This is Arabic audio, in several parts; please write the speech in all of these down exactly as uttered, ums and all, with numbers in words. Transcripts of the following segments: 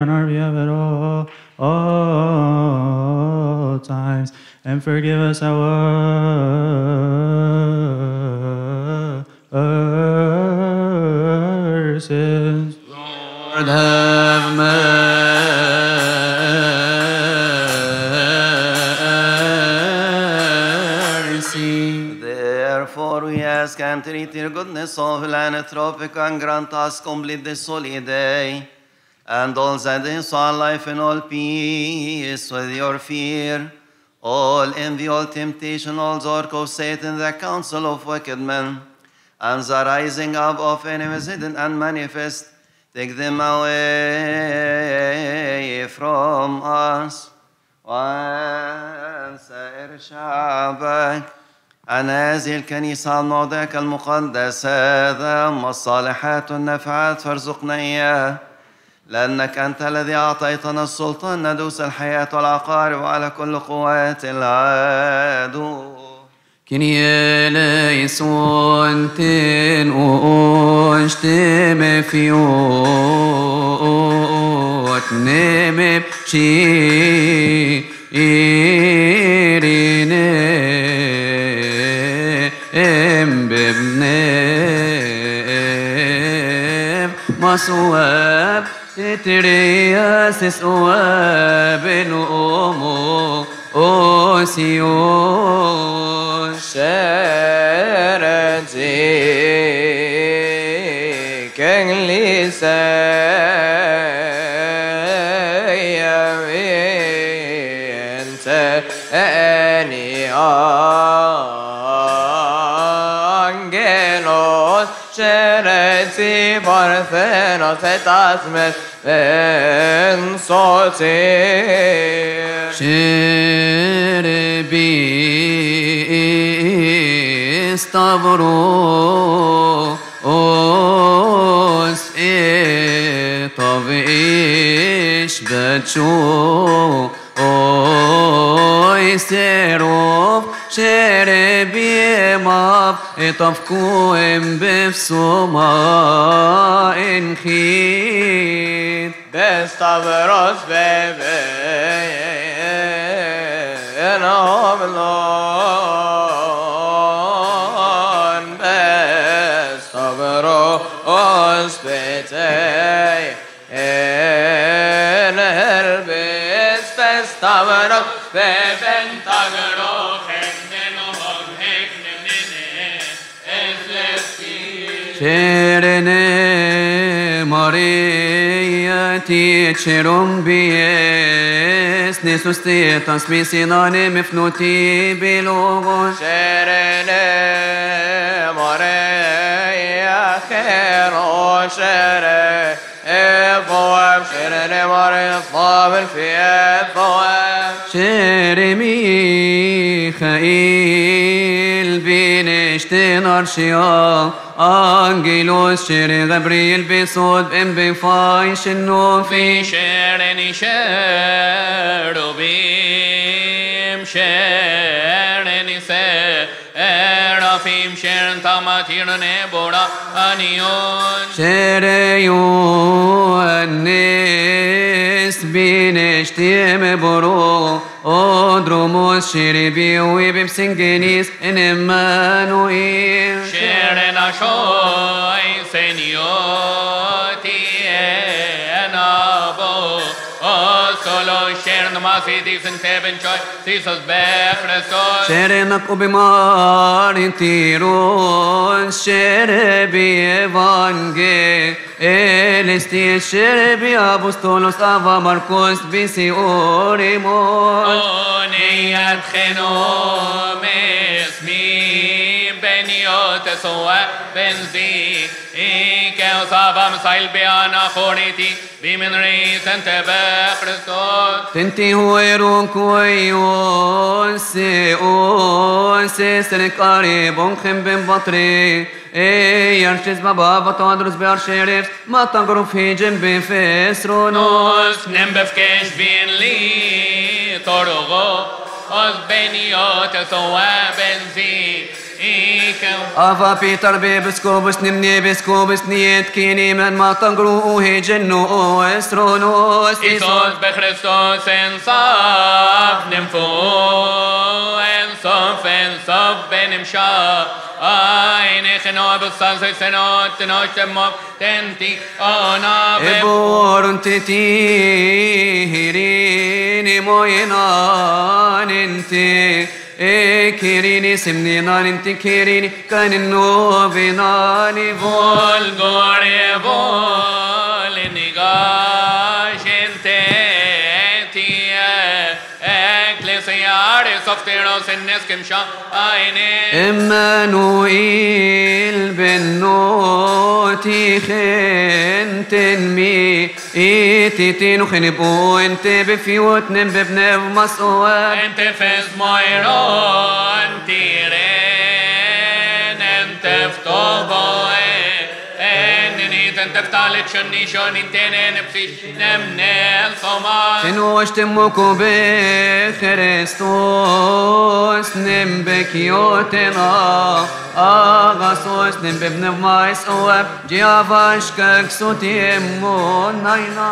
our behalf at all, all times, and forgive us our, our sins. Lord, have mercy. Therefore we ask and treat your goodness of philanthropic and grant us complete this holy day, and all the days of our life in all peace with your fear, all envy, all temptation, all the work of Satan, the counsel of wicked men, and the rising up of enemies hidden and manifest. Take them away from us. وانسى شعبك عن هذه الكنيسة الموضعك المقدس هذا أما الصالحات والنفعات فارزقنا إياه، لأنك أنت الذي أعطيتنا السلطان ندوس الحياة والعقارب على كل قوات العدو. Kyrie eleison ten oshtem fiot neme chirine embebne maswab titrias swab no osio Serati Kenglisa Yavinte Eni Angelos Serati Parthenos et Asmet En Sotir Sherebi Stavro os etavish betcho oy serov sherebi mav etavkuem befsoma enchit Bestavros bebe Enom Lord Bestavros betei En helbis Bestavros beben tagro Sherene Maria ti cherum bies nesustetas misinane mefnuti bilogos Sherene Maria Khero Shere Evoem Sherene Maria Flavel Fiat Voem Shere Michael bineshten arshia Angelos Shere Gabriel besod em befai shenu fi Shereni Sherubim Shereni Serafim Sheren Tamatir Nebora Anion Shere Yoannes bineshtem boro Odromos Shere biwi bimsingenis en Emmanuel Sheren Ashoy Senioti Enabo Solo Sheren Masitis and Teben Choi Jesus Bechresos Sherenak ubimarin tiron Shere bievangel Elestis Shere biapostolos Ava Marcos bisi orimos Oniyat Chenomes Mi Beniot Soa Benzi Ike Osavam Sail Beana Choriti Bimin Reis and Tebe Christos Tenti huerun kuyon se on se serekari bonchem ben batre e yarches baba vatadrus bear sheriffs matangro fijem ben fesronos Nembefkesh Bin Li Torogo Os Beniot Soa Benzi Ava Peter Bebeskobus Nimne Beskobus Niet Kini Men Matangru Hejenu Estronos Isos Bechristos en Saf Nimfu en Sof en Sof Benim Shah Aine Chenob Sanse Senot Noshtemok Tenti Ona Beb Eborun Titirini Moinan Inti E Kirini Simninan Inti Kirini Kanin Novinani Vol Volgore Vol Nigash Intenti Ecclesiaris of Theros and Neskim Shah Aine Emmanuel بنوتي خنتن مي إيتي نخنبو انت بفيوت نببنب مسؤول انت فز مايرون تيرين انت فتوبو انني تنتفتالك شني شون انتين نبسيش نمنين صمان تنوش تموكو بخريستوس نمبك يوتنا Agasos nimbibnev mais oeb Giavash kek sotiemmo naina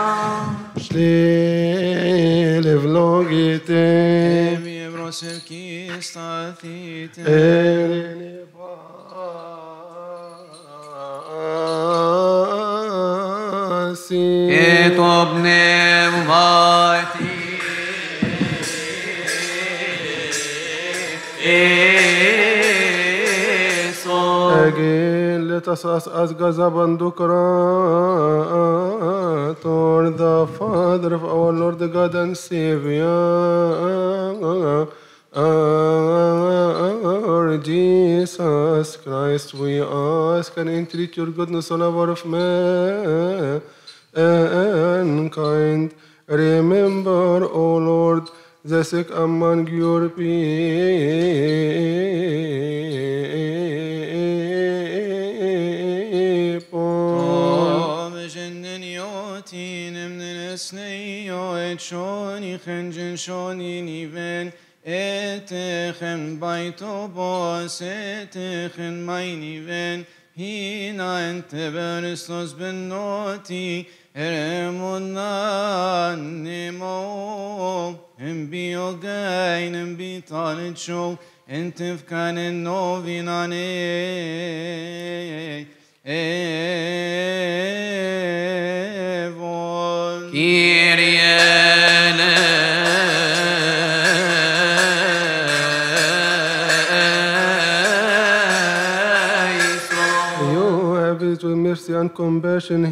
Shlele vlogite Evi evrosel kistathite Erene pasi Etobnev vaiti Again, let us ask as Gazabandukra, the Father of our Lord God and Savior, our Jesus Christ, we ask and entreat your goodness on our of mankind. Remember, O Lord, the sick among your people. شوني خنجن شوني نيفن اتخن بايتو بوس اتخن ماي نيفن هنا انت برستوس بنوتي ارمونا نمو ام بيو غاين ام بي طالد شو انت فكان النوفين عني ايفون Kyriene You have it with mercy and compassion,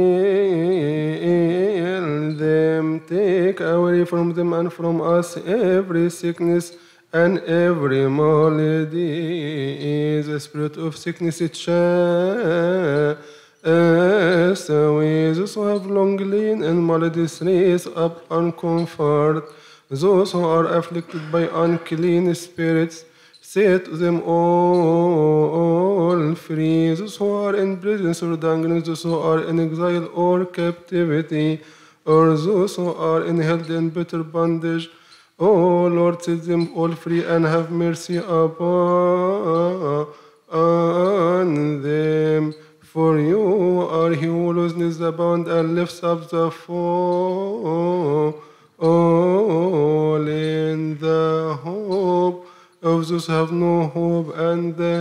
heal them, take away from them and from us every sickness and every malady. The spirit of sickness it shall as away. Those who have long lain and maladies raise up and comfort. Those who are afflicted by unclean spirits, set them all free. Those who are in prison or dungeons, those who are in exile or captivity, or those who are in held in bitter bondage, O Lord, set them all free and have mercy upon them. For you are he who loosens the bound and lifts up the fall in the hope of those who have no hope and the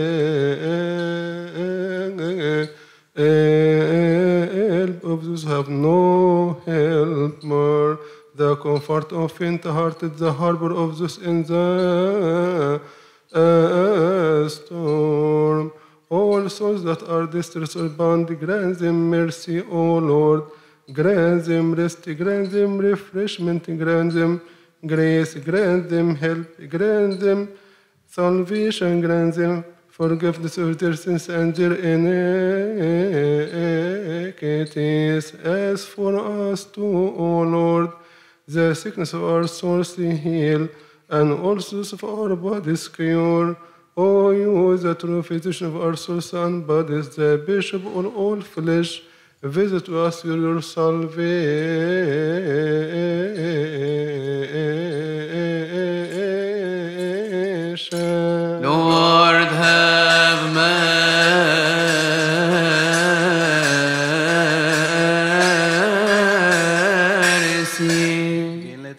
help of those who have no help more. The comfort of faint-hearted, the harbor of those in the uh, storm. All souls that are distressed or bound, grant them mercy, O Lord. Grant them rest, grant them refreshment, grant them grace, grant them help, grant them salvation, grant them forgiveness of their sins and their iniquities. As for us too, O Lord, the sickness of our souls heal, and also of our bodies cure. O you, the true physician of our souls and bodies, the bishop of all flesh, visit to us with your salvation. Lord,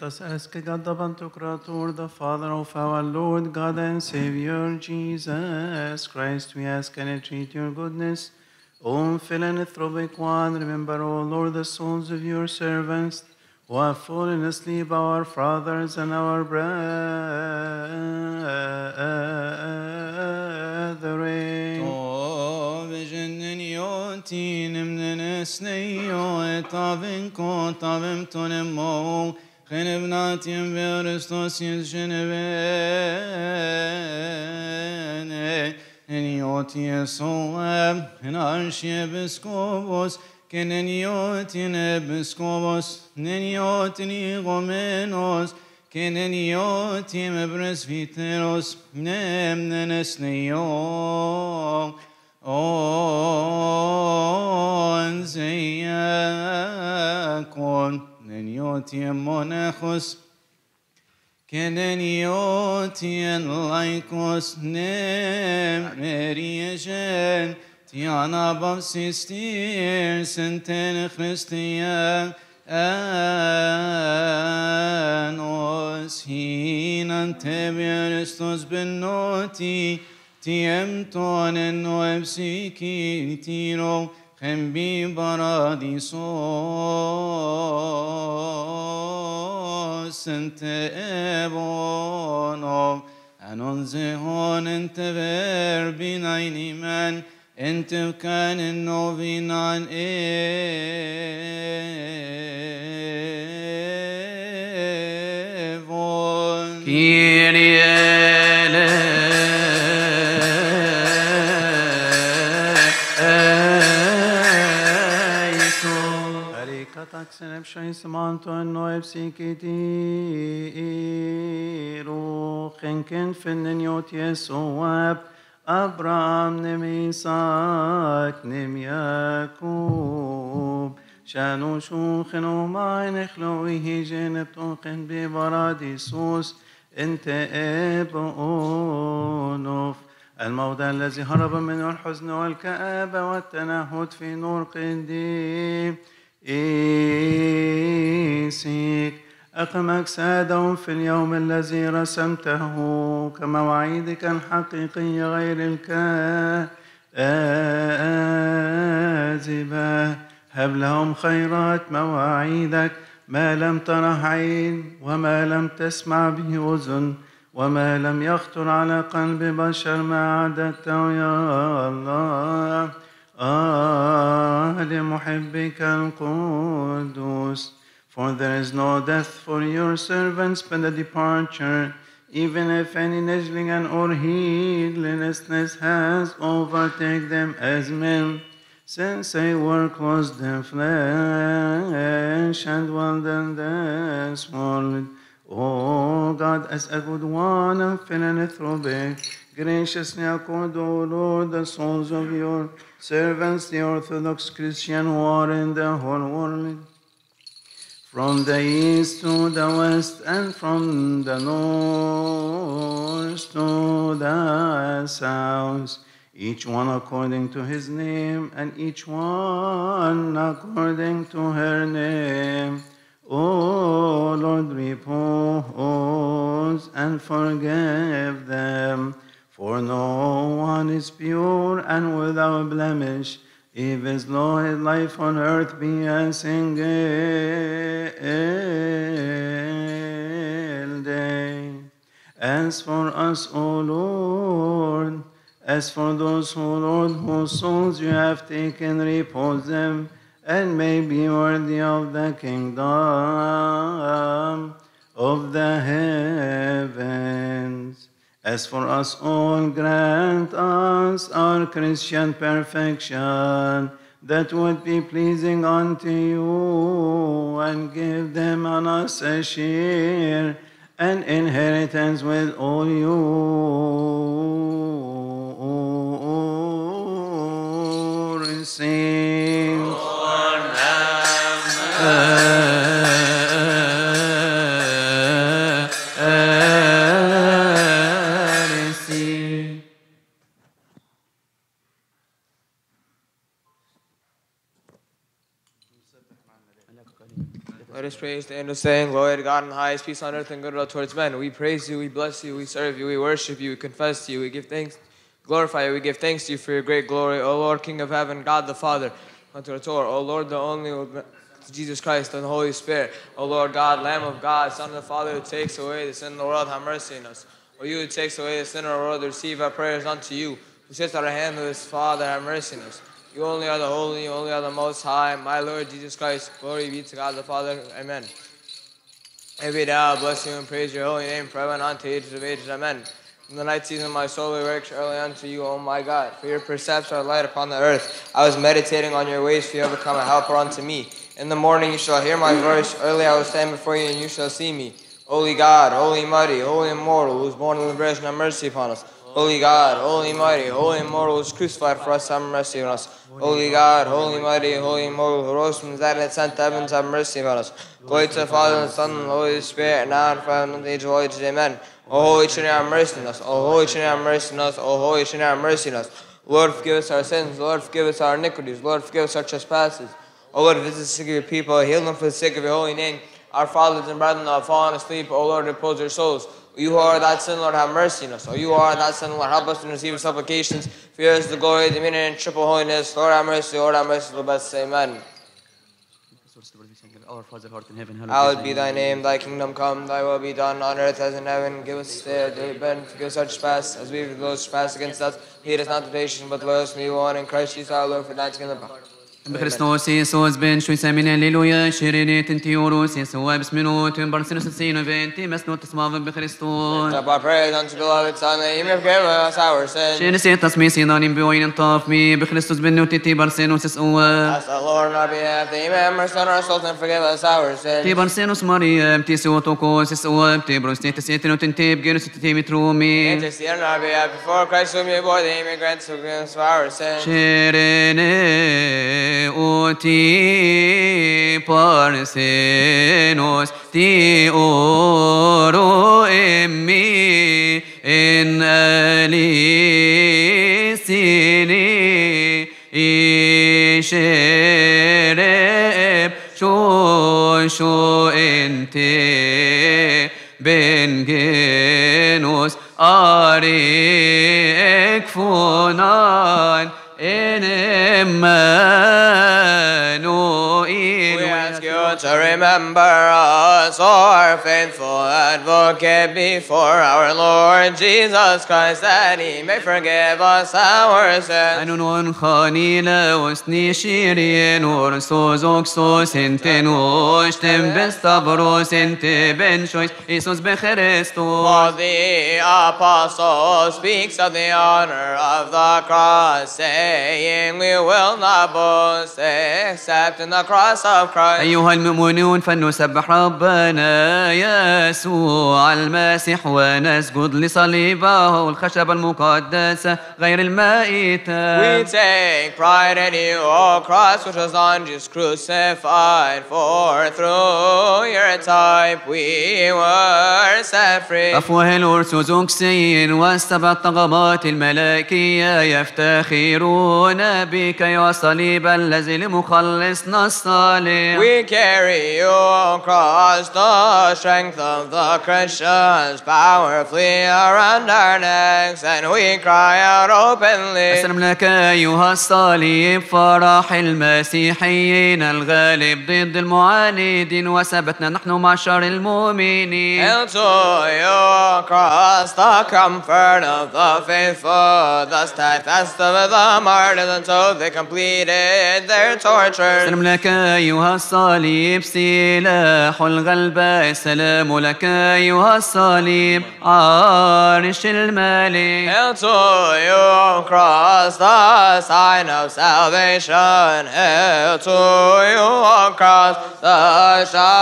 us ask God the Pantocrator, the Father of our Lord, God and Savior, Jesus Christ, we ask and entreat your goodness. O philanthropic one, remember, O Lord, the souls of your servants who have fallen asleep, our fathers and our brethren. طاب جنن يوتين من نسنيو طابن كو طابن تنمو خنبنات برستوس يجنبين نيوتي صواب نارشي بسكوبوس كننيوتي نبسكوبوس ننيوتني غومينوس كننيوتي مبرس فيتروس نمن نسنيو أون زيكون ننيوتي مونخوس كننيوتي لايكوس نمريجن تيانا بابسيستير سنتين خريستيان أنوس هينان تبيرستوس بنوتي تيمتون النوبسيكي تيرو خمبي باراديسوس انت ابونو انون زهون انت بربين عيني من انت كان النوفين عن ايفون كيريا Taxen Scheismanto and Noeb Sikiti Ruchenken Feneniot Yesuab Abraham Nem Isaac Nem Yakub Shanu Shuchen Umain Echloihi Jeneb Tochen Bebaradisus Ente Ebonof الموضع الذي هرب منه الحزن والكآبة والتنهد في نور قديم إيسيك أقمك سادهم في اليوم الذي رسمته كمواعيدك الحقيقية غير الكاذبة هب لهم خيرات مواعيدك ما لم تره عين وما لم تسمع به أذن وما لم يخطر على قلب بشر ما عددته يا الله آه لمحبك القدوس. For there is no death for your servants but the departure, even if any negligence or heedlessness has overtaken them as men, since they were clothed in flesh and dwelled in this world. O God, as a good one and philanthropic, graciously accord, O Lord, the souls of your servants, the Orthodox Christian who are in the whole world, from the east to the west and from the north to the south, each one according to his name and each one according to her name. O Lord, repose and forgive them, for no one is pure and without blemish, if his Lord life on earth be a single day. As for us, O Lord, as for those, O Lord, whose souls you have taken, repose them, and may be worthy of the kingdom of the heavens. As for us all, grant us our Christian perfection, that would be pleasing unto you, and give them on us a share, an inheritance with all your saints. Let us praise the end of saying, Glory to God in the highest, peace on earth and goodwill towards men. We praise you, we bless you, we serve you, we worship you, we confess to you, we give thanks, glorify you, we give thanks to you for your great glory, O Lord, King of heaven, God the Father, unto our Torah, O Lord, the only, Jesus Christ and the Holy Spirit, O Lord God, Lamb of God, Son of the Father, who takes away the sin of the world, have mercy on us. O you who takes away the sin of the world, receive our prayers unto you, who sits at our hand of his Father, have mercy on us. You only are the holy, you only are the most high, my Lord Jesus Christ. Glory be to God the Father. Amen. Every day I bless you and praise your holy name forever and unto ages of ages. Amen. In the night season my soul will work early unto you, O my God. For your precepts are light upon the earth. I was meditating on your ways, for you have become a helper unto me. In the morning you shall hear my voice. Early I will stand before you, and you shall see me. Holy God, holy mighty, holy immortal, who was born in the virgin, have mercy upon us. Holy God, holy mighty, holy immortal, who was crucified for us, have mercy on us. Holy God, holy mighty, holy immortal, who rose from the dead and sent to heavens, have mercy upon us. Glory to the Father, and the Son, and the Holy Spirit, and now and forever, and the age of all ages. Amen. O Holy Trinity, have mercy on us. O Holy Trinity, have mercy on us. O Holy Trinity, have mercy on us. Lord, forgive us our sins. Lord, forgive us our iniquities. Lord, forgive us our trespasses. O Lord, visit the sick of your people. Heal them for the sake of your holy name. Our fathers and brethren that have fallen asleep, O Lord, repose their souls. O you who are that sin, Lord, have mercy on us. O you who are that sin, Lord, help us to receive our supplications. For yours is the glory, dominion, and triple holiness. Lord, have mercy. Lord, have mercy. Lord, bless us. Amen. Our Father, art in heaven, Hallowed be thy name, thy kingdom come, thy will be done on earth as in heaven. Give us this day our daily bread, and forgive us our trespasses, as we forgive those who trespass against us. Lead us not to temptation, but deliver us from evil. And in Christ Jesus our Lord, for thine is the kingdom. بخريستوس يسوس بن شوي سامين هللويا شيرينيت انتي وروس يسوع بسمنوت برسنوس سينو فينتي مسنوت تسماف بخريستوس. Lift up our prayers unto the beloved Son, that he may forgive us our sins. شيرسيت تسمي سيناني بوين انطاف مي بخريستوس بنوتي تي برسنوس يسوع. Ask the Lord on our behalf, that he may have mercy on our souls and forgive us our sins. تي برسنوس مريم تي سوتوكوس يسوع تي بروستي تسيتنو تنتي بجنوس تي مترومي. Intercede on our behalf before Christ whom you bore, that he may grant us forgiveness for our sins. شيريني Oti parsenos ti oro emmi in alisini ishereb sho sho ente ben genus ari ekfunan We ask you to remember us, our faithful advocate before our Lord Jesus Christ, that he may forgive us our sins. أنون خانيلا وسني شيرين ورسوز أكسوس انتنوش تنبس تبروس انت بنشويس إيسوس بخريستوس. For the apostle speaks of the honor of the cross, saying we will not boast except in the cross of Christ. أيها المؤمنون فلنسبح ربنا يسوع المسيح ونسجد لصليبه الخشب المقدسة غير المائتة. We take pride in you, O cross, which was on Jesus crucified, for through your type we were set free. أفواه الأرثوذكسيين والسبع طغمات الملائكية يفتخرون بك يا صليب الذي لمخلصنا الصالح. We carry you, O cross, the strength of the Christians powerfully around our necks, and we cry out openly. أسلم لك أيها الصليب فرح المسيحيين الغالب ضد المعاندين وثبتنا نحن معشر المؤمنين. Hail to you, cross, the comfort of the faithful, the steadfast of the martyrs until they completed their torture. سلام لك أيها الصليب سلاح الغلبة السلام لك أيها الصليب عرش الملك. Hail to you, cross, the sign of salvation. Hail to you, cross, the shine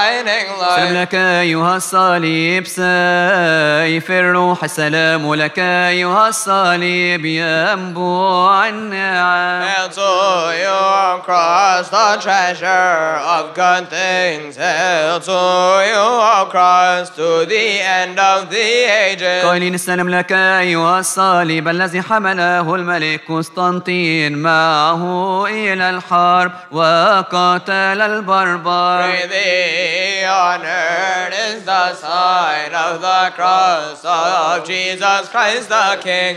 shining سلام light. لك أيها الصليب سيف الروح السلام لك أيها الصليب ينبوع النعم Hail to your cross, the treasure of good things. Hail to your cross, to the end of the ages. قائلين السلام لك أيها الصليب الذي حمله الملك قسطنطين معه إلى الحرب وقاتل البربر. Thee honored is the sign of the cross of Jesus Christ the King,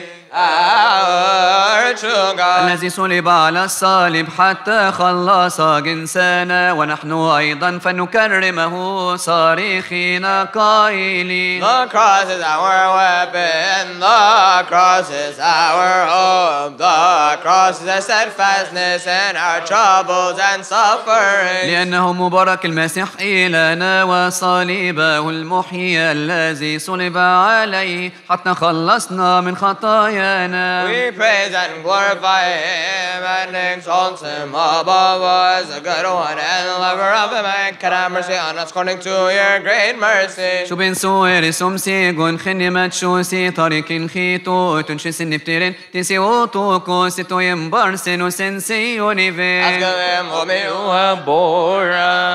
our true God. الذي صلب على الصليب حتى خلص جنسنا ونحن أيضا فنكرمه صارخين قائلين. The cross is our weapon, the cross is our hope, the cross is a steadfastness in our troubles and suffering. لأنه مبارك المسيح إلهنا وصليبه المحيي الذي صلب عليه حتى خلصنا من خطايانا. We praise and glorify Him and exalt Him above us, the good one and lover of the man. Can have mercy on us according to your great mercy. شو بين صور سمسيغون خنمت شو سي طريق خيتو تنشي سنفترين تنسي وطوكو ستو يمبرسن وسنسي Ask يونيفين. of Him, O me, You have bore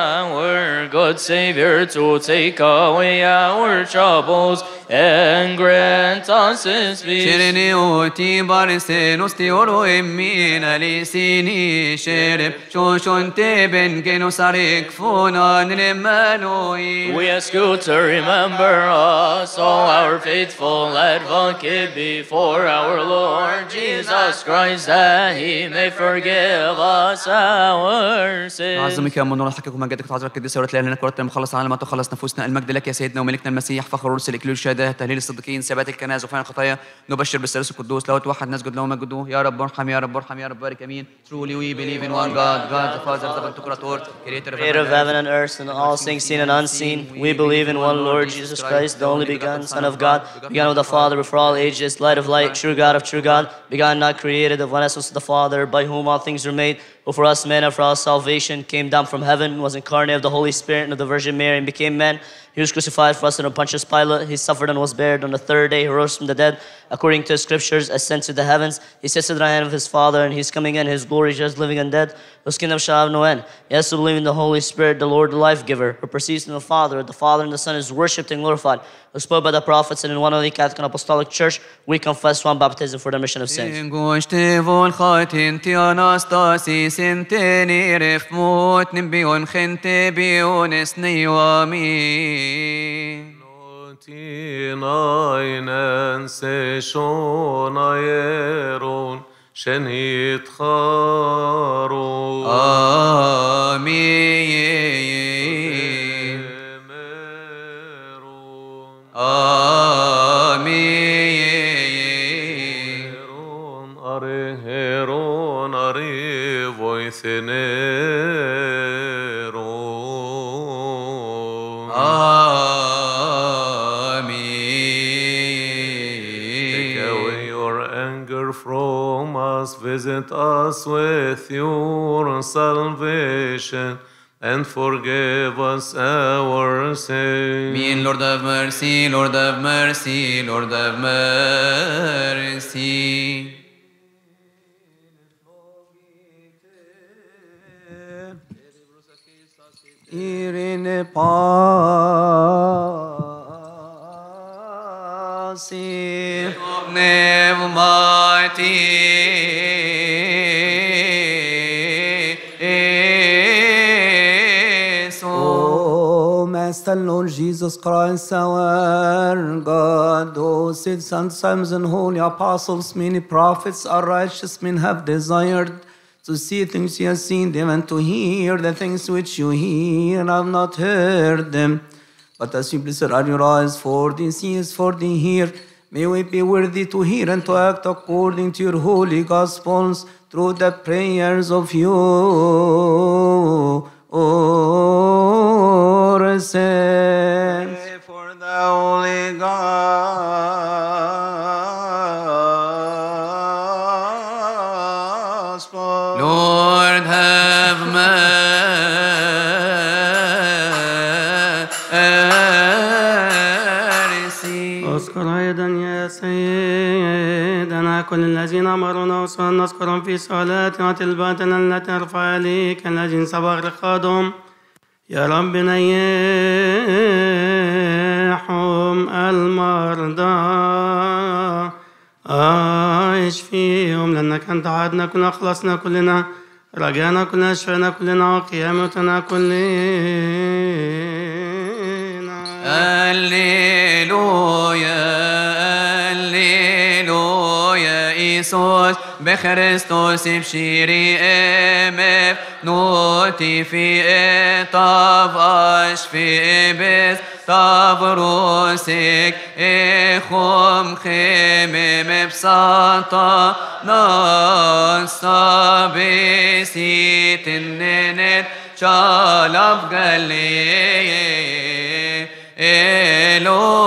our good Savior to take away our troubles and grant us His peace. شيريني اوتي بارسن وستيورو امين لسيني شرب شو شون تبن كنو سارك فونان لمانوي. We ask you to remember us, all our faithful advocate before our Lord Jesus Christ, that He may forgive us our sins. عظمك يا منور حقك ومجدك تعظمك القديس ورت لنا كرة المخلص على ما تخلص نفوسنا. المجد لك يا سيدنا وملكنا المسيح فخر الرسل اكليل الشهداء تهليل الصديقين ثبات الكنائس وفعل الخطايا نبشر بالثالوث القدوس له توحد نسجد له مجده. يا رب ارحم يا رب ارحم يا رب بارك امين. Truly we believe in one God, God the Father, the Pantocrator, creator of Creator of heaven and earth and all things seen and unseen, we believe in one Lord Jesus Christ, the only begotten Son of God, begotten of the Father before all ages, light of light, true God of true God, begotten not created, of one essence of the Father, by whom all things were made, who for us men and for our salvation came down from heaven, was incarnate of the Holy Spirit and of the Virgin Mary, and became man. He was crucified for us under Pontius Pilate. He suffered and was buried. On the third day, he rose from the dead. According to the scriptures, ascended to the heavens. He sits at the right hand of his Father, and he's coming in his glory, just living and dead. Whose kingdom shall have no end. Yes, we believe in the Holy Spirit, the Lord, the life giver, who proceeds from the Father. The Father and the Son is worshipped and glorified, who spoke by the prophets, and in one holy Catholic and Apostolic Church, we confess one baptism for the remission of sins. Ingoštevol chatin ti anastasis inteni refmut nimbion chente biones neioami. Tinainen se shonayeron shenit charon. Amin. Amin. Are heron are voitheneron. Take away your anger from us, visit us with your salvation, and forgive us our sins. Mean Lord of mercy, Lord of mercy, Lord of mercy. Irene pasi Oh, Master Lord Jesus Christ, our God, who said sometimes and holy apostles, many prophets are righteous men have desired to see things you have seen them, and to hear the things which you hear and have not heard them. But as you blessed are your eyes for the seers, for the hear, may we be worthy to hear and to act according to your holy gospels through the prayers of your saints. Pray for the Holy Gospel. Lord have أرسي. اذكر أيضا يا سيدنا كل الذين أمرونا وسؤال نذكرهم في صلاتنا وتلباتنا التي نرفع إليك الذين سبق رقادهم يا رب نيحهم المرضى اشفيهم لأنك أنت عادنا كلنا خلصنا كلنا رجعنا كلنا شفينا كلنا وقيامتنا كلنا. هللويا هللويا إيسوس بخريستوس بشيري إمف نوتي في إطاف أشفي بس تابروسك إخوم خمم بساطة نصا بسيت النت شالف قلي إلو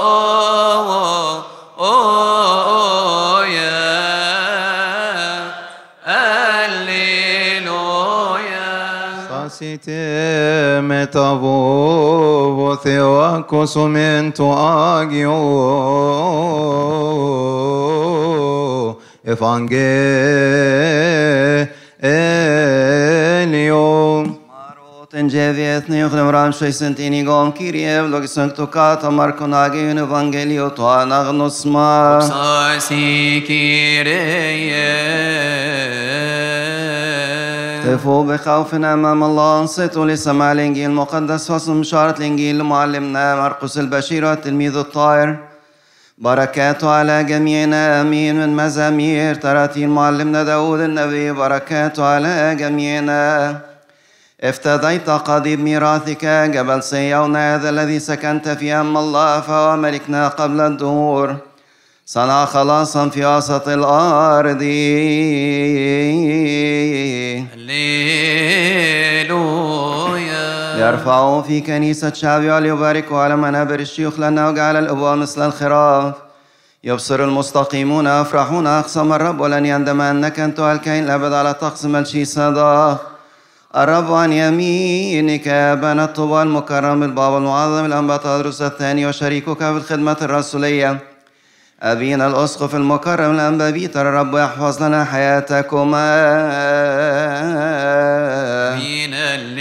Site metavo theakos mento agio evangelium. Maroten jevietni ukhlemram shoysentini gom kiriev logisonto kata markonagi un evangelio to anagnosma. Sasi kireye. اقفوا بخوف أمام الله انصتوا لسماع الإنجيل المقدس فصل مشارة الإنجيل لمعلمنا مرقس البشير والتلميذ الطاهر بركاته على جميعنا آمين. من مزامير تراتيل معلمنا داود النبي بركاته على جميعنا. افتديت قضيب ميراثك جبل صهيون هذا الذي سكنت في أم الله فهو ملكنا قبل الدهور صنع خلاصا في وسط الأرض. هللويا. يرفعوا في كنيسة شعبي وليباركوا على منابر الشيوخ لأنه جعل الأبواب مثل الخراف يبصر المستقيمون يفرحون أقسم الرب ولن يندم أنك أنت الكائن الأبد على تقسم الشي صداق. الرب عن يمينك يا بنى الطوبى المكرم البابا المعظم الأنبا تدرس الثاني وشريكك في الخدمة الرسولية أبينا الأسقف المكرم الأنبا بيتر. الرب يحفظ لنا حياتكما. آمين.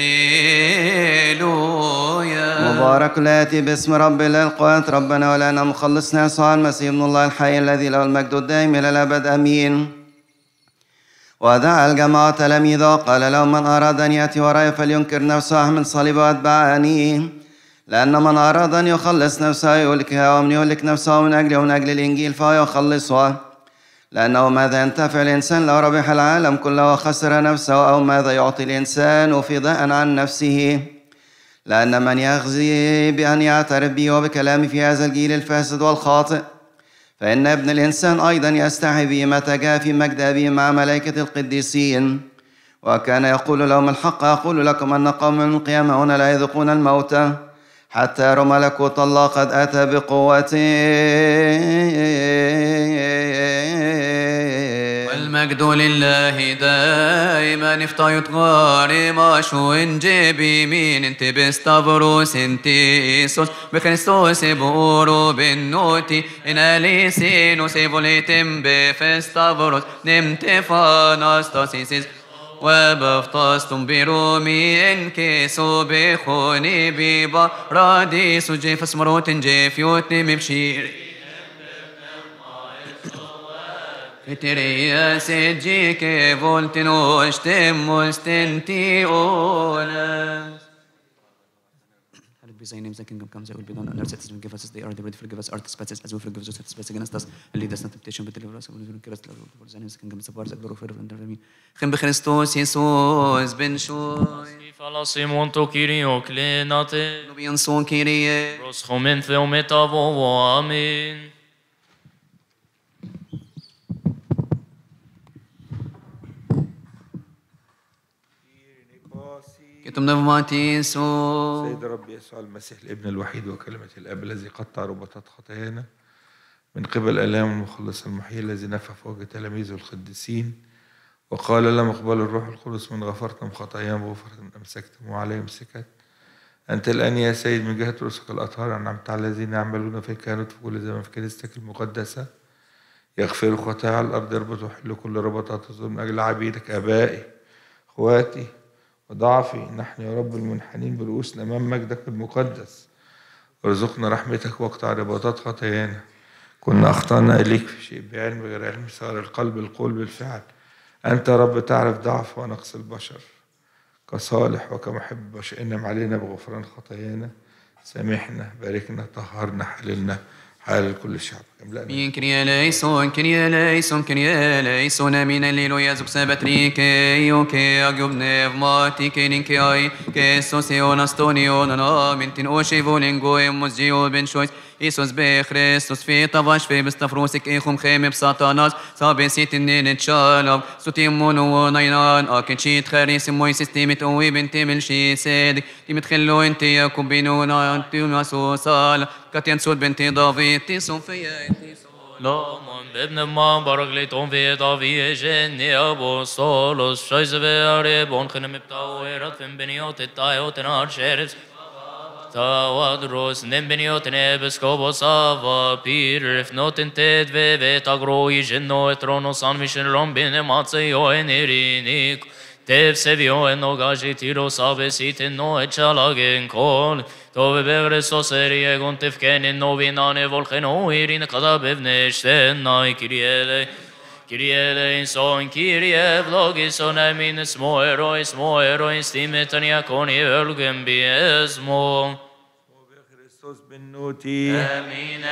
هللويا. مبارك الآتي باسم رب القوات ربنا ولنا مخلصنا يسوع المسيح ابن الله الحي الذي له المجد الدائم إلى الأبد آمين. ودعا الجماعة تلاميذه قال لهم من أراد أن يأتي وراي فلينكر نفسه من صليب واتبعني. لأن من أراد أن يخلص نفسه يهلكها ومن يهلك نفسه من أجله ومن أجل الإنجيل فهو يخلصها. لأنه ماذا ينتفع الإنسان لو ربح العالم كله وخسر نفسه أو ماذا يعطي الإنسان فداء عن نفسه. لأن من يخزي بأن يعترف بي وبكلامي في هذا الجيل الفاسد والخاطئ فإن ابن الإنسان أيضا يستحي به متى جاء في مجد أبيه مع ملائكة القديسين. وكان يقول لهم الحق أقول لكم أن قوم من القيامة هنا لا يذوقون الموت حتى يروا ملكوت الله قد أتى بقوته. والمجد لله دائما افتايت غاري ماشو انجي بيمين انت بستافروس انت إيسوس بخريستوس بورو بالنوتي ان أليسينوس بوليتم بفستافروس نمت فاناستاسيسيس وبفتستم برومي انكسو بخوني ببراديس وجيف اسمروت جيف يوتني مبشيري اتريا سجيك فولتنو اشتم مستنتي اولاس. Hallowed be thy name, thy kingdom comes, thy will be done on earth as it is give us this day our daily bread, forgive us our trespasses as we forgive those who trespass against us, and lead us not into temptation but deliver us from evil. For thy name is the kingdom, the power, the glory forever and ever. Amen. خم بخريستوس يسوس بن شوي Falassimon to Kyrio klenate. نبيان صون كيريه Proschomen theometavo. Amen. كتم نفماتي يسوع. سيد الرب يسوع المسيح الابن الوحيد وكلمة الأب الذي قطع ربطات خطايانا من قبل آلام المخلص المحيي الذي نفى في وجه تلاميذه القديسين وقال لهم اقبلوا الروح القدس من غفرتم خطاياهم وغفرتم أمسكتم وعليهم سكت أنت الآن يا سيد من جهة رسلك الأطهار أنعمت على الذين يعملون في الكهنوت في كل زمان في كنيستك المقدسة يغفر خطايا على الأرض يربط ويحل كل ربطات الظلم من أجل عبيدك آبائي إخواتي وضعفي نحن يا رب المنحنين برؤوسنا أمام مجدك المقدس وارزقنا رحمتك واقطع رباطات خطايانا كنا أخطأنا إليك في شيء بعلم غير علم صار القلب القول بالفعل أنت يا رب تعرف ضعف ونقص البشر كصالح وكمحب بشر انم علينا بغفران خطايانا سامحنا باركنا طهرنا حللنا حلل كل الشعب Min Kyrie eleison, Kyrie eleison, Kyrie eleison, amin alleluia, zuxabatrike, ioke, agubne, vmatike, ninkeai, ke sosion astonion, amin, tin oshe volengo, emozio, ben shois, Isus be Christus, fi tavash, fi bistafrosik, ichum cheme, bsatanas, sabesit inin etshalav, sutimonu, nainan, akenchit, charisim, moisis, timit, owi, bentimil, shi, sedik, timit, khillo, inti, yakubinuna, antiuna, susal, كاتين سود بنتي دافيد تيسون فيا لامون بابن ما بارك لي تون في دافي جني ابو صولوس شايز بياري بون خنم بتاويرات فين بنيوت التايوت نار شيرس تاودروس نم بنيوت نبس كوبو سافا بير في نوت انتد في في تاغرو يجنو اترونو سان ميشن روم بين ماتسيو انيرينيك Tev sevio en nogaji tiro sabe sitin no echalagen kol Tove begresos erie gontev kenin no vinane volchen o irin kada bevneshten nai kiriele Kiriele in son kirie vlogis on amin smo eroi smo eroi stimetania koni ölgen biesmo Christos bennuti Amin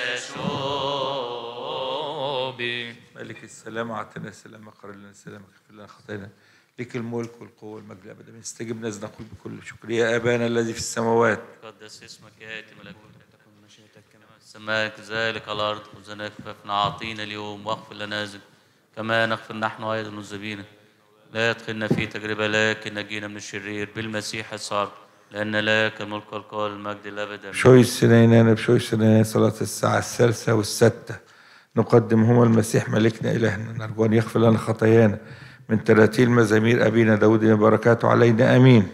eseshobi ملك السلام أعطنا السلام قرر لنا السلام اغفر لنا خطايانا لك الملك والقوة والمجد أبدا استجب نزل نقول بكل شكر يا أبانا الذي في السماوات قدس اسمك يأتي ملكوتك تكن مشيئتك كما في السماء كذلك على الأرض خبزنا كفافنا أعطينا اليوم واغفر لنا ذنوبنا كما نغفر نحن أيضا المذنبين لا يدخلنا في تجربة لكن نجينا من الشرير بالمسيح الصالح لأن لك الملك والقوة والمجد الأبد بشوي سنيننا بشوي سنيننا صلاة الساعة الثالثة والستة نقدمهما المسيح ملكنا إلهنا نرجو أن يغفر لنا خطايانا من تراتيل مزامير أبينا داود بركاته علينا آمين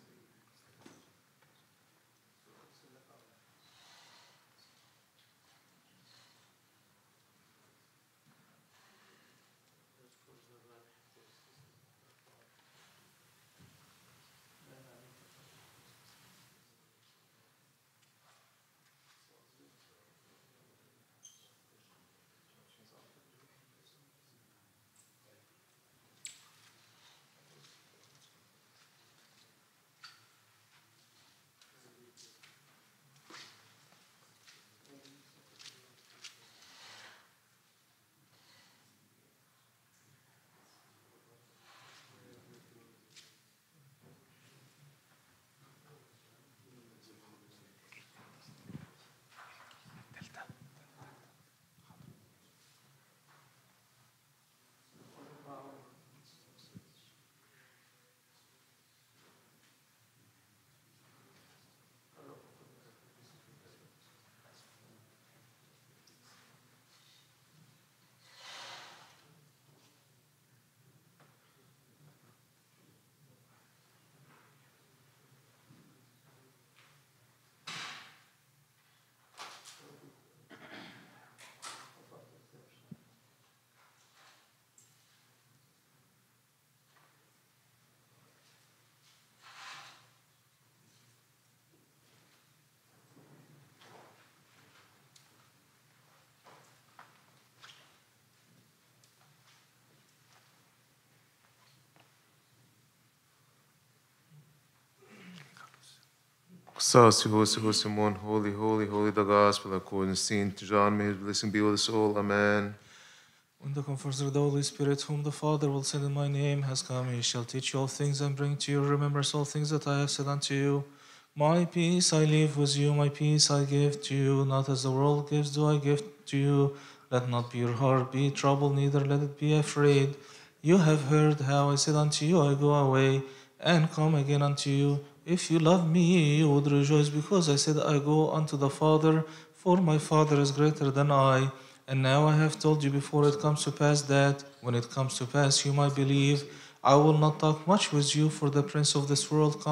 Sauce, Hose, Hosimon, holy, holy, holy, the gospel according to Saint John, may his blessing be with us all. Amen. When the Comforter, the Holy Spirit, whom the Father will send in my name, has come, he shall teach you all things and bring to your remembrance all things that I have said unto you. My peace I leave with you, my peace I give to you. Not as the world gives do I give to you. Let not be your heart be troubled, neither let it be afraid. You have heard how I said unto you, I go away and come again unto you. If you love me, you would rejoice, because I said, I go unto the Father, for my Father is greater than I. And now I have told you before it comes to pass, that when it comes to pass you might believe. I will not talk much with you, for the prince of this world comes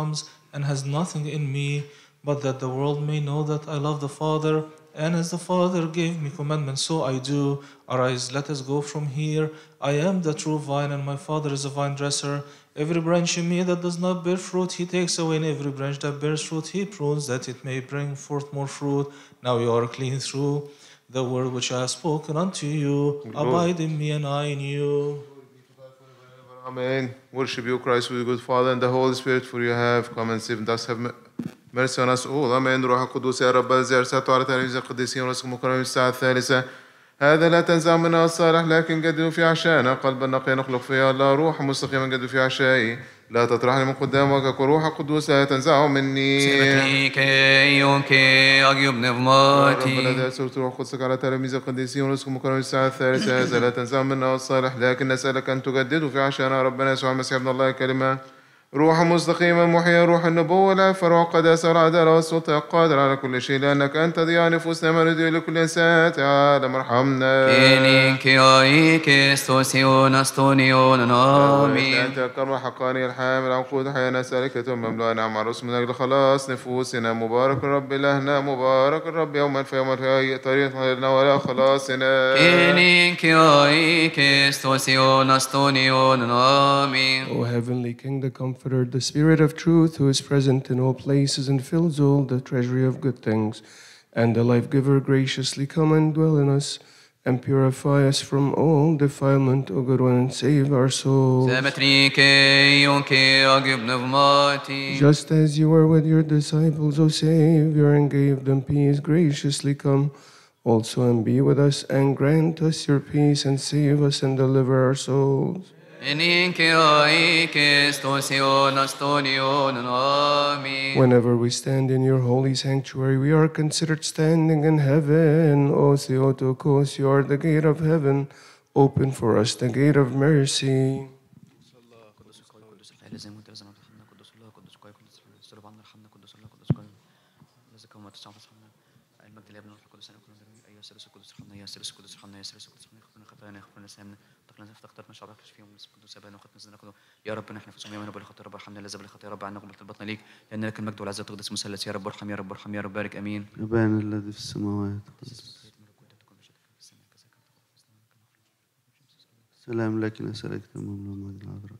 and has nothing in me, but that the world may know that I love the Father, and as the Father gave me commandments, so I do. Arise, let us go from here. I am the true vine, and my Father is a vine dresser. Every branch in me that does not bear fruit, he takes away, and every branch that bears fruit, he prunes, that it may bring forth more fruit. Now you are clean through the word which I have spoken unto you. Glory. Abide in me, and I in you. Amen. Worship you, Christ, with good Father and the Holy Spirit, for you have come and saved us. Have mercy on us all. Amen. روح القدوس يا رب الزي أرسلته على تلاميذ القديسين ورسكم مكرمين الساعة الثالثة. هذا لا تنزع منا الصالح، لكن جددوا في عشانا قلبا نقيا نخلق فيها الله روح مستقيما جددوا في عشائي. لا تطرحني من قدام وجهك، وروح القدوس لا تنزعه مني. يا رب الذي أرسلت روح قدسك على تلاميذ القديسين ورسكم مكرمين الساعة الثالثة. هذا لا تنزع منا الصالح، لكن نسألك أن تجددوا في عشانا ربنا يسوع المسيح ابن الله كلمة روح مستقيما محيا، روح النبوة والعفة، روح القداسة والعدالة والسلطة القادر على كل شيء، لأنك أنت ضياء نفوسنا مرضي لكل إنسان. تعالى ارحمنا. أنت الكرم حقاني الحامل عقود حياة، نسألك تمم لنا مع الرسل من أجل خلاص نفوسنا. مبارك الرب إلهنا، مبارك الرب يوما في يوم في طريقنا ولا خلاصنا. O heavenly King, the Comforter, the Spirit of truth, who is present in all places and fills all the treasury of good things, and the life-giver, graciously come and dwell in us, and purify us from all defilement, O good one, and save our souls. Just as you were with your disciples, O Savior, and gave them peace, graciously come also and be with us, and grant us your peace, and save us and deliver our souls. Whenever we stand in your holy sanctuary, we are considered standing in heaven. O Theotokos, you are the gate of heaven. Open for us the gate of mercy. يا رب نحن في سمية ونبي الخطية رب ارحمنا لا زبل الخطية رب عنا قبل البطن ليك لأن لك المجد والعزة تقدس مثلث. يا رب ارحم، يا رب ارحم، يا رب بارك. امين. أبانا الذي في السماوات، سلام لك، نسألك تمام المجد العذراء.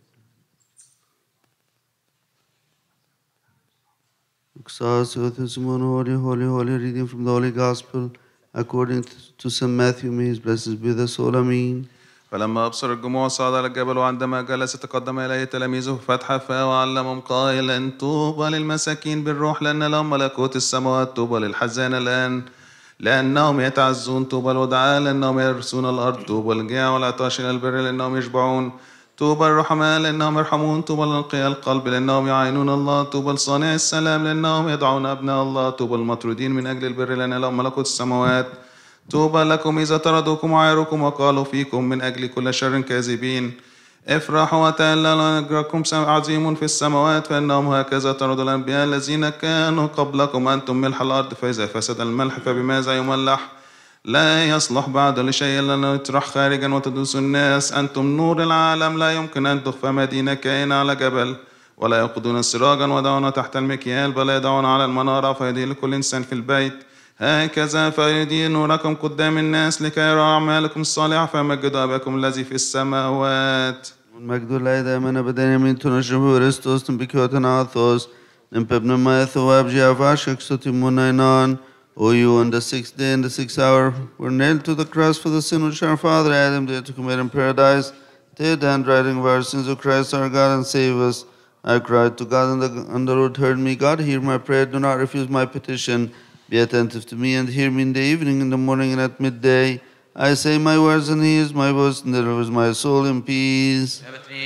Holy, holy, holy, reading from the Holy Gospel according to Saint Matthew. May his blessings be with us all. Amen. فلما أبصر الجموع صعد على الجبل، وعندما جلس تقدم إليه تلاميذه فتح فاه وعلمهم قائلا: طوبى للمساكين بالروح لأن لهم ملكوت السماوات. طوبى للحزانة الآن لأنهم يتعزون. طوبى الودعاء لأنهم يرثون الأرض. طوبى للجياع والعطاش إلى البر لأنهم يشبعون. طوبى الرحماء لأنهم يرحمون. طوبى لنقياء القلب لأنهم يعينون الله. طوبى لصانع السلام لأنهم يدعون أبناء الله. طوبى المطرودين من أجل البر لأن لهم ملكوت السماوات. طوبى لكم إذا طردوكم وعايروكم وقالوا فيكم من أجل كل شر كاذبين. افرحوا وتهللوا، أجركم عظيم في السماوات، فإنهم هكذا طردوا الأنبياء الذين كانوا قبلكم. أنتم ملح الأرض، فإذا فسد الملح فبماذا يملح؟ لا يصلح بعد لشيء إلا أن يطرح خارجا وتدوس الناس. أنتم نور العالم، لا يمكن أن تخفى مدينة كائنة على جبل. ولا يوقدون سراجا ويضعون تحت المكيال، بل يضعون على المنارة فيضيء لكل إنسان في البيت. هكذا فيضيء نوركم قدام الناس لكي يروا أعمالكم الصالحة فيمجدوا أباكم الذي في السماوات. المجد لله دائما أبدا. يمين تنشرب ورستوس تنبكيوتن عاثوس نمببن ما ثواب جافاشك ستمونينان. O you, on the sixth day and the sixth hour, were nailed to the cross for the sin which our father Adam did to commit in paradise. Take the handwriting of our sins, O Christ our God, and save us. I cried to God, and the, and the Lord heard me. God, hear my prayer. Do not refuse my petition. Be attentive to me and hear me in the evening, in the morning, and at midday. I say my words, and he hears my voice, and delivers my soul in peace.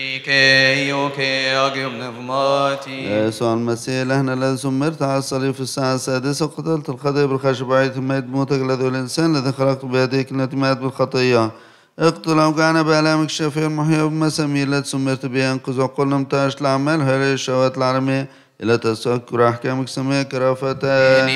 يسوع المسيح إلهنا الذي سمرت على الصليب في الساعة السادسة وقتلت الخطية بالخشبة ميت موتك الذي الإنسان الذي خلقت بيديك التي مات بالخطية. اقتل أوجعنا بآلامك الشافية المحيا بالمسامير التي سمرت بها. انقذ عقولنا من تعش الأعمال هذه الشهوات العالمية إلى تذكر أحكامك سمية كرافتها.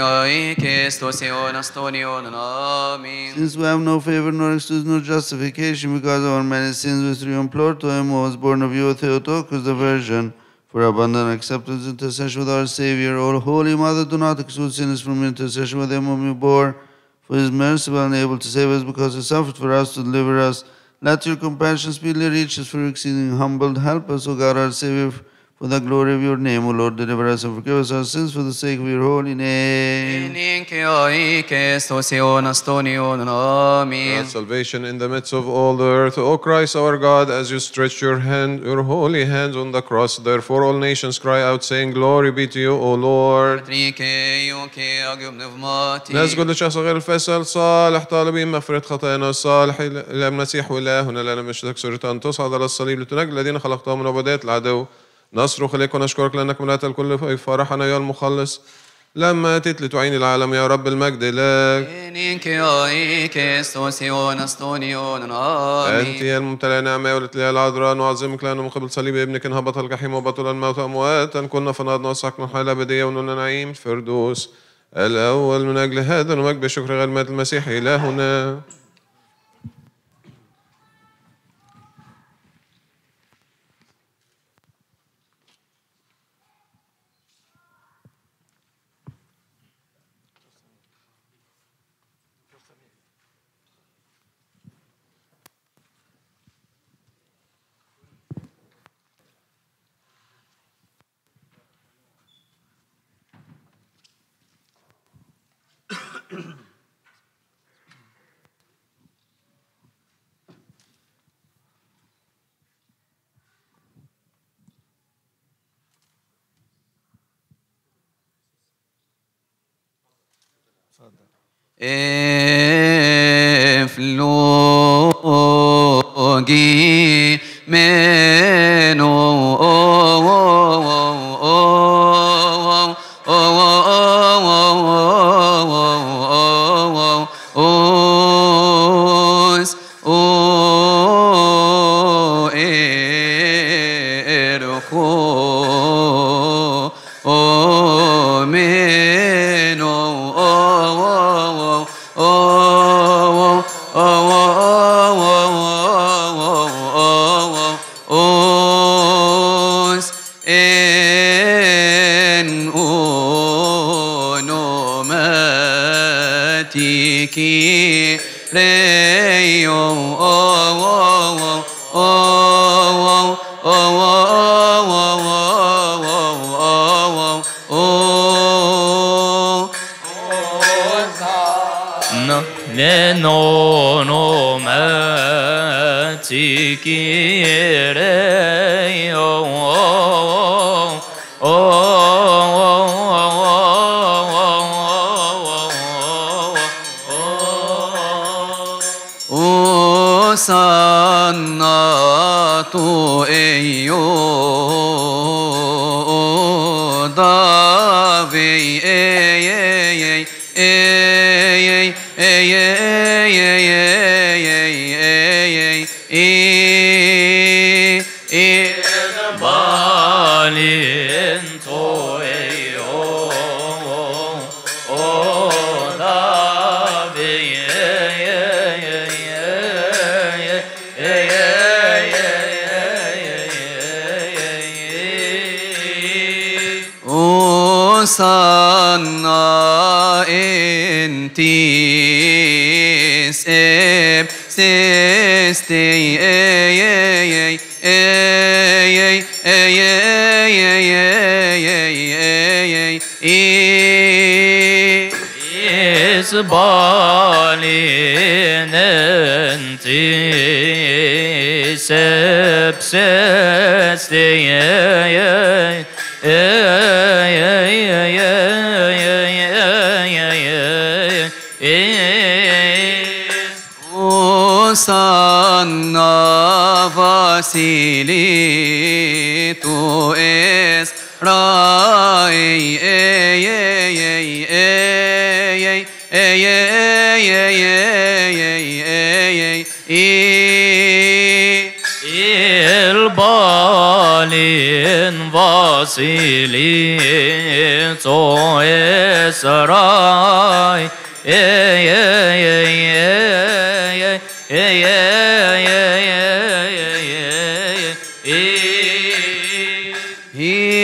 Since we have no favor, nor excuse, nor justification because of our many sins, we implore to him who was born of you, Theotokos the Virgin, for abundant acceptance intercession with our Savior. O Holy Mother, do not exclude sinners from your intercession with them whom you bore, for His merciful and able to save us, because He suffered for us to deliver us. Let your compassion speedily reach us, for your exceeding humbled. Help us, O God, our Savior, for the glory of your name. O Lord, deliver us and forgive us our sins for the sake of your holy name. Grant salvation in the midst of all the earth, O Christ our God, as you stretched your hand, your holy hands on the cross. Therefore all nations cry out, saying, Glory be to you, O Lord. نسجد لشخص غير الفيصل صالح طالبين مغفرة خطايانا الصالح إلى المسيح وإلهنا لنا مشتك سورة أن تصعد على الصليب لتنجي الذين خلقتهم من عبودية العدو. نصرخ إليك ونشكرك لأنك ملأت الكل في فرحنا أيها المخلص لما أتيت لتعين العالم يا رب المجد لك. أنت يا الممتلئ نعمة ولدت لي العذراء نعظمك لأنه من قبل صليب ابنك انهبط الجحيم وبطل الموت أمواتا كنا فنضنا وسحقنا الحياة الأبدية ونلنا نعيم فردوس الأول. من أجل هذا نمجد بشكر غير مات المسيح إلهنا. افلوجي منو اوس او ارخو او منو os en onomatiki reyo Sanatu eyo davi ey ey ey ey ey ey ey balento eyo o davi Sanna entis eb seste ey ey ey ey ey ey is balin entis eb seste ey Sanna Vasilito es Rai ey ey ey ey ey ey El balin Vasilito es Rai ey ey ey Hey, hey, hey, hey, hey, hey, hey.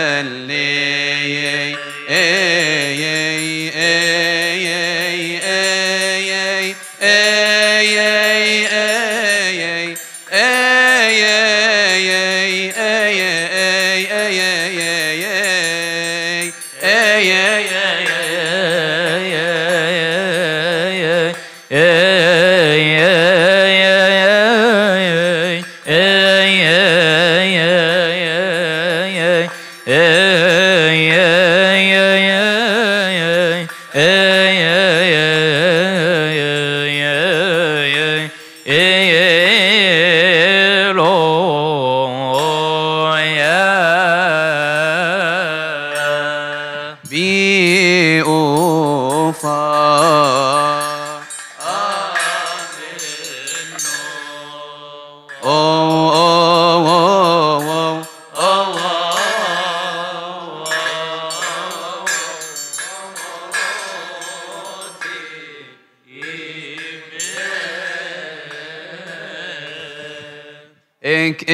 إنك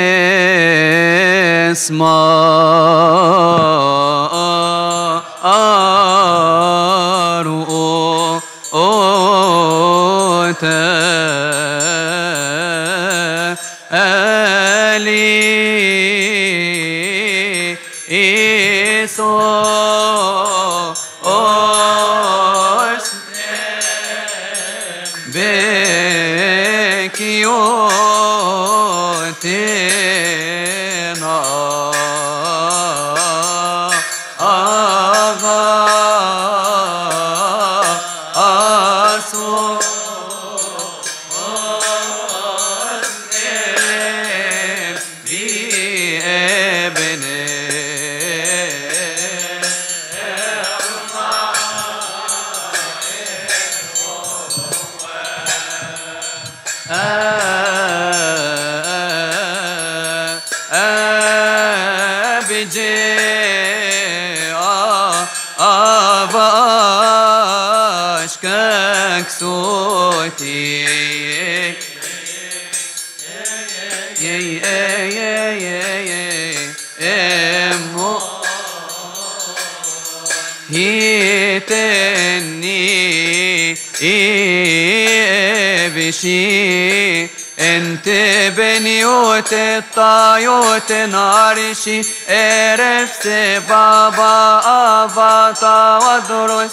انت بنيوت الطايوت نارشي ارفس بابا افاتا ودرس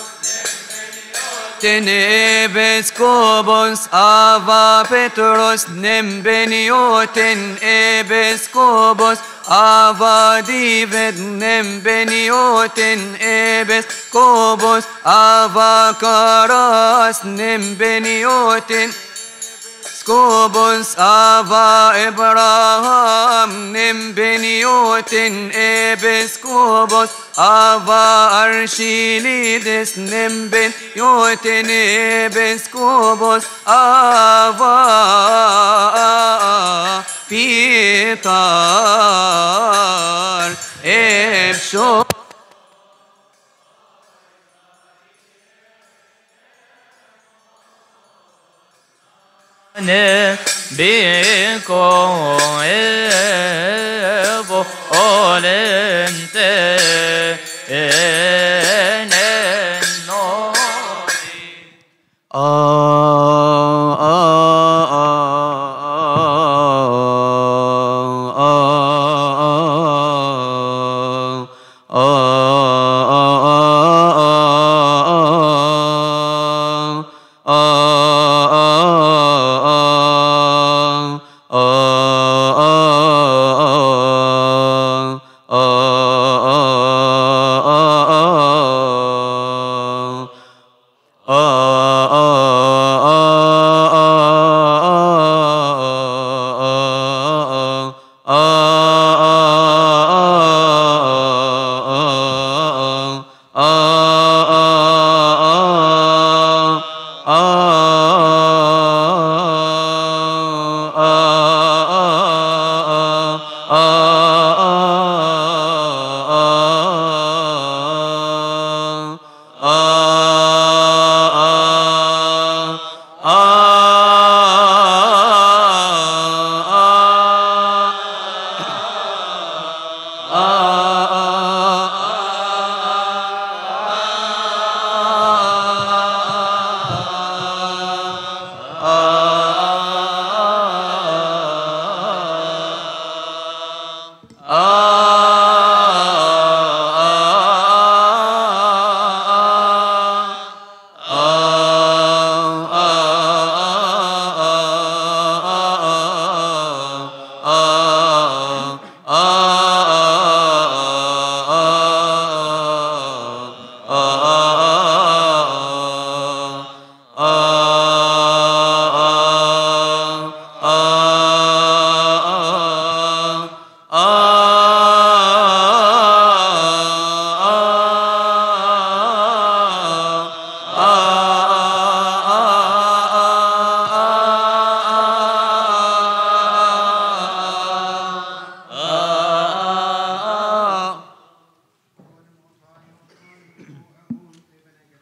تنبس كوبوس افا بتروس نم بنيوتن ابس كوبوس افا ديفيد نم بنيوتن ابس كوبوس افا كاراس نم بنيوتن سكوبوس افا ابراهام نم بنيوتن ابس كوبوس افا ارشيليدس نم بنيوتن ابس كوبوس افا بيطار ابشو بيكو إبو أولنت إننو آه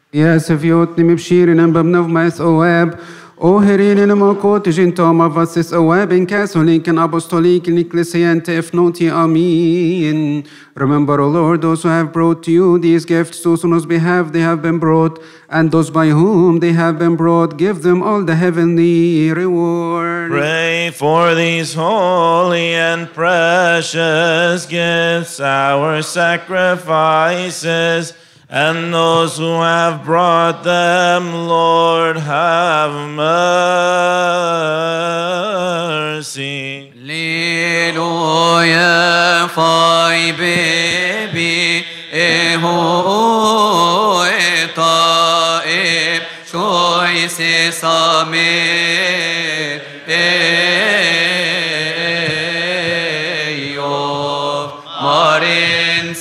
Yasefjotni mibshirin and babnavmas oab. O herinen makotigen toma vasis oab in Catholic and Apostolic and Ecclesiante if noti amin. Remember, O Lord, those who have brought to you these gifts, those on whose behalf they have been brought, and those by whom they have been brought, give them all the heavenly reward. Pray for these holy and precious gifts, our sacrifices, and those who have brought them, Lord, have mercy. Alleluia, fai baby, eho etaib, choice samir, eyov, marin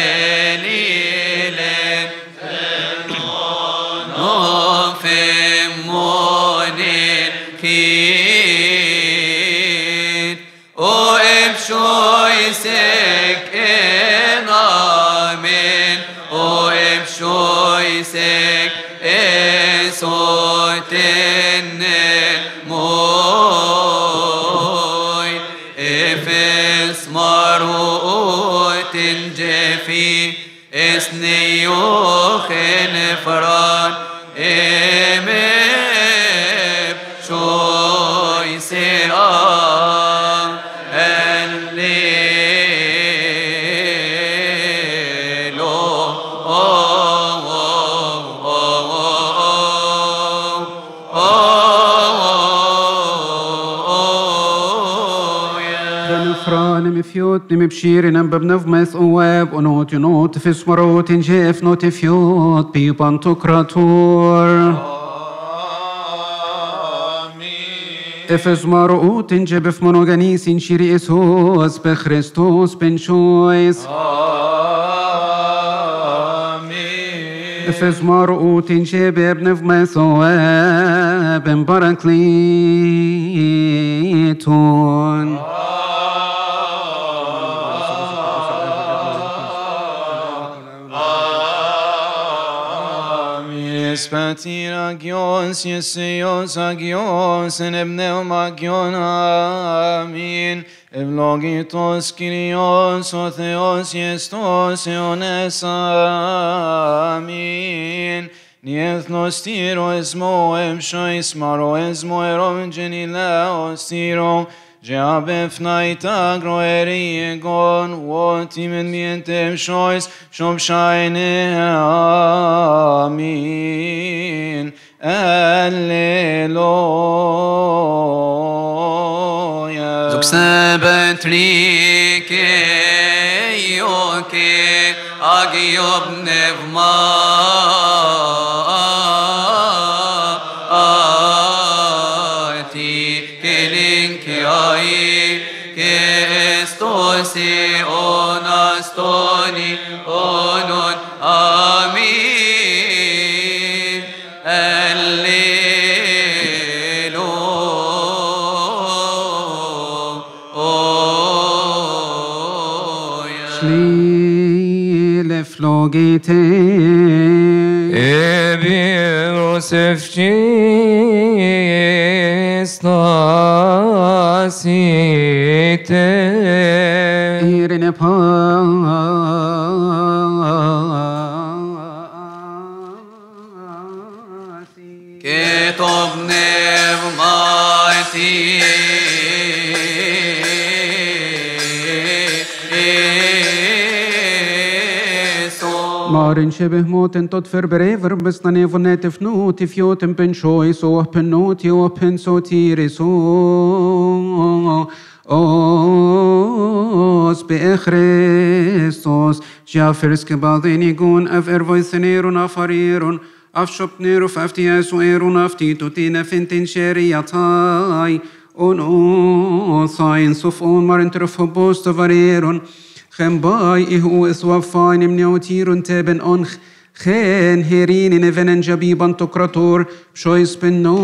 selile, no femonin kid, o eb choisek en amen, o eb choisek esoten moy, efes marutin jefi, esneyochen faran, emeb choise am, Mifjot, Nimipshirin, and Babnavmas, Oab, Onot, Unot, Fismarot, and Jeff, Notifiot, Pipantokrator. Efes Marot, and Jebef Monoganis, in Shiri Esos, Be Christos, Ben Choice. Efes Marot, and Jebeb Nevmas, Oab, and Barakliton. Spatir agios, Yesios agios, and ebneumagion, amin. Evlogitos Kyrios, o Theos, Yestos, eones, amin. Niethnos tiro esmo, ebshois maro esmo, erom genilaos tiro. Jeabef naita groeriegon, wotimen mientem shois, shom shaine, amin. Alleluia. Zuxebet rike, yoke, agiob nevma, Estosi onastoni onon amin. Alleluia. Schlile flogite. Ebiros efchis nasite. Irine pa. Ketov nevmati. Marin shebeh moten tot verberever besnane vonetif not if yotem pen choice o pen not yo pen so tiris o os be Christos jafers gebadinigun af ervoisenerun afarirun af shopneru faftias o erun aftitutina fintin sheriatai on o science of on marin trofobos tavarerun Chembai ihu iswafain imneotirun teben onch chen herin in evenen jabiban tokrator shois ben no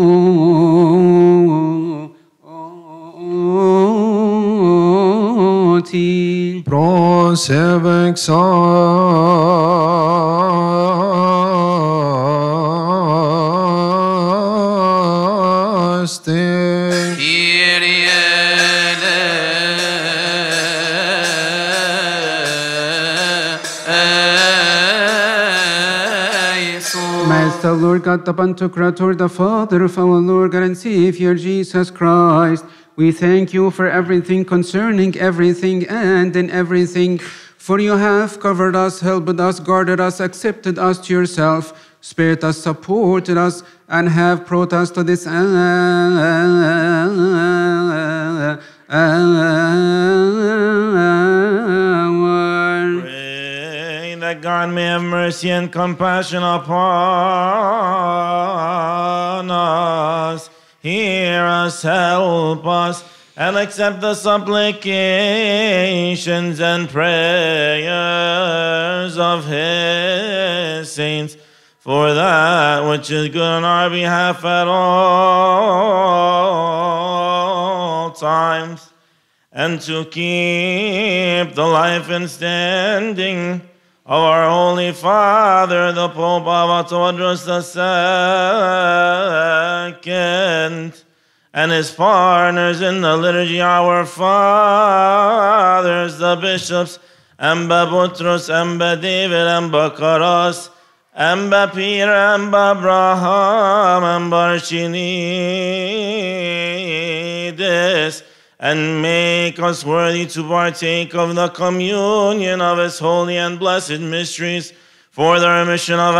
ti Prosevexan Master the Lord God, the Pantocrator, the Father of our Lord God and Savior Jesus Christ, we thank you for everything concerning everything and in everything. For you have covered us, helped us, guarded us, accepted us to yourself, spared us, supported us, and have brought us to this hour. Pray that God may have mercy and compassion upon us. Hear us, help us, and accept the supplications and prayers of his saints, for that which is good on our behalf at all times, and to keep the life and standing of our Holy Father, the Pope Avatodros the Second, and his partners in the liturgy, our fathers, the bishops, Amba Butros, Amba David, Amba Karas, Amba Peter, Amba Abraham, Amba Archinides, and make us worthy to partake of the communion of his holy and blessed mysteries for the remission of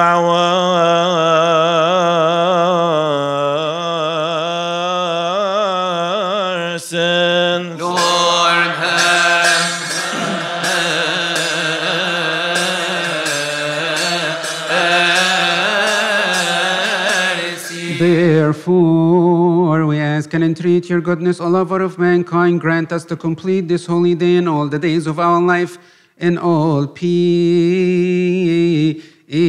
our sins. Lord, have mercy. Therefore, we ask and entreat your goodness, O lover of mankind, grant us to complete this holy day and all the days of our life in all peace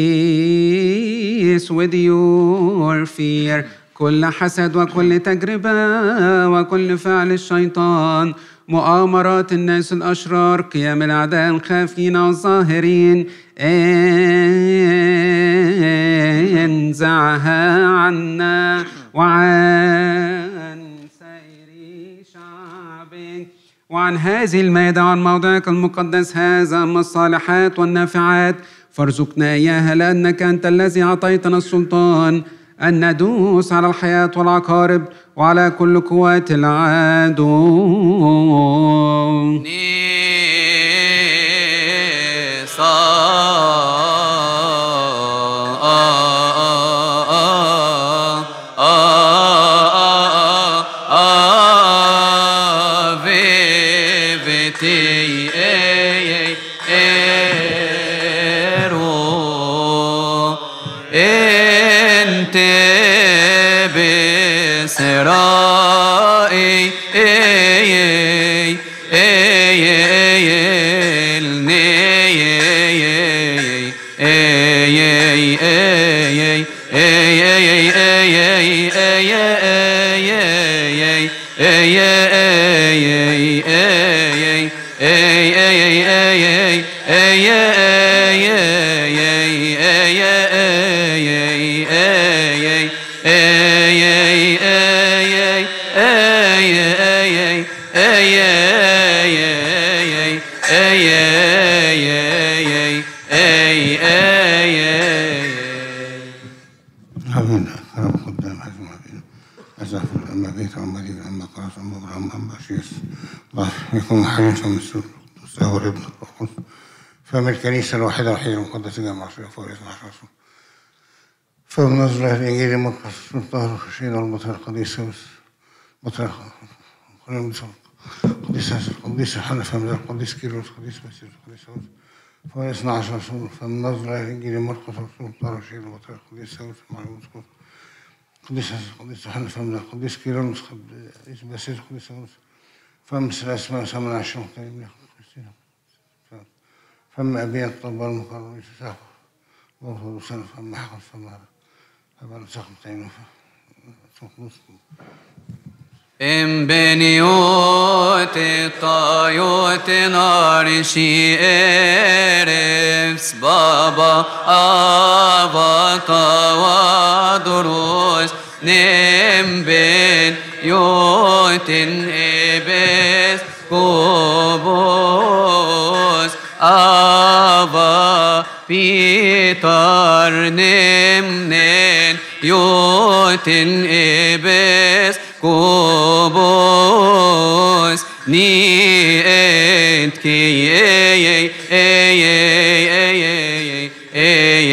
with your fear. كل حسد وكل تجربة وكل فعل الشيطان، مؤامرات الناس الأشرار، قيام الأعداء الخافين والظاهرين، انزعها عنا وعن سائر شعبك وعن هذه المائدة وعن موضعك المقدس هذا من الصالحات والنافعات، فارزقنا إياها لأنك أنت الذي أعطيتنا السلطان أن ندوس على الحياة والعقارب وعلى كل قوات العدو. سرائي يكون حياة مسؤول مستوى ابن القدس فم الكنيسة الواحدة وحيدة المقدسة جامعة فوق اسمها رسول فبنظر الإنجيل المقدس الطاهر خشين المطهر القديس مطهر القديس القديس حنف من القديس كيروس القديس مسير القديس فهو اثنا عشر رسول فبنظر الإنجيل المقدس رسول الطاهر خشين المطهر القديس معلوم القديس القديس حنف من القديس كيروس القديس مسير القديس فمثل أسماء ثمان عشر كلمة فم أبي الطبال المقرر يتساق وهو سنة فم حقل فم هذا سقمتين إن بنيوت الطايوت نارشي إرفس بابا أباقا ودروس نم بن يوتن إبس كوبوس أبا Peter nemnen Joten ebes Kobos Ni et ki ey ey ey ey ey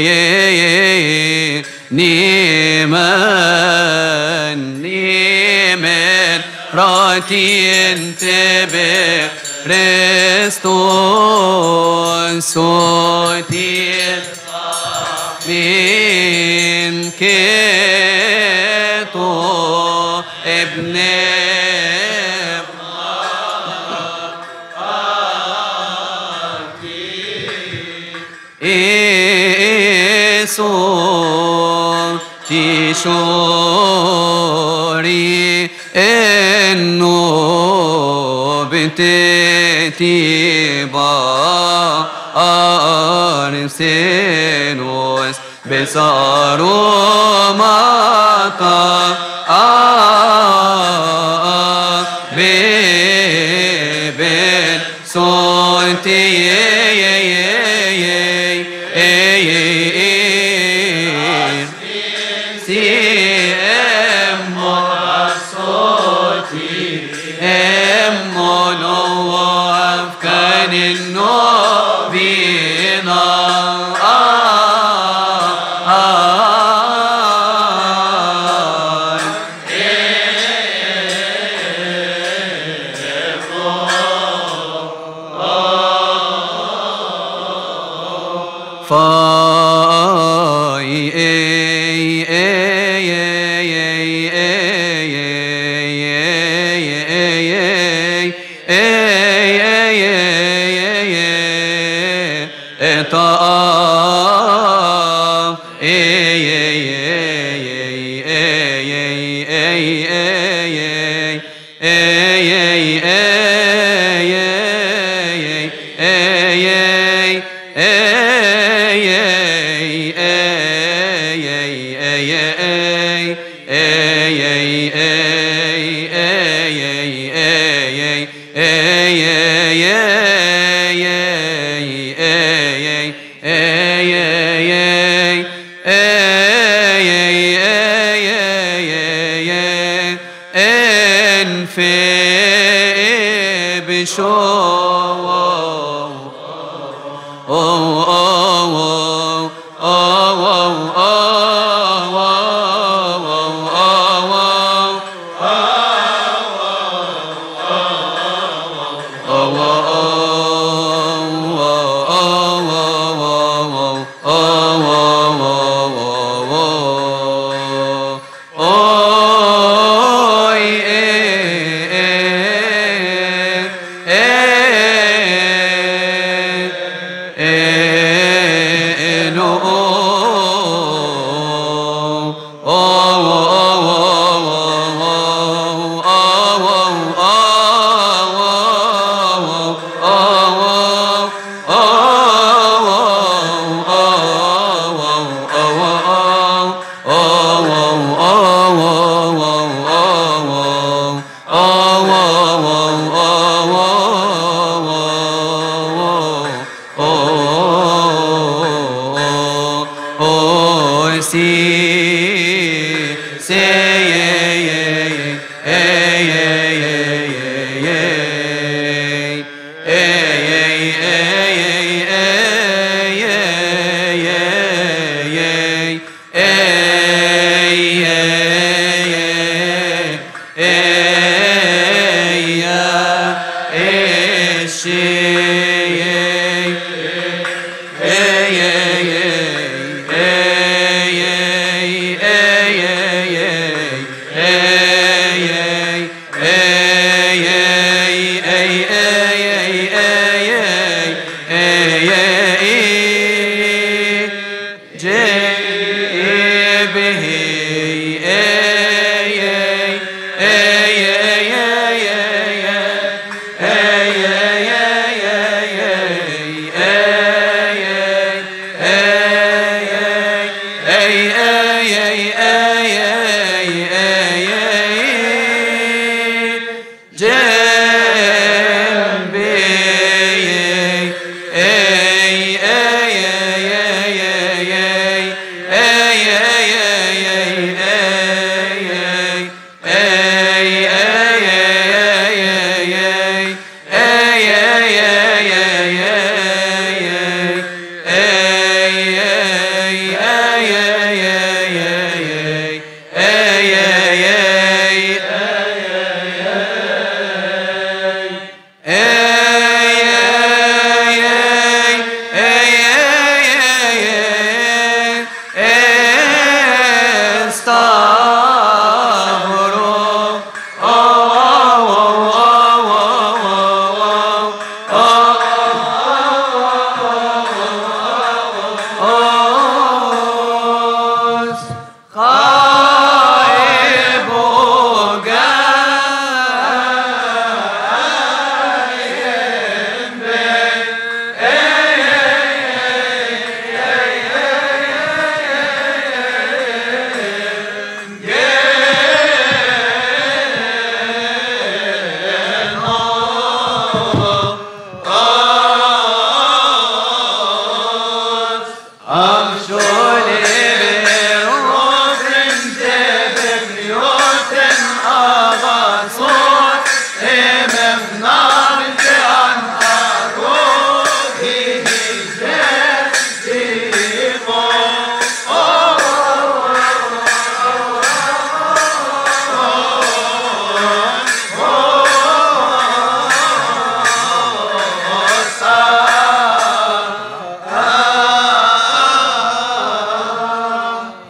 ey Niman Niman Ratin tebe Reston sotir min keto ebne eso tishori enno tetiba arsenos besaromata beben sonti si emmo soti emmo no afkan النوبينا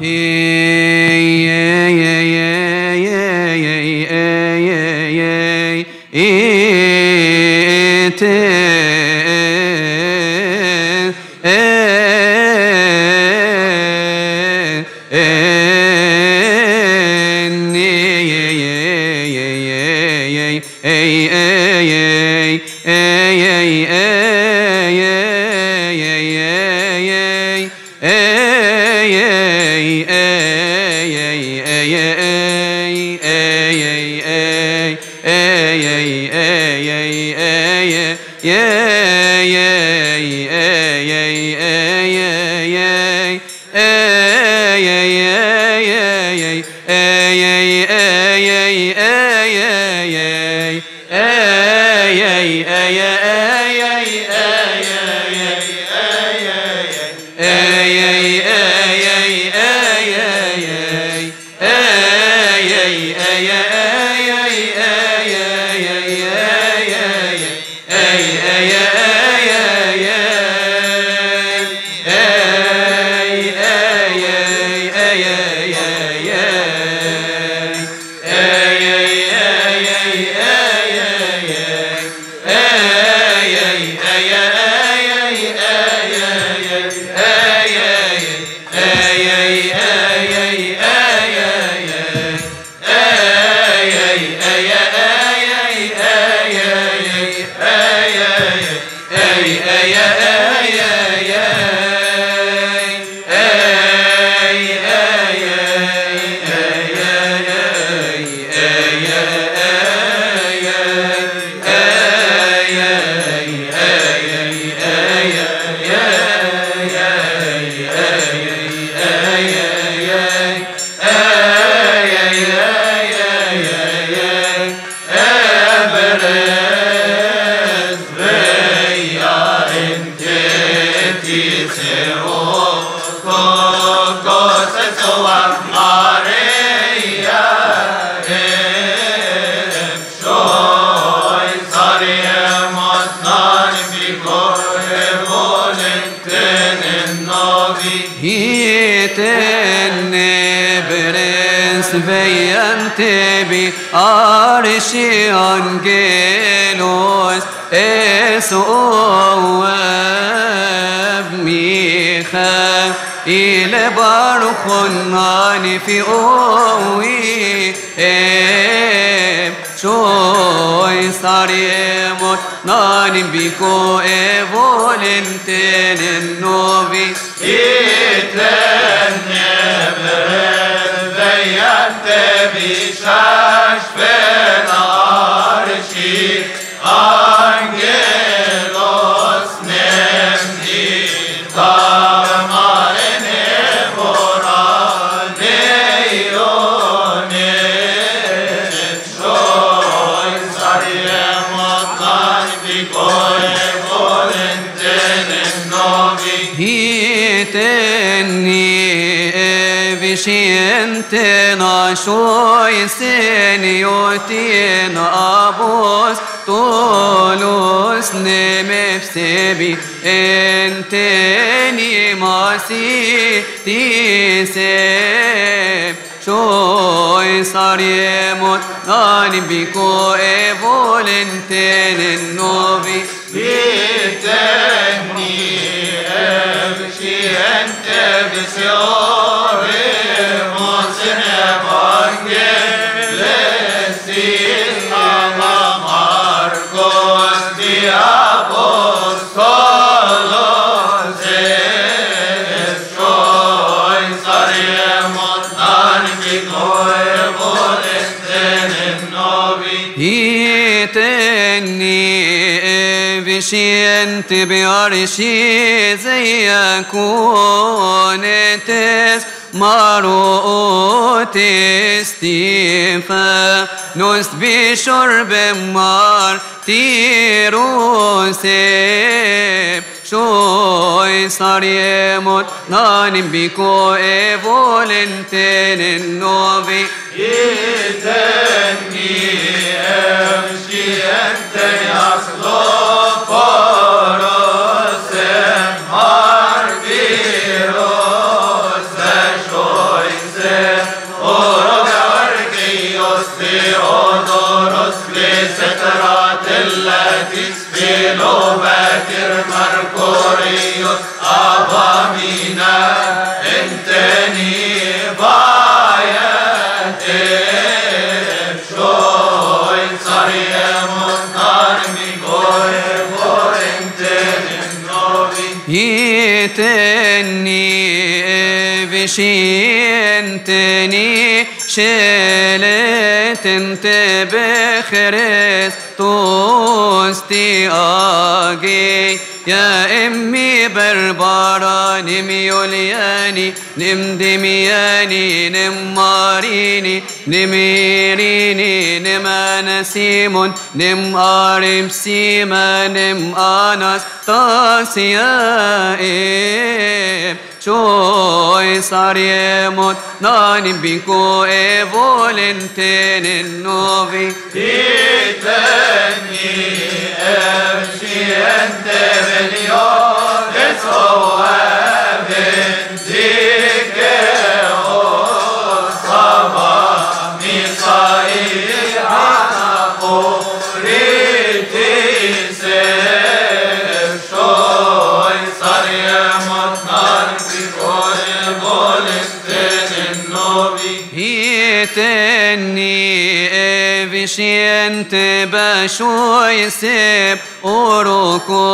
Tebi arshi angelos esoab Michael baruchonani fi owi em shoy saremot nani biko evolenten novi itlen Yante bishash venarshi angelos nemdi tamarene vorane yone shoy sariemotan bikoe volentene novi hiteni Vishentena shoy seniotina abos tolos nemefsebi enteni masi tiseb shoy sariemot nani biko evolentenen novi viteni evshente visiore Vishient biarshi zeyakunetes marotes tifa nos bishor bemar tirose shoy sariemot nanim biko evolentenen novi iteni evshiyente yaslo Porosem marviros shoy يتني بشينتني شلت انت بخريستوس تياجي يا امي بربرة نم يولياني نم دمياني نم ماريني نميريني نم انسيمون نم ارم سيما نم اناستاسيا Choi sariemot nanim binko e volenten novi Titani emshiente velio esoaven dike o sama misai anako ritise Choi sariemot nanim Hiteni efficiente bashoy sep oro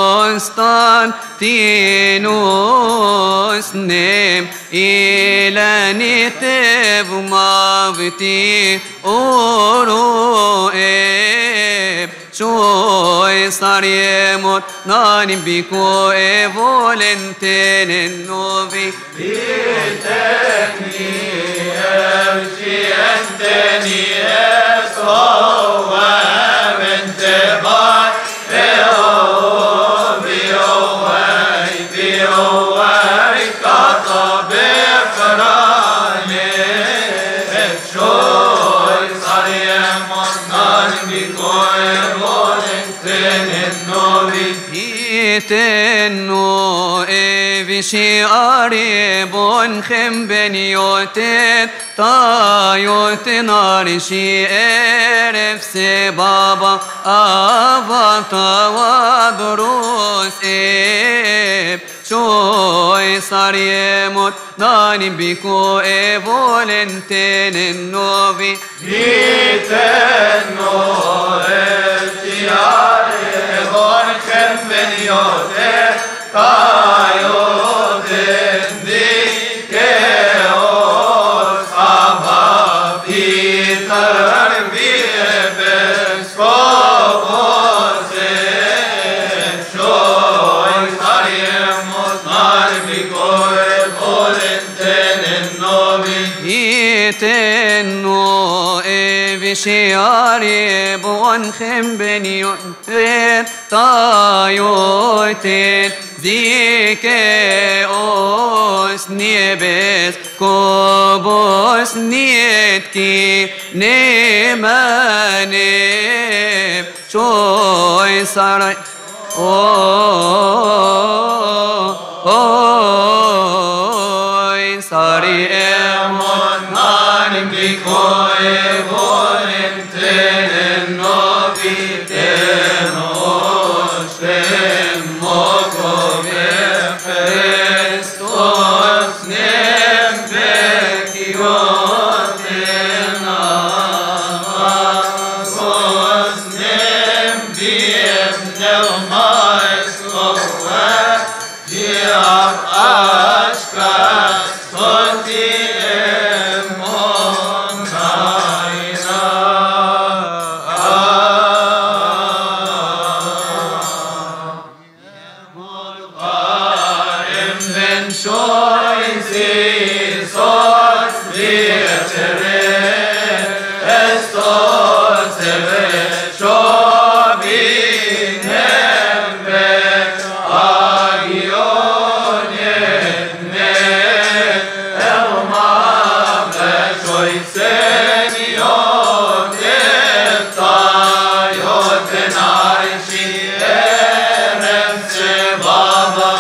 Constantinus nem ilanitev mavti oro eb Shoy sariemot nanim biko e volenten novi Hiteni emshienteni esoavente bai Eo bioai bioai kata befrane Shoy sariemot nanim biko e volenten novi Hitenu evishi aribon khemben yotet tayoten arishi eref se baba avata vadros eb Shoy sariemot nanim biko e volenten novi Hitenu eftiare von khemben yotet tayoten dike os abba Peter viebes kobose Shoy sariemot narim biko e volenten novi Hitenu evishi aribon khemben yotet tayoten dike os niebes kobos nietki nemane Shoy saray oh oh sariemot nanim biko e volenten novi tenos temoko Christos nem vekioten amazos nem diem neumais loa diab ashka sonti emon naina Ben shoy sos lietere estos eve shobi nembe agionet ne elma be shoy seniot etayoten arshi erem se baba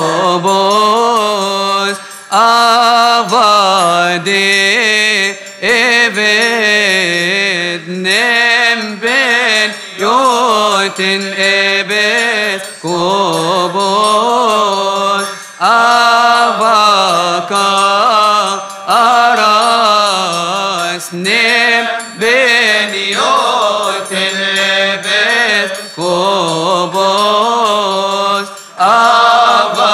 Avade David nemben yoten ebes kobos avaka aras nemben yoten ebes kobos ava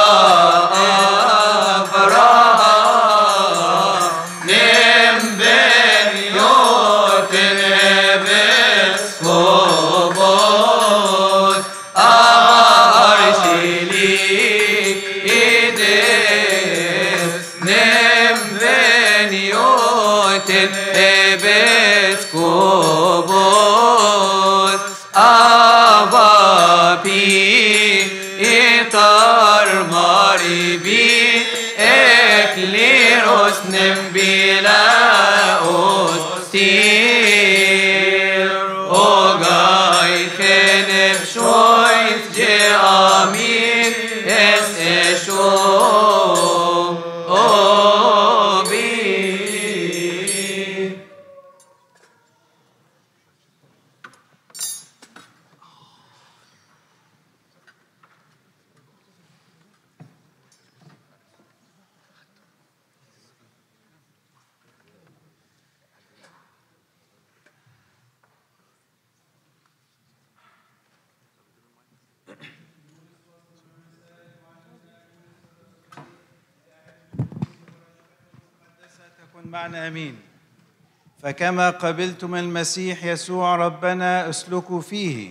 معنا امين. فكما قبلتم المسيح يسوع ربنا اسلكوا فيه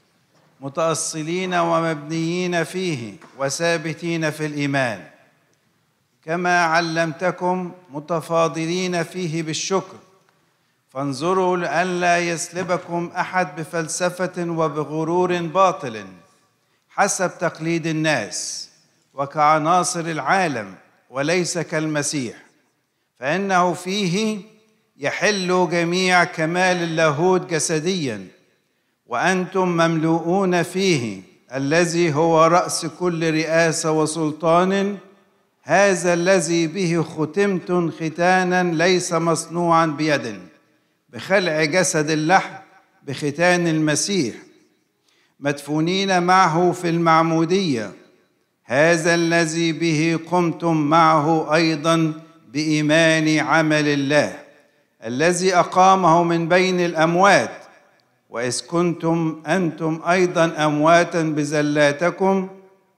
متأصلين ومبنيين فيه وثابتين في الإيمان، كما علمتكم متفاضلين فيه بالشكر. فانظروا لئلا يسلبكم أحد بفلسفة وبغرور باطل حسب تقليد الناس وكعناصر العالم، وليس كالمسيح، فإنه فيه يحل جميع كمال اللاهوت جسديا، وأنتم مملوءون فيه الذي هو رأس كل رئاسة وسلطان، هذا الذي به ختمتم ختانا ليس مصنوعا بيد، بخلع جسد اللحم بختان المسيح، مدفونين معه في المعمودية، هذا الذي به قمتم معه أيضا بإيمان عمل الله الذي أقامه من بين الأموات، وإذ كنتم أنتم أيضا أمواتا بزلاتكم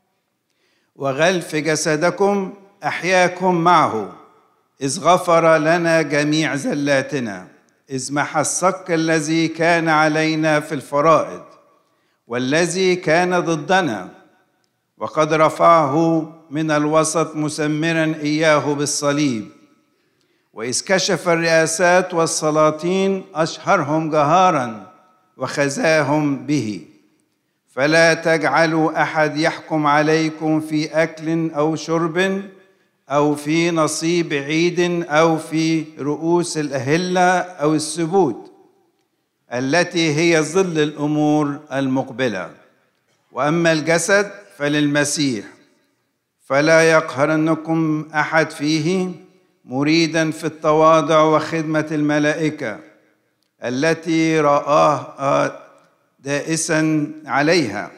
وغلف جسدكم أحياكم معه، إذ غفر لنا جميع زلاتنا، إذ محى الصك الذي كان علينا في الفرائض والذي كان ضدنا، وقد رفعه من الوسط مسمرا إياه بالصليب، وإذ كشف الرئاسات والسلاطين أشهرهم جهارا وخزاهم به. فلا تجعلوا أحد يحكم عليكم في أكل أو شرب أو في نصيب عيد أو في رؤوس الأهلة أو السبوت التي هي ظل الأمور المقبلة، وأما الجسد فللمسيح، فلا يقهرنكم أحد فيه، مريدا في التواضع وخدمة الملائكة التي رآه دائسا عليها،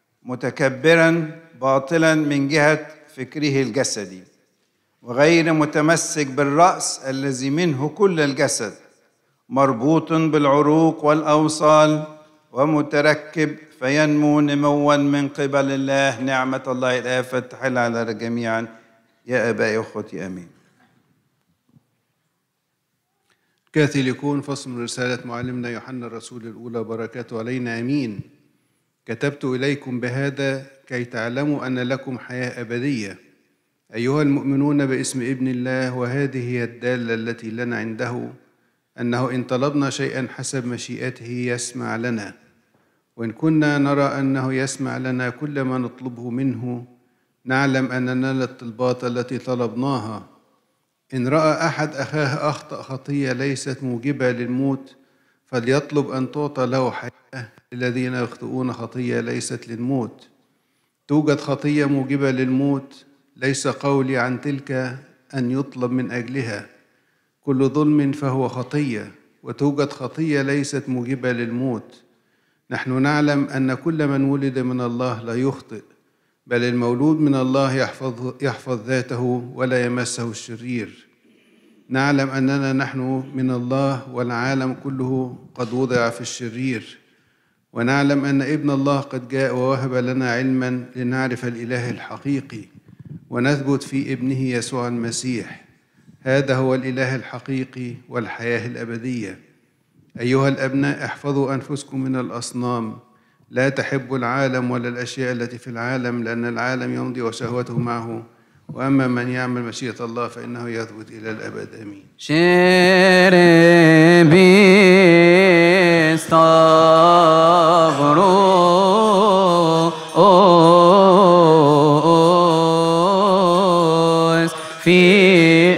متكبرا باطلا من جهة فكره الجسدي، وغير متمسك بالرأس الذي منه كل الجسد، مربوط بالعروق والأوصال ومتركب فينمو نموا من قبل الله. نعمة الله الآب تحل على جميعا يا آبائي وأخوتي آمين. كاثوليكون فصل رسالة معلمنا يوحنا الرسول الأولى بركاته علينا آمين. كتبت إليكم بهذا كي تعلموا أن لكم حياة أبدية أيها المؤمنون باسم ابن الله، وهذه هي الدالة التي لنا عنده، أنه إن طلبنا شيئا حسب مشيئته يسمع لنا، وإن كنا نرى أنه يسمع لنا كل ما نطلبه منه نعلم أننا الطلبات التي طلبناها. إن رأى أحد أخاه أخطأ خطية ليست موجبة للموت فليطلب أن تعطى له حياة. الذين يخطئون خطية ليست للموت، توجد خطية موجبة للموت، ليس قولي عن تلك أن يطلب من أجلها. كل ظلم فهو خطية، وتوجد خطية ليست موجبة للموت. نحن نعلم أن كل من ولد من الله لا يخطئ، بل المولود من الله يحفظ, يحفظ ذاته ولا يمسه الشرير. نعلم أننا نحن من الله، والعالم كله قد وضع في الشرير. ونعلم أن ابن الله قد جاء ووهب لنا علما لنعرف الإله الحقيقي ونثبت في ابنه يسوع المسيح. هذا هو الإله الحقيقي والحياة الأبدية. أيها الأبناء، احفظوا أنفسكم من الأصنام، لا تحبوا العالم ولا الأشياء التي في العالم، لأن العالم يمضي وشهوته معه، وأما من يعمل مشيئة الله فإنه يثبت إلى الأبد. آمين. شربي استغفروا في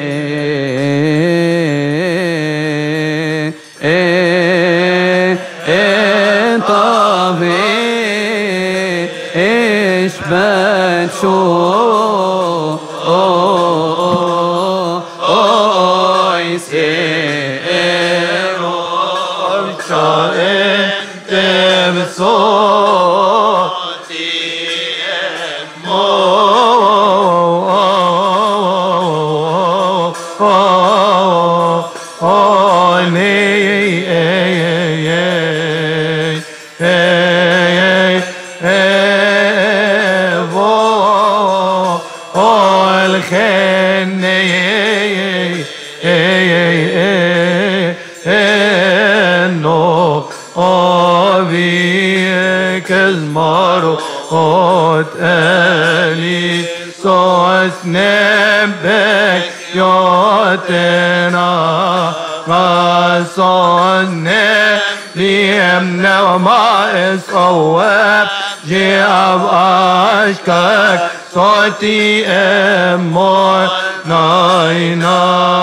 صوتي أمور ناينا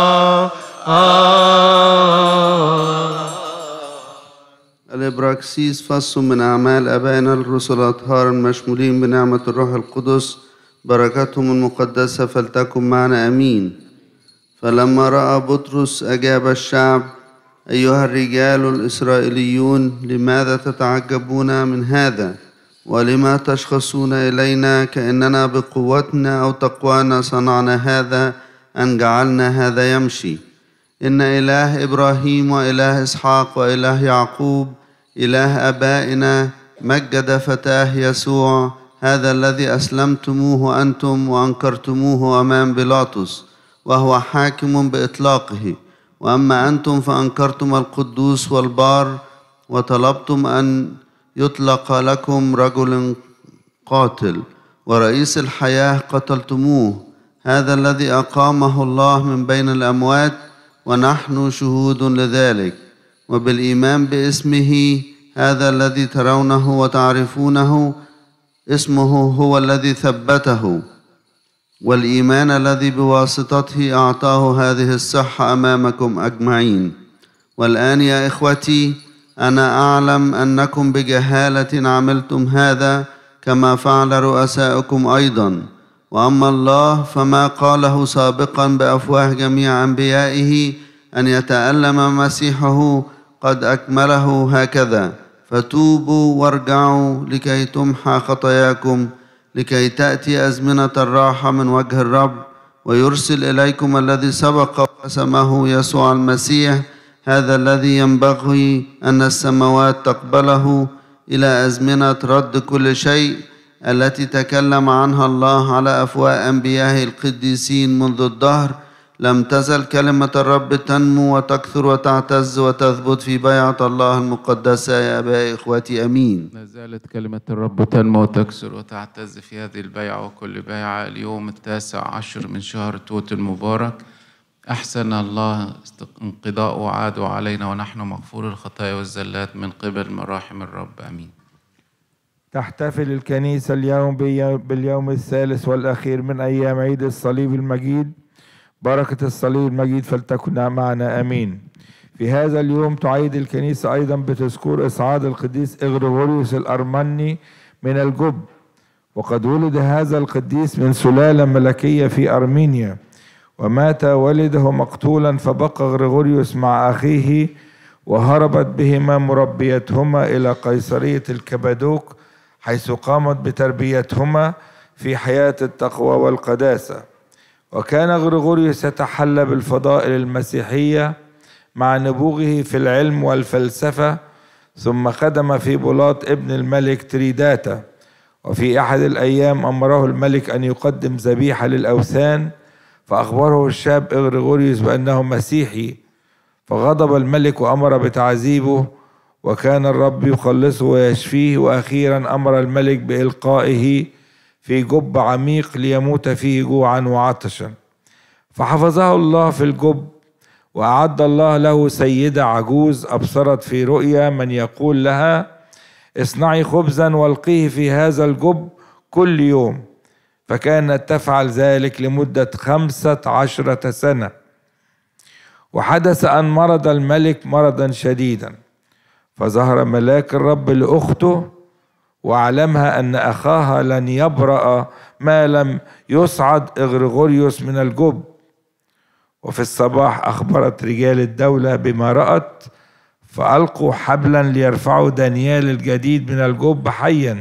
الإبراكسيس فصل من أعمال أبائنا الرسل الأطهار المشمولين بنعمة الروح القدس، بركاتهم المقدسة فلتكن معنا أمين. فلما رأى بطرس أجاب الشعب: أيها الرجال الإسرائيليون، لماذا تتعجبون من هذا؟ ولما تشخصون إلينا كأننا بقوتنا أو تقوانا صنعنا هذا أن جعلنا هذا يمشي؟ إن إله إبراهيم وإله إسحاق وإله يعقوب إله آبائنا مجد فتاه يسوع، هذا الذي أسلمتموه أنتم وأنكرتموه أمام بيلاطس، وهو حاكم بإطلاقه. وأما أنتم فأنكرتم القدوس والبار، وطلبتم أن يطلق لكم رجل قاتل، ورئيس الحياة قتلتموه، هذا الذي أقامه الله من بين الأموات، ونحن شهود لذلك. وبالإيمان باسمه هذا الذي ترونه وتعرفونه، اسمه هو الذي ثبته، والإيمان الذي بواسطته أعطاه هذه الصحة أمامكم أجمعين. والآن يا إخوتي، أنا أعلم أنكم بجهالة عملتم هذا كما فعل رؤساؤكم أيضا. وأما الله فما قاله سابقا بأفواه جميع أنبيائه أن يتألم مسيحه قد أكمله هكذا. فتوبوا وارجعوا لكي تمحى خطاياكم، لكي تأتي أزمنة الراحة من وجه الرب، ويرسل إليكم الذي سبق وقسمه يسوع المسيح، هذا الذي ينبغي أن السماوات تقبله إلى أزمنة رد كل شيء التي تكلم عنها الله على أفواه أنبيائه القديسين منذ الدهر. لم تزل كلمة الرب تنمو وتكثر وتعتز وتثبت في بيعة الله المقدسة. يا أبائي إخوتي، أمين. ما زالت كلمة الرب تنمو وتكثر وتعتز في هذه البيعة وكل بيعة. اليوم التاسع عشر من شهر توت المبارك، أحسن الله انقضاء وعاده علينا ونحن مغفور الخطايا والزلات من قبل مراحم الرب. أمين. تحتفل الكنيسة اليوم باليوم الثالث والأخير من أيام عيد الصليب المجيد. بركة الصليب المجيد فلتكن معنا. أمين. في هذا اليوم تعيد الكنيسة أيضا بتذكور إصعاد القديس إغريغوريوس الأرمني من الجب، وقد ولد هذا القديس من سلالة ملكية في أرمينيا، ومات والده مقتولا، فبقى غريغوريوس مع أخيه، وهربت بهما مربيتهما إلى قيصرية الكبادوك، حيث قامت بتربيتهما في حياة التقوى والقداسة. وكان غريغوريوس يتحلى بالفضائل المسيحية مع نبوغه في العلم والفلسفة، ثم خدم في بلاط ابن الملك تريداتا. وفي أحد الأيام أمره الملك أن يقدم ذبيحة للأوثان، فأخبره الشاب غريغوريوس بأنه مسيحي، فغضب الملك وأمر بتعذيبه، وكان الرب يخلصه ويشفيه. وأخيرا أمر الملك بإلقائه في جب عميق ليموت فيه جوعا وعطشا، فحفظه الله في الجب. وأعد الله له سيدة عجوز أبصرت في رؤيا من يقول لها: اصنعي خبزا والقيه في هذا الجب كل يوم، فكانت تفعل ذلك لمدة خمسة عشرة سنة. وحدث أن مرض الملك مرضا شديدا، فظهر ملاك الرب لأخته وأعلمها أن أخاها لن يبرأ ما لم يصعد غريغوريوس من الجب. وفي الصباح أخبرت رجال الدولة بما رأت، فألقوا حبلا ليرفعوا دانيال الجديد من الجب حيا.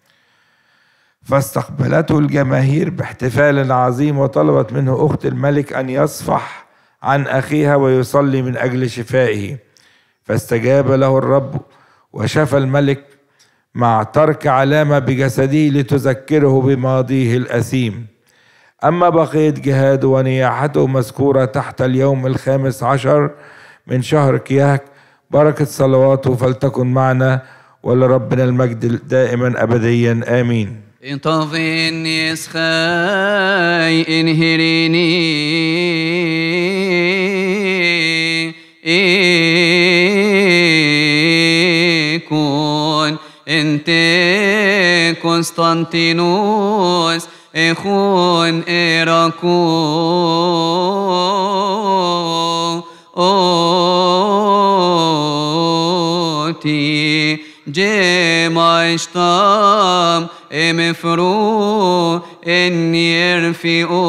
فاستقبلته الجماهير باحتفال عظيم، وطلبت منه أخت الملك أن يصفح عن أخيها ويصلي من أجل شفائه، فاستجاب له الرب وشفى الملك مع ترك علامة بجسده لتذكره بماضيه الأثيم. أما بقية جهاده ونياحته مذكورة تحت اليوم الخامس عشر من شهر كياك. بركة صلواته فلتكن معنا، ولربنا المجد دائما أبديا آمين. انتظن يسخاي انهريني كون انت قسطنطينوس اخون ايراكو اوتي جمعشتام امفرو ان يرفئو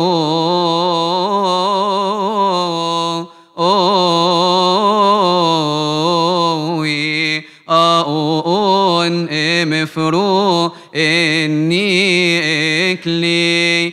اوي اون امفرو اني اكلي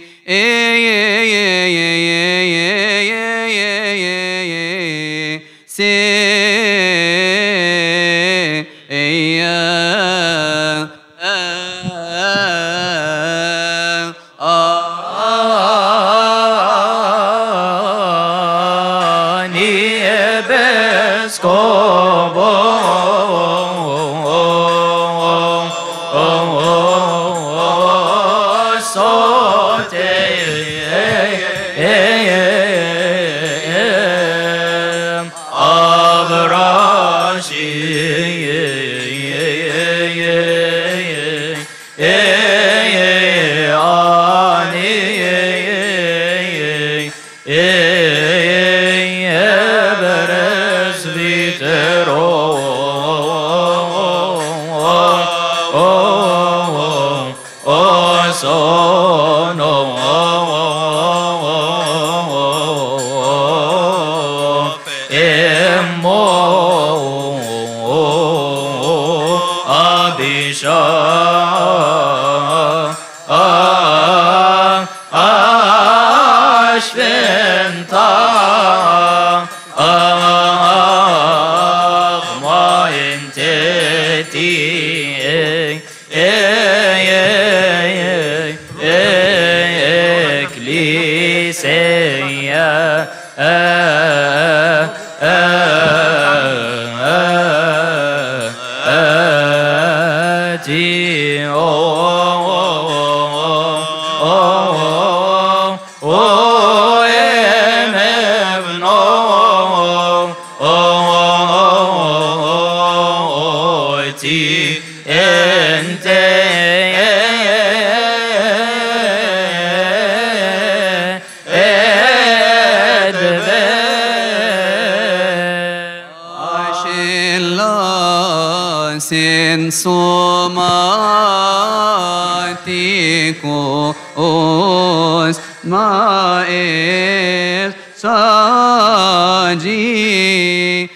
somaticos ma شاجي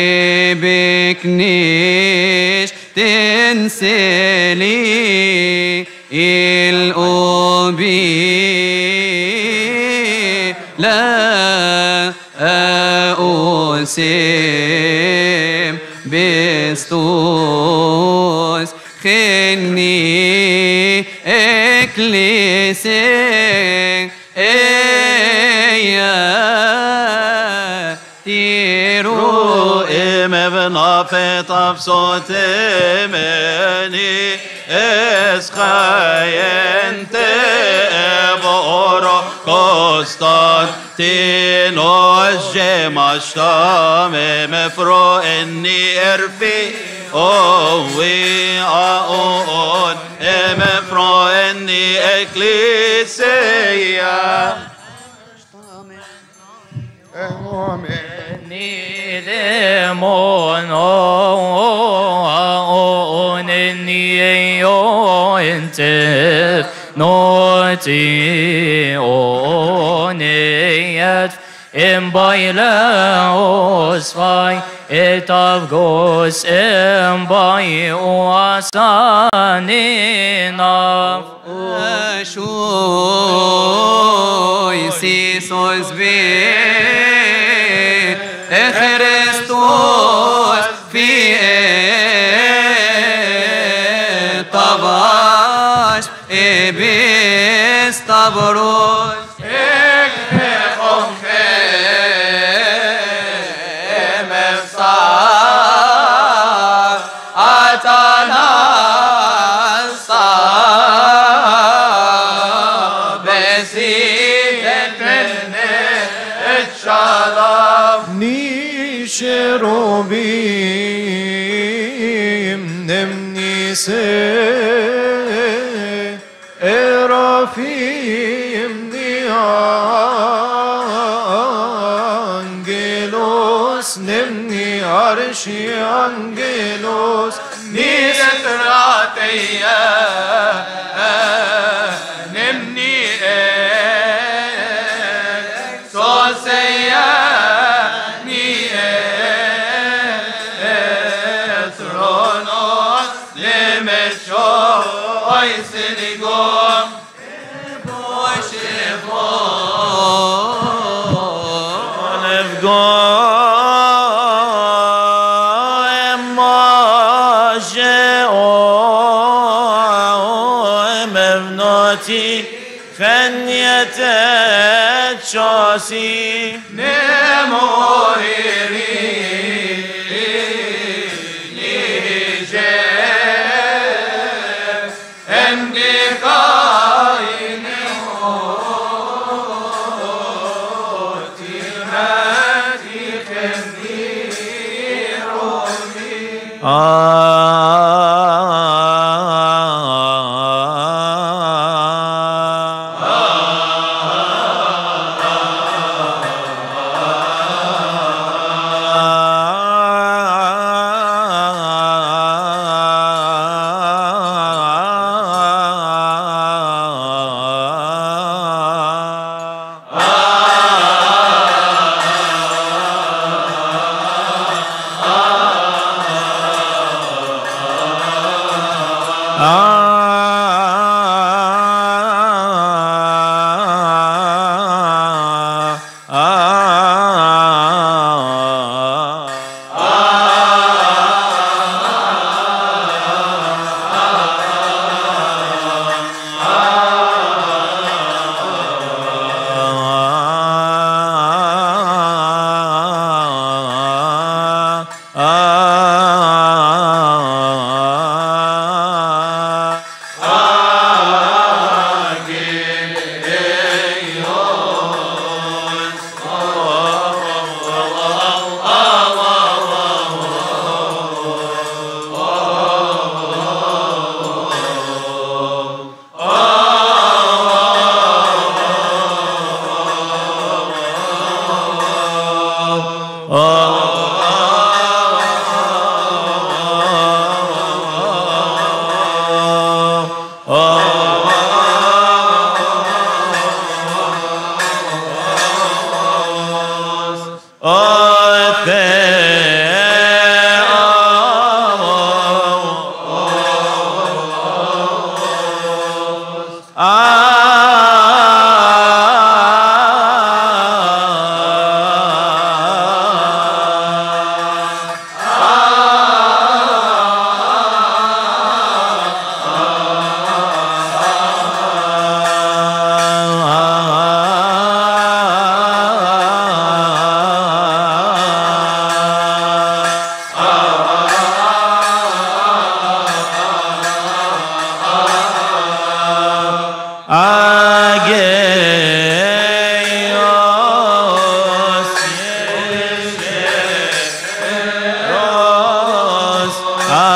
بكنيش تنسلي الأوبي لا أوسم بستوس خني اكليسي ايا تيرو ام ابن فطف صوت مني اسخاين تبورو قسطنطينوس جمشتام مفرو اني ارفي اوي اون مفرو اني اكليسيا Demon on in the ointef naughty on it in baila osfai it of gos in by oasanina شوي سيسوس بي خريستوس في طباش إبيس طبروس اكتفهم خيم الصار أتنا الصار بسيدة من الشرف شروبيم نمني سي إرافيم ني أنجلوس نمني عرشي أنجلوس ني ستراتيا نمني سوسيا خنيتت شاسي نموهري نيجي عندي قاين موتي ماتي خني رومي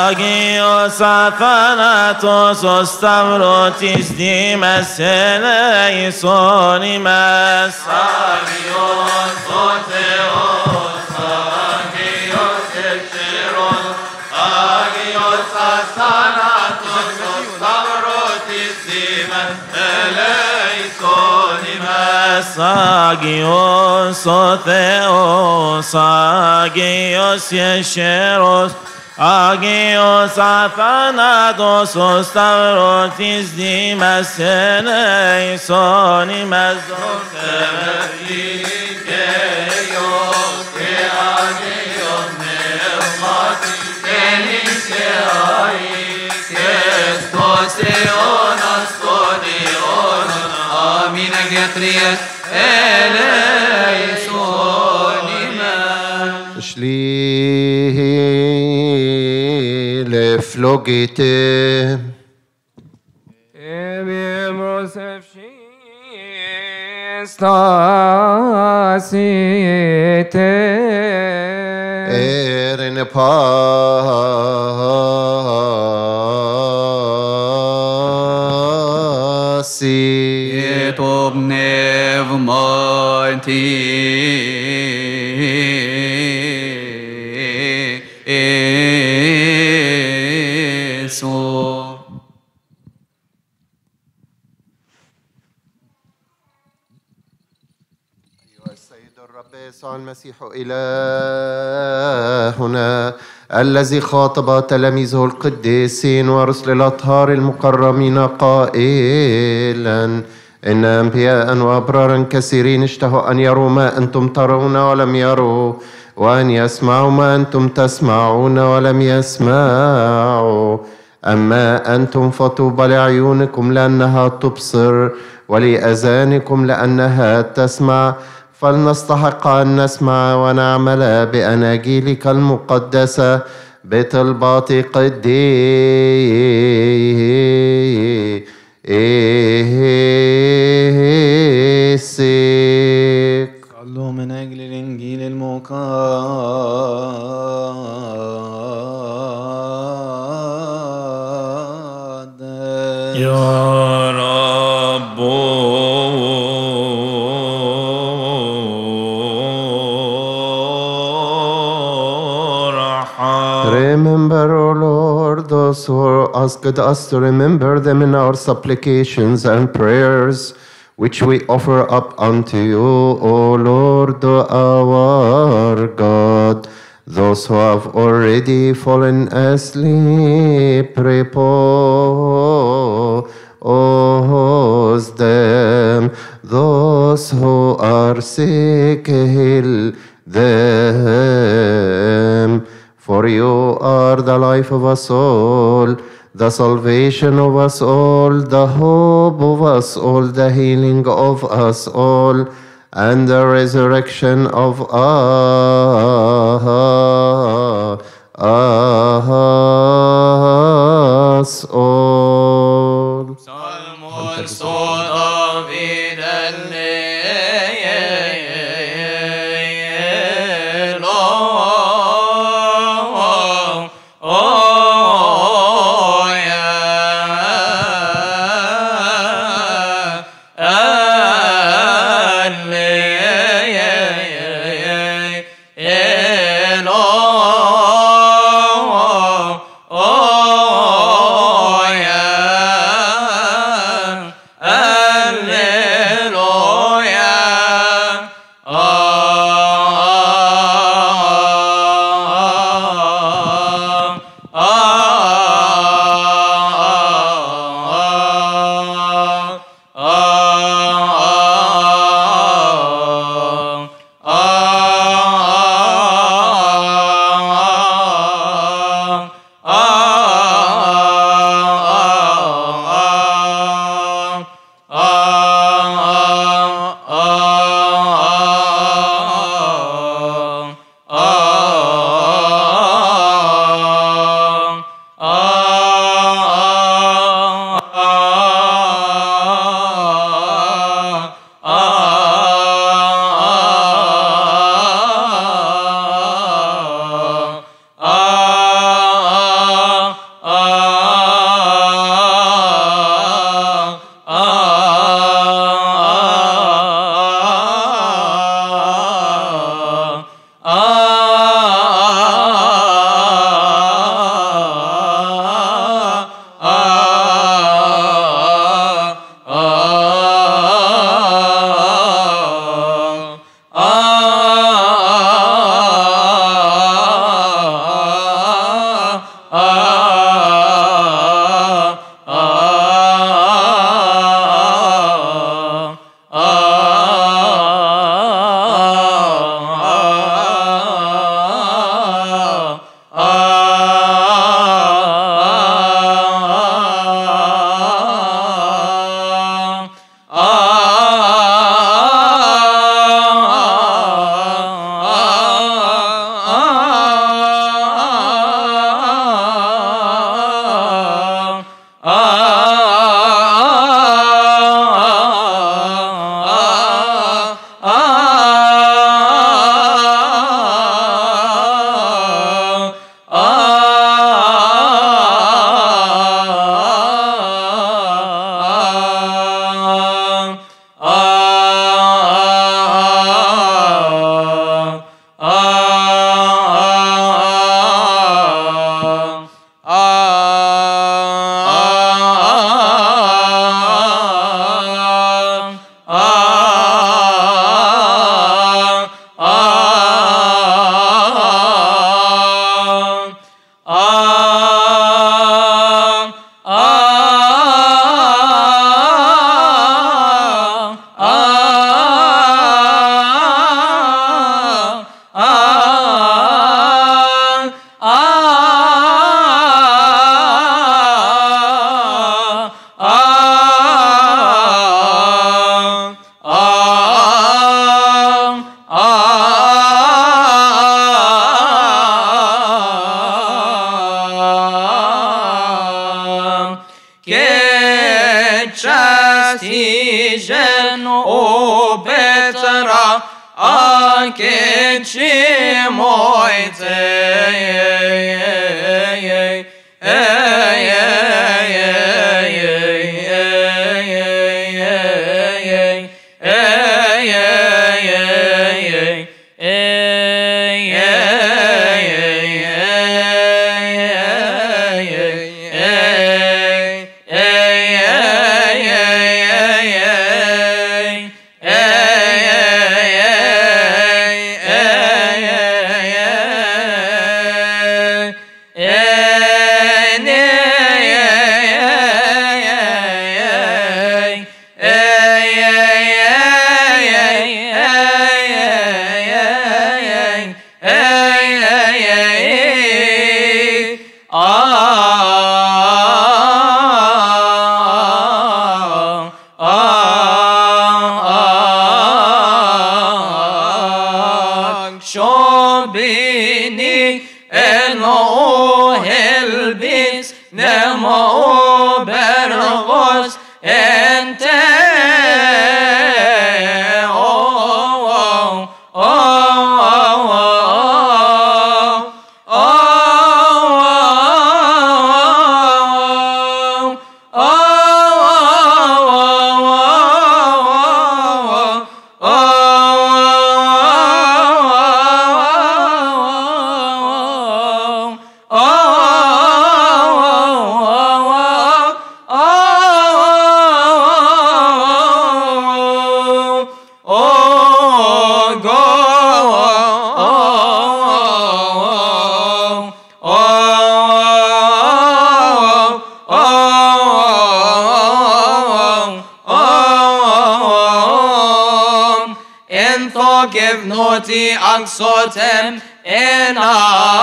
Agios athanatos ostavrotis dimes eleisonimes. Agios otheos, agios echeron, agios athanatos ostavrotis dimes eleisonimes. Agios otheos, agios yesheros, Agios athanatos ostavrotis dimes eleisonimes. Temelikeios ke agios neumati tenikei Christos eonas kodionon Amin agetriet eleisonimes. Shli leflogite miembros Stasite erin pasi Etob يسوع المسيح إلهنا الذي خاطب تلاميذه القديسين ورسل الأطهار المكرمين قائلا إن أنبياء وأبرارا كثيرين اشتهوا أن يروا ما أنتم ترون ولم يروا وأن يسمعوا ما أنتم تسمعون ولم يسمعوا أما أنتم فطوبى لعيونكم لأنها تبصر ولأذانكم لأنها تسمع فلنستحق أن نسمع ونعمل بأناجيلك المقدسة بطلبات قديسك. صلوا من أجل الإنجيل المقدس. يا رب Remember, O Lord, those who asked us to remember them in our supplications and prayers, which we offer up unto you, O Lord our God. Those who have already fallen asleep, repose them. Those who are sick, heal them. For you are the life of us all, the salvation of us all, the hope of us all, the healing of us all, and the resurrection of us all. Salmos son David Oh مسيجن وبترا أكيد شي مويتي أقصتم إنا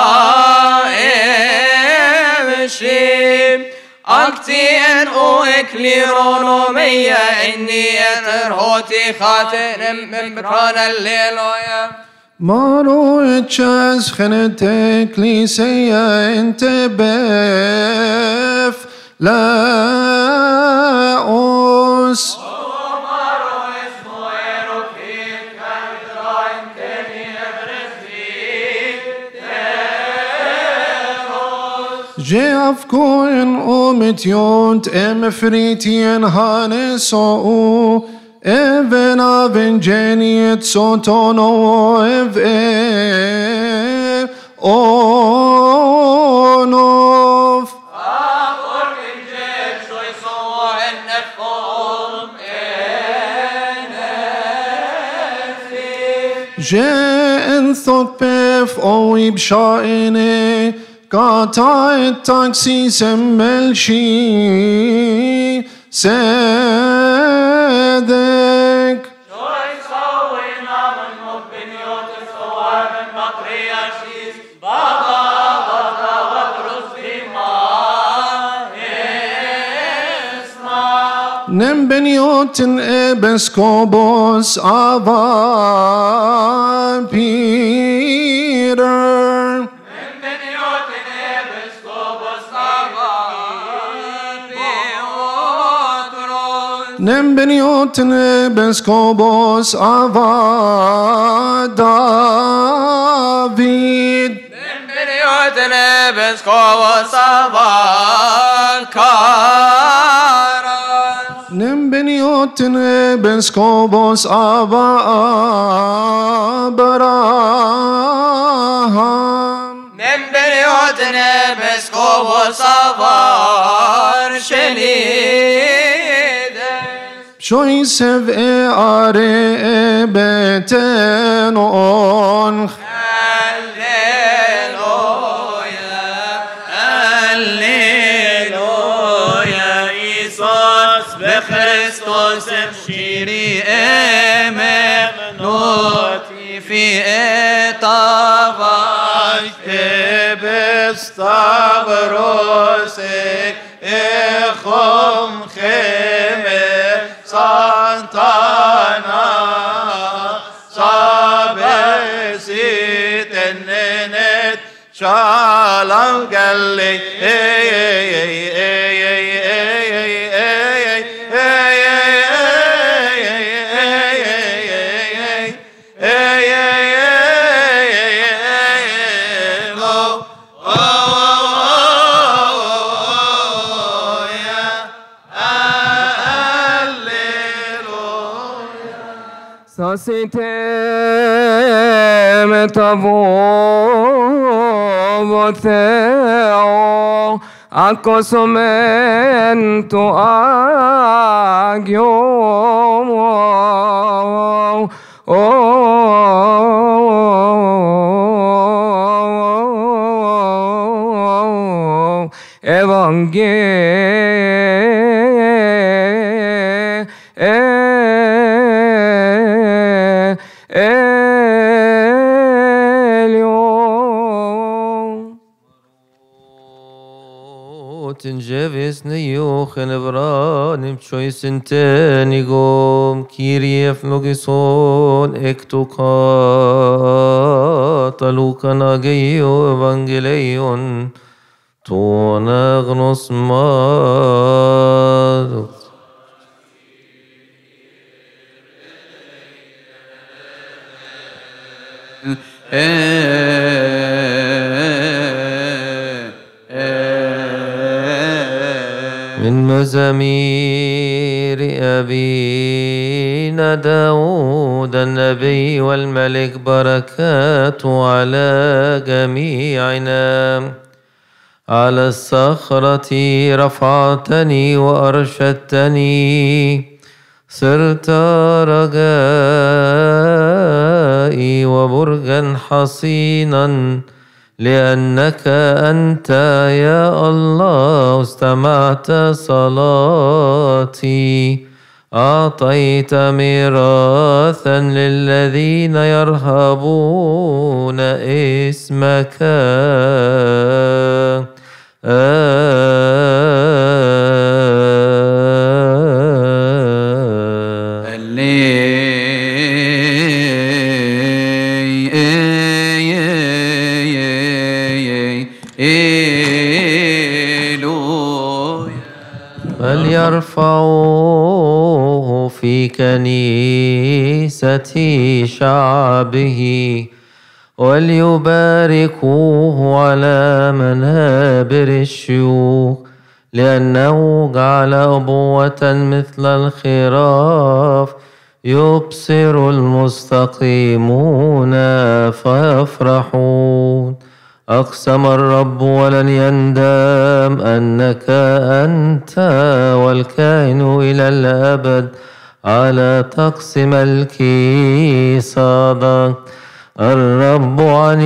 إمشي أكتين وإكليرونومية إني أترهوتي خاطر من بكران الليلويا مارو اتشاز خنت كليسية انت بف لا أوس جاف كوين اومتيونت ام فريتين هانسو even avengeniet sotono ev e onov جاء ثوت بف او يبشائني قاطع التاكسي سمل شي سادك شوي سوينا من مبنيوت الصور من بقرية شيس بابا بابا وبرز بما اسمع نمبنيوت ابسكوبوس افا بيتر نمبنيوت ابسكوبوس افا دافيد نمبنيوت ابسكوبوس افا كارا نمبنيوت ابسكوبوس افا ابراهام نمبنيوت ابسكوبوس افا شلي شوي سف اي اري بتنون هللويا هللويا إيسوس بخريستوس بشيري امنوتي في اتافاش بستغروسك اخم خيمه سانتانا صابسيت النت شالم قال لي اي اي اي اي اي اي اي Sasitem tavotheo acosomento agio Tinjevis niyuchen evranim choisintenigom Kyrief logison ektokatalukana geio evangeleion tonagnos mad. من مزامير أبينا داود النبي والملك بركات على جميعنا على الصخرة رفعتني وأرشدتني صرت رجائي وبرجا حصينا لأنك أنت يا الله استمعت صلاتي أعطيت ميراثا للذين يرهبون اسمك فليرفعوه في كنيسة شعبه وليباركوه على منابر الشيوخ لأنه جعل أبوة مثل الخراف يبصر المستقيمون فيفرحون. أقسم الرب ولن يندم أنك أنت والكائن إلى الأبد على طقس ملكي صادق. الرب عن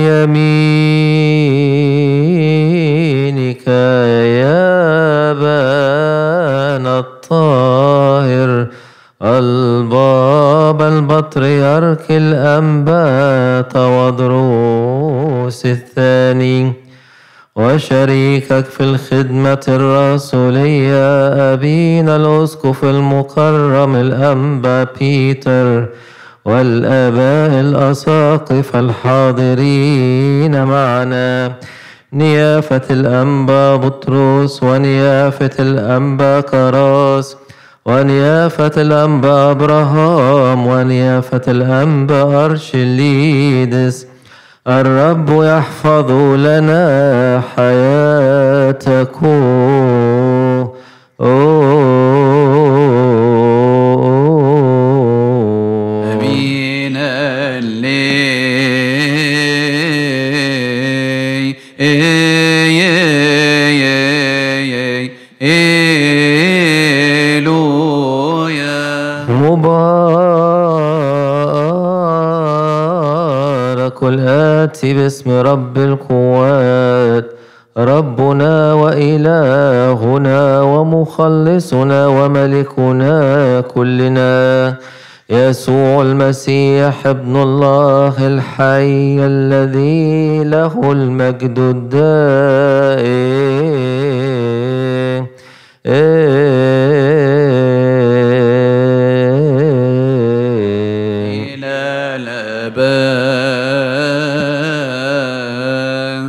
يمينك يا بان الطاهر الباب البطريرك الأنبات ودروس الثاني وشريكك في الخدمة الرسولية أبينا الأسقف المكرم الأنبا بيتر والآباء الأساقفة الحاضرين معنا نيافة الأنبا بطرس ونيافة الأنبا كراس ونيافة الأنبا أبراهام ونيافة الأنبا أرشليدس. الرب يحفظ لنا حياتكم. أبينا مبارك الآتي باسم رب القوات ربنا وإلهنا ومخلصنا وملكنا كلنا يسوع المسيح ابن الله الحي الذي له المجد الدائم. إلى الآباء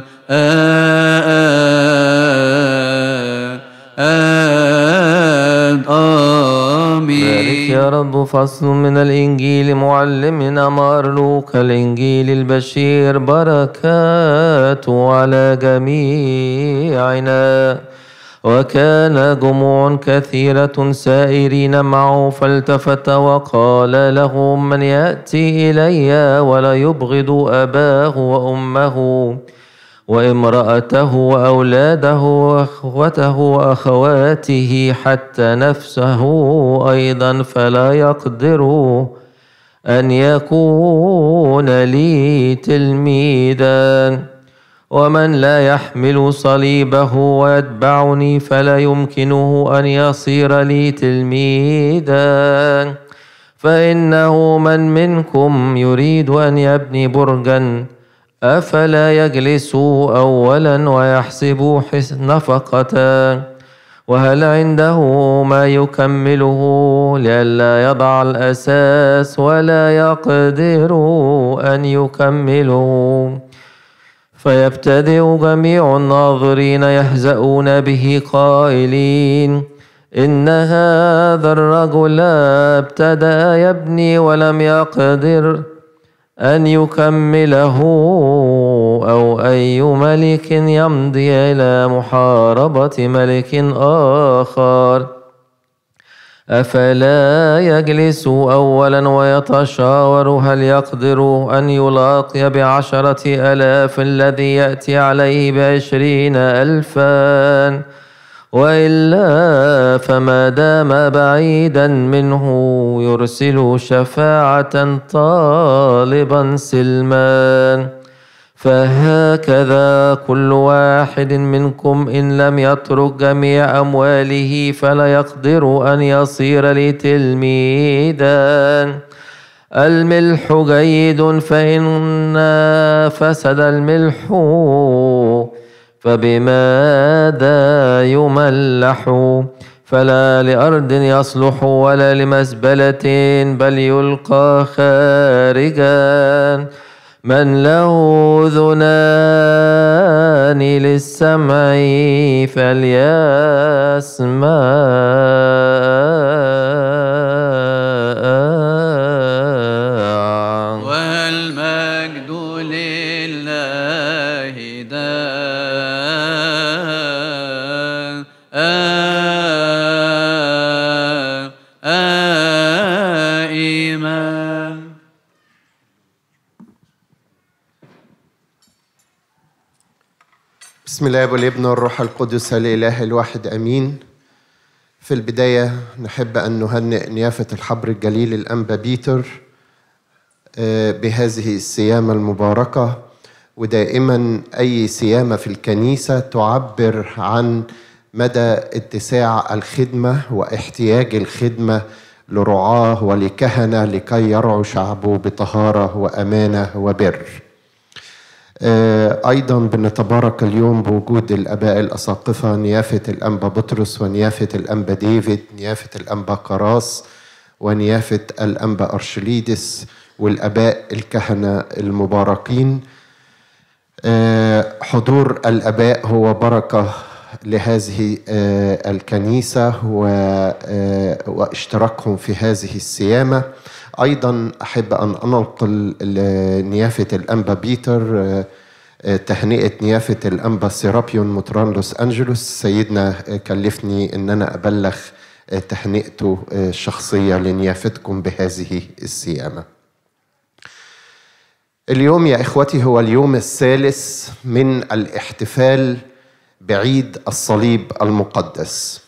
بارك يا رب فصل من الإنجيل معلمنا مارلوك الإنجيل البشير بركاته على جميعنا وكان جموع كثيرة سائرين معه، فالتفت وقال لهم: من يأتي إلي ولا يبغض أباه وأمه وامرأته وأولاده وأخوته وأخواته حتى نفسه أيضا فلا يقدر أن يكون لي تلميذا. ومن لا يحمل صليبه ويتبعني فلا يمكنه أن يصير لي تلميذا. فإنه من منكم يريد أن يبني برجا أفلا يجلس أولا ويحسب نفقة، وهل عنده ما يكمله لئلا يضع الأساس ولا يقدر أن يكمله. فيبتدئ جميع الناظرين يهزؤون به قائلين: إن هذا الرجل ابتدأ يبني ولم يقدر أن يكمله. أو أي ملك يمضي إلى محاربة ملك آخر أفلا يجلس أولا ويتشاور هل يقدر أن يلاقي بعشرة ألاف الذي يأتي عليه بعشرين ألفا؟ وإلا فما دام بعيدا منه يرسل شفاعة طالبا سلما. فهكذا كل واحد منكم إن لم يترك جميع أمواله فلا يقدر أن يصير لي تلميذا. الملح جيد، فإن فسد الملح فبماذا يملح؟ فلا لأرض يصلح ولا لمزبلة بل يلقى خارجا. من له أذنان للسمع فليسمع. والمجد لله دائما. بسم الله والابن والروح القدس الإله الواحد أمين. في البداية نحب أن نهنئ نيافة الحبر الجليل الأنبا بيتر بهذه السيامة المباركة. ودائما أي سيامة في الكنيسة تعبر عن مدى اتساع الخدمة واحتياج الخدمة لرعاه ولكهنة لكي يرعوا شعبه بطهارة وأمانة وبر. أيضا بنتبارك اليوم بوجود الآباء الأساقفة، نيافة الأنبا بطرس ونيافة الأنبا ديفيد، نيافة الأنبا كراس ونيافة الأنبا أرشليدس، والآباء الكهنة المباركين. حضور الآباء هو بركة لهذه الكنيسة واشتراكهم في هذه السيامة. أيضا أحب أن أنقل لنيافة الأنبا بيتر تهنئة نيافة الأنبا سيرابيون مطران لوس أنجلوس. سيدنا كلفني أن أنا أبلغ تهنئته الشخصية لنيافتكم بهذه السيامة. اليوم يا إخوتي هو اليوم الثالث من الاحتفال بعيد الصليب المقدس،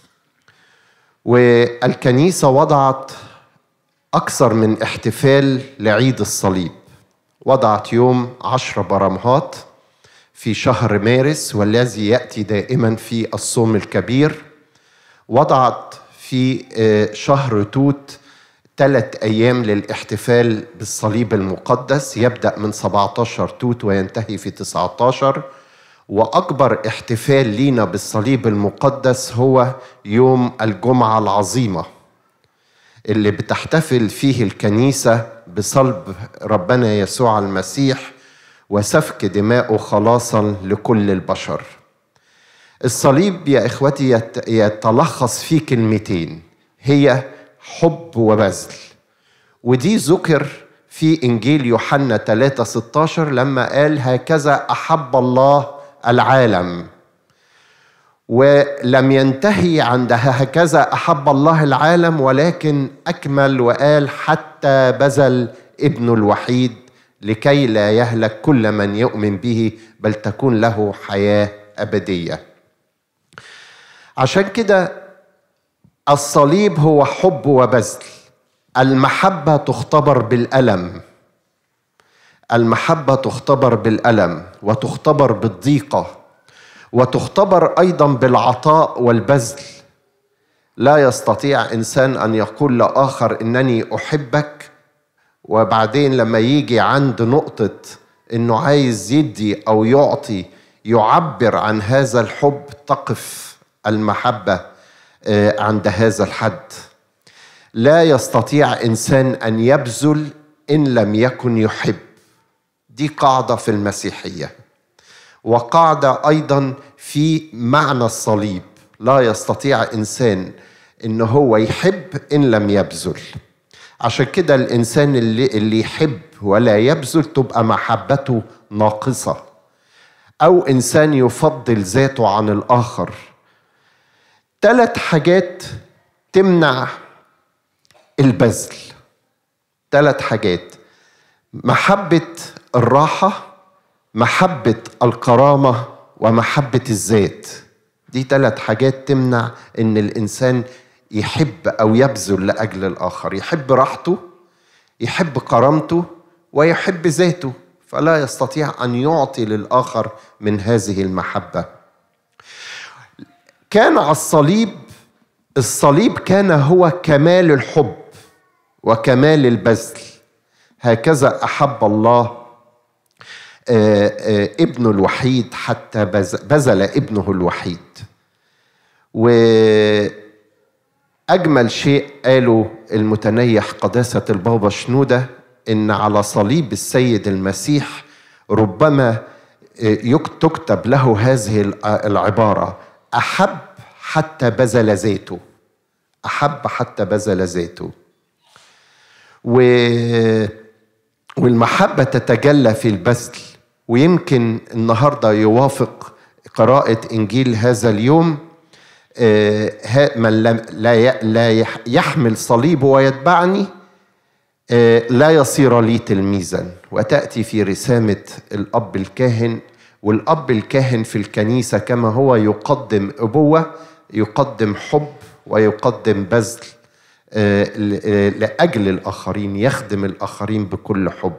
والكنيسة وضعت أكثر من احتفال لعيد الصليب. وضعت يوم عشر برمهات في شهر مارس والذي يأتي دائما في الصوم الكبير. وضعت في شهر توت ثلاث أيام للاحتفال بالصليب المقدس، يبدأ من سبعة عشر توت وينتهي في تسعة عشر. وأكبر احتفال لينا بالصليب المقدس هو يوم الجمعة العظيمة اللي بتحتفل فيه الكنيسة بصلب ربنا يسوع المسيح وسفك دماءه خلاصا لكل البشر. الصليب يا إخوتي يتلخص في كلمتين، هي حب وبذل. ودي ذكر في إنجيل يوحنا ثلاثة ستاشر لما قال: هكذا أحب الله العالم. ولم ينتهي عند هكذا أحب الله العالم، ولكن أكمل وقال حتى بذل ابنه الوحيد لكي لا يهلك كل من يؤمن به بل تكون له حياة أبدية. عشان كده الصليب هو حب وبذل. المحبة تختبر بالألم، المحبة تختبر بالألم وتختبر بالضيقة وتختبر أيضا بالعطاء والبذل. لا يستطيع إنسان أن يقول لآخر إنني أحبك وبعدين لما يجي عند نقطة إنه عايز يدي أو يعطي يعبر عن هذا الحب تقف المحبة عند هذا الحد. لا يستطيع إنسان أن يبذل إن لم يكن يحب. دي قاعدة في المسيحية وقاعدة أيضا في معنى الصليب. لا يستطيع إنسان إن هو يحب إن لم يبذل. عشان كده الإنسان اللي, اللي يحب ولا يبذل تبقى محبته ناقصة، أو إنسان يفضل ذاته عن الآخر. ثلاث حاجات تمنع البذل. ثلاث حاجات: محبة الراحة، محبة الكرامة، ومحبة الذات. دي ثلاث حاجات تمنع إن الإنسان يحب أو يبذل لأجل الآخر. يحب راحته، يحب كرامته، ويحب ذاته، فلا يستطيع أن يعطي للآخر من هذه المحبة. كان على الصليب، الصليب كان هو كمال الحب وكمال البذل. هكذا أحب الله ابنه الوحيد حتى بذل ابنه الوحيد. وأجمل شيء قاله المتنيح قداسة البابا شنودة إن على صليب السيد المسيح ربما تكتب له هذه العبارة: أحب حتى بذل ذاته. أحب حتى بذل ذاته. و... والمحبة تتجلى في البذل. ويمكن النهاردة يوافق قراءة إنجيل هذا اليوم: من لا يحمل صليبه ويتبعني لا يصير لي تلميذا. وتأتي في رسامة الأب الكاهن. والأب الكاهن في الكنيسة كما هو يقدم أبوة، يقدم حب ويقدم بذل لأجل الآخرين، يخدم الآخرين بكل حب.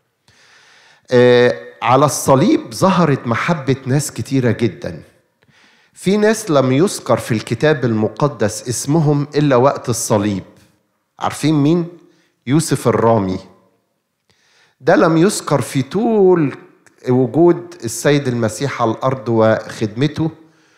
على الصليب ظهرت محبة ناس كتيرة جدا. في ناس لم يذكر في الكتاب المقدس اسمهم إلا وقت الصليب. عارفين مين؟ يوسف الرامي. ده لم يذكر في طول وجود السيد المسيح على الأرض وخدمته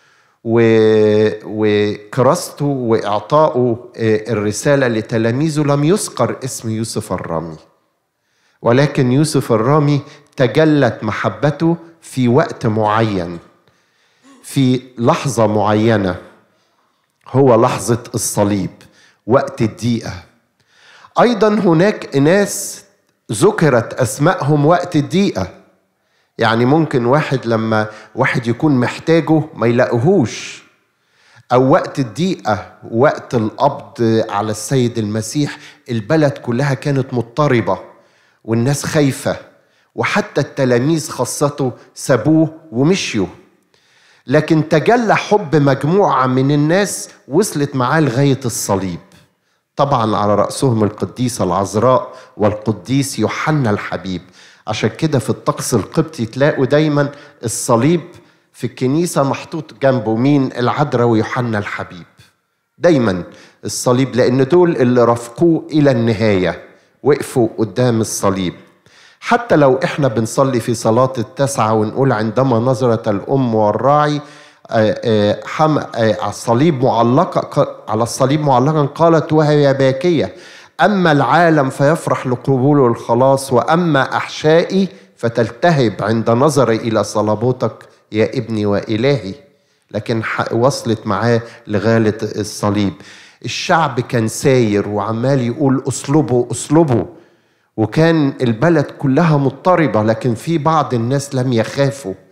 وكراسته وإعطائه الرسالة لتلاميذه. لم يذكر اسم يوسف الرامي، ولكن يوسف الرامي تجلت محبته في وقت معين، في لحظة معينة، هو لحظة الصليب، وقت الضيقة. أيضا هناك ناس ذكرت أسمائهم وقت الضيقة. يعني ممكن واحد لما واحد يكون محتاجه ما يلاقيهوش، أو وقت الضيقة، وقت القبض على السيد المسيح، البلد كلها كانت مضطربة والناس خايفة، وحتى التلاميذ خاصته سابوه ومشيوا. لكن تجلى حب مجموعة من الناس وصلت معاه لغاية الصليب. طبعا على رأسهم القديسة العذراء والقديس يوحنا الحبيب. عشان كده في الطقس القبطي تلاقوا دايما الصليب في الكنيسة محطوط جنبه مين؟ العذراء ويوحنا الحبيب. دايما الصليب، لأن دول اللي رافقوه إلى النهاية، وقفوا قدام الصليب. حتى لو احنا بنصلي في صلاة التسعة ونقول عندما نظرت الأم والراعي على الصليب معلقة على الصليب معلقا قالت وهي باكية: أما العالم فيفرح لقبوله الخلاص، وأما أحشائي فتلتهب عند نظري إلى صلبوتك يا ابني وإلهي. لكن وصلت معاه لغاية الصليب. الشعب كان ساير وعمال يقول أصلبوا أصلبوا، وكان البلد كلها مضطربة، لكن في بعض الناس لم يخافوا،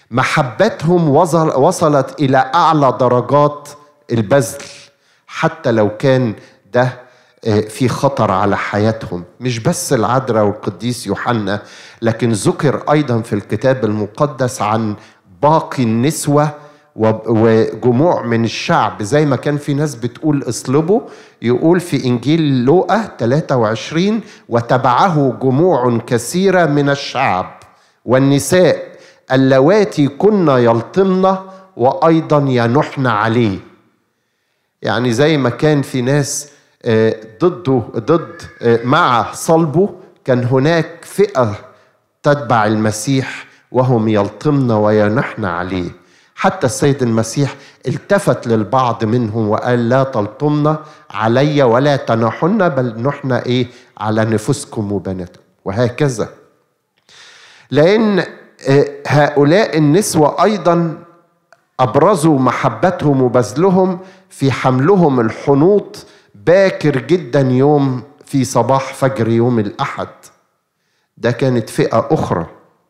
محبتهم وصل وصلت إلى أعلى درجات البذل، حتى لو كان ده في خطر على حياتهم. مش بس العذراء والقديس يوحنا، لكن ذكر أيضا في الكتاب المقدس عن باقي النسوة وجموع من الشعب، زي ما كان في ناس بتقول اصلبوا، يقول في إنجيل لوقا ثلاثة وعشرين: وتبعه جموع كثيرة من الشعب والنساء اللواتي كنا يلطمن وأيضا ينحن عليه. يعني زي ما كان في ناس ضده ضد مع صلبه، كان هناك فئة تتبع المسيح وهم يلطمن وينحن عليه. حتى السيد المسيح التفت للبعض منهم وقال: لا تلطمن علي ولا تنحن، بل نحن ايه على نفوسكم وبناتكم. وهكذا، لأن هؤلاء النسوة أيضا أبرزوا محبتهم وبذلهم في حملهم الحنوط باكر جدا يوم في صباح فجر يوم الأحد. ده كانت فئة أخرى.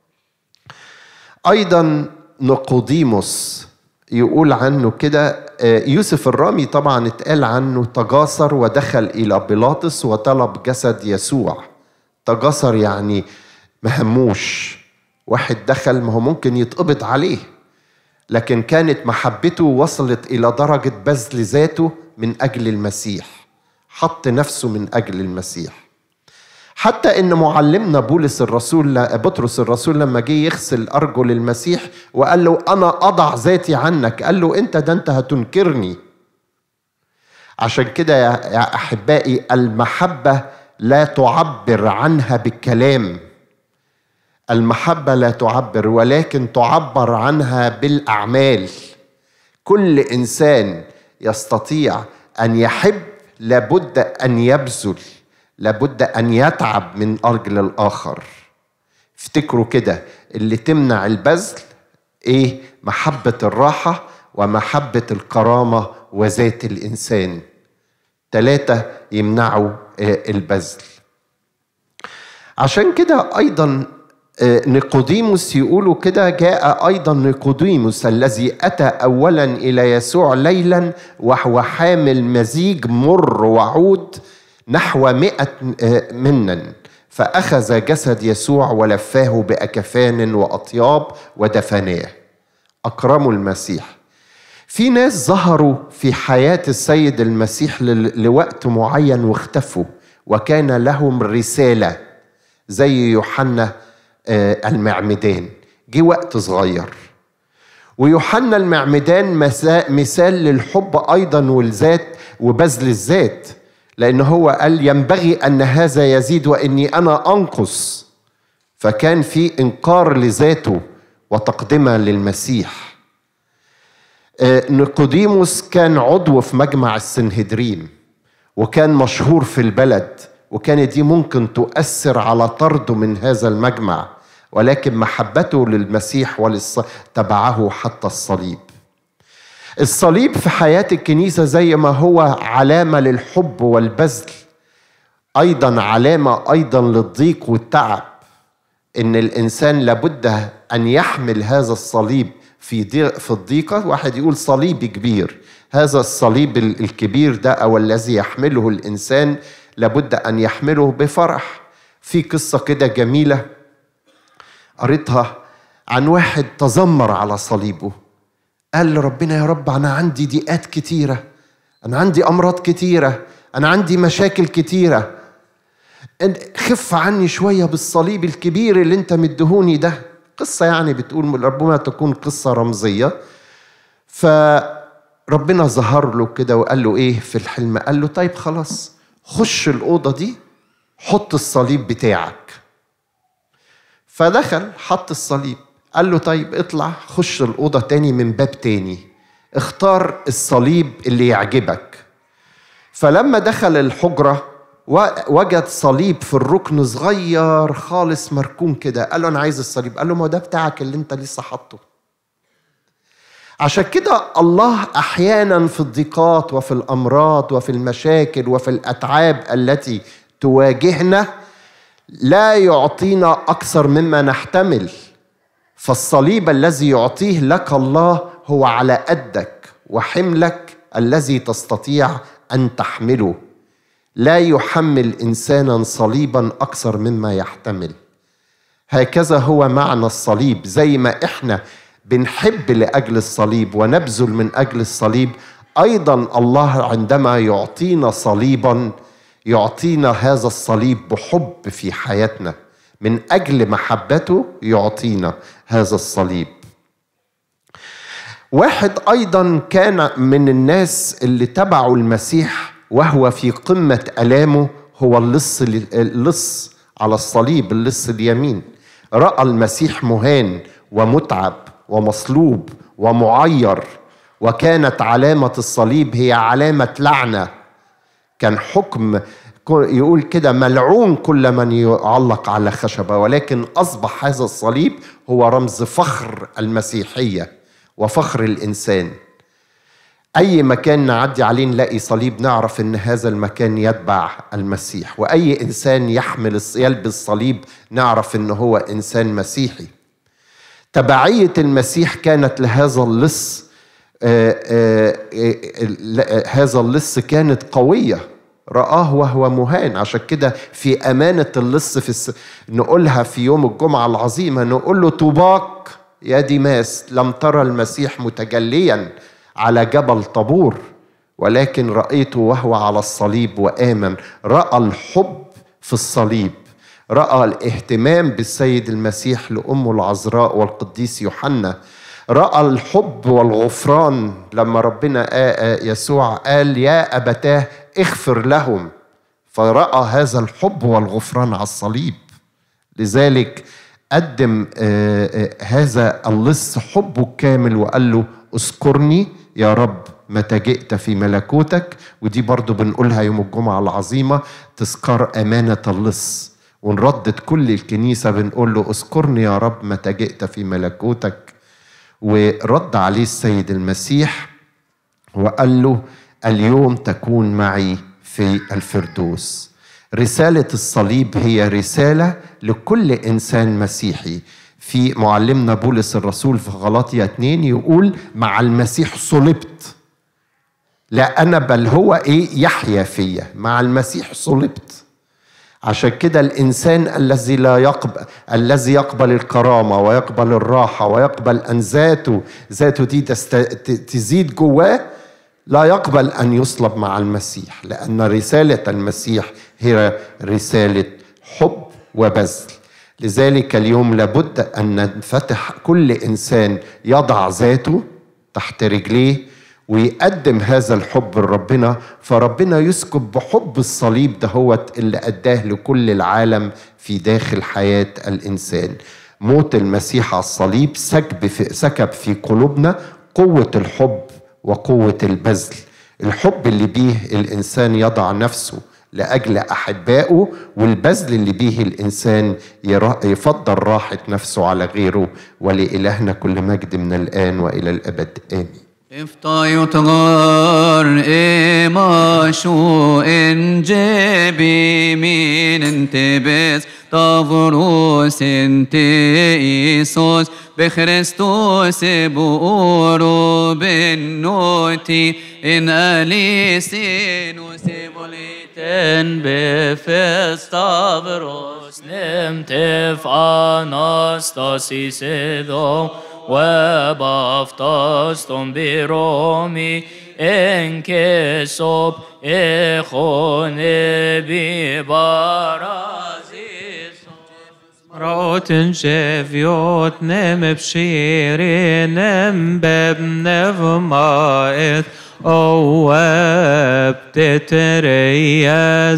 أيضا نقوديموس يقول عنه كده، يوسف الرامي طبعا اتقال عنه تجاسر ودخل إلى بيلاطس وطلب جسد يسوع. تجاسر يعني مهموش، واحد دخل ما هو ممكن يتقبض عليه، لكن كانت محبته وصلت إلى درجة بذل ذاته من أجل المسيح، حط نفسه من أجل المسيح. حتى إن معلمنا بولس الرسول بطرس الرسول لما جه يغسل أرجل المسيح وقال له: أنا أضع ذاتي عنك، قال له: أنت ده أنت هتنكرني. عشان كده يا أحبائي، المحبة لا تعبر عنها بالكلام، المحبة لا تعبر، ولكن تعبر عنها بالأعمال. كل إنسان يستطيع أن يحب لابد أن يبذل، لابد أن يتعب من أجل الآخر. افتكروا كده، اللي تمنع البذل إيه؟ محبة الراحة ومحبة الكرامة وذات الإنسان. ثلاثة يمنعوا البذل. عشان كده أيضا نيقوديموس يقولوا كده: جاء أيضا نيقوديموس الذي أتى أولا إلى يسوع ليلا وهو حامل مزيج مر وعود نحو مئة منا، فأخذ جسد يسوع ولفاه بأكفان وأطياب ودفناه. أكرموا المسيح. في ناس ظهروا في حياة السيد المسيح لوقت معين واختفوا، وكان لهم رسالة، زي يوحنا المعمدان، جه وقت صغير. ويوحنا المعمدان مثال للحب أيضا والذات وبذل الذات، لأنه هو قال: ينبغي أن هذا يزيد وإني أنا أنقص. فكان في إنكار لذاته وتقدمة للمسيح. نيقوديموس كان عضو في مجمع السنهدرين، وكان مشهور في البلد، وكانت دي ممكن تؤثر على طرده من هذا المجمع، ولكن محبته للمسيح وللص... تبعه حتى الصليب. الصليب في حياة الكنيسة زي ما هو علامة للحب والبذل، أيضا علامة أيضا للضيق والتعب، إن الإنسان لابد أن يحمل هذا الصليب في في الضيقة. واحد يقول صليب كبير، هذا الصليب الكبير ده أو الذي يحمله الإنسان لابد أن يحمله بفرح. في قصة كده جميلة قريتها عن واحد تذمر على صليبه، قال لربنا: يا رب أنا عندي ضيقات كتيرة، أنا عندي أمراض كتيرة، أنا عندي مشاكل كتيرة، خف عني شوية بالصليب الكبير اللي أنت مدهوني ده. قصة يعني بتقول ربما تكون قصة رمزية. فربنا ظهر له كده وقال له إيه في الحلم؟ قال له: طيب خلاص، خش الأوضة دي، حط الصليب بتاعك. فدخل حط الصليب. قال له: طيب اطلع خش الأوضة تاني من باب تاني، اختار الصليب اللي يعجبك. فلما دخل الحجرة وجد صليب في الركن صغير خالص مركون كده. قال له: أنا عايز الصليب. قال له: ما ده بتاعك اللي انت لسه حاطه. عشان كده الله أحيانا في الضيقات وفي الأمراض وفي المشاكل وفي الأتعاب التي تواجهنا لا يعطينا أكثر مما نحتمل، فالصليب الذي يعطيه لك الله هو على قدك وحملك الذي تستطيع أن تحمله. لا يحمل إنسانا صليبا أكثر مما يحتمل. هكذا هو معنى الصليب. زي ما إحنا بنحب لأجل الصليب ونبذل من أجل الصليب، أيضا الله عندما يعطينا صليبا يعطينا هذا الصليب بحب في حياتنا. من أجل محبته يعطينا هذا الصليب. واحد أيضا كان من الناس اللي تبعوا المسيح وهو في قمة ألامه هو اللص اللص على الصليب، اللص اليمين. رأى المسيح مهان ومتعب ومصلوب ومعير، وكانت علامة الصليب هي علامة لعنة. كان حكم يقول كده ملعون كل من يعلق على خشبة، ولكن أصبح هذا الصليب هو رمز فخر المسيحية وفخر الإنسان. أي مكان نعدي عليه نلاقي صليب نعرف إن هذا المكان يتبع المسيح، وأي إنسان يحمل يلبس صليب نعرف إن هو إنسان مسيحي. تبعية المسيح كانت لهذا اللص آآ آآ هذا اللص كانت قوية. رآه وهو مهان. عشان كده في أمانة اللص في الس... نقولها في يوم الجمعة العظيمة، نقول له طوباك يا ديماس، لم ترى المسيح متجليا على جبل طابور ولكن رأيته وهو على الصليب وآمن. رأى الحب في الصليب، رأى الاهتمام بالسيد المسيح لأمه العذراء والقديس يوحنا، رأى الحب والغفران لما ربنا يسوع قال يا أبتاه اغفر لهم، فرأى هذا الحب والغفران على الصليب. لذلك قدم هذا اللص حبه الكامل وقال له اذكرني يا رب متى جئت في ملكوتك. ودي برضو بنقولها يوم الجمعة العظيمة تذكار أمانة اللص، ونردد كل الكنيسة بنقول له اذكرني يا رب متى جئت في ملكوتك. ورد عليه السيد المسيح وقال له اليوم تكون معي في الفردوس. رسالة الصليب هي رسالة لكل إنسان مسيحي. في معلمنا بولس الرسول في غلاطية اثنين يقول مع المسيح صلبت، لا أنا بل هو إيه يحيا فيا، مع المسيح صلبت. عشان كده الإنسان الذي لا يقبل الذي يقبل الكرامة ويقبل الراحة ويقبل أن ذاته ذاته دي تزيد جواه لا يقبل أن يصلب مع المسيح، لأن رسالة المسيح هي رسالة حب وبذل. لذلك اليوم لابد أن ننفتح كل إنسان يضع ذاته تحت رجليه ويقدم هذا الحب لربنا، فربنا يسكب بحب الصليب دهوت اللي أداه لكل العالم في داخل حياة الإنسان. موت المسيح على الصليب سكب في, سكب في قلوبنا قوة الحب وقوة البذل. الحب اللي بيه الإنسان يضع نفسه لأجل أحبائه، والبذل اللي بيه الإنسان يفضل راحة نفسه على غيره. ولإلهنا كل مجد من الآن وإلى الأبد آمين. افتايو تغار إما شو إن جبي مين انتبس تغروس انت إيسوس بخريستوس بورو بالنوتي إن أليسين وسيبوليتن بفستافروس نمتف أناستاسيس دو وبافتاستم برومي إنك صب إخون ببرازيس روتن شفيوت نم بشيري نم ببنف مائث أو بتتريا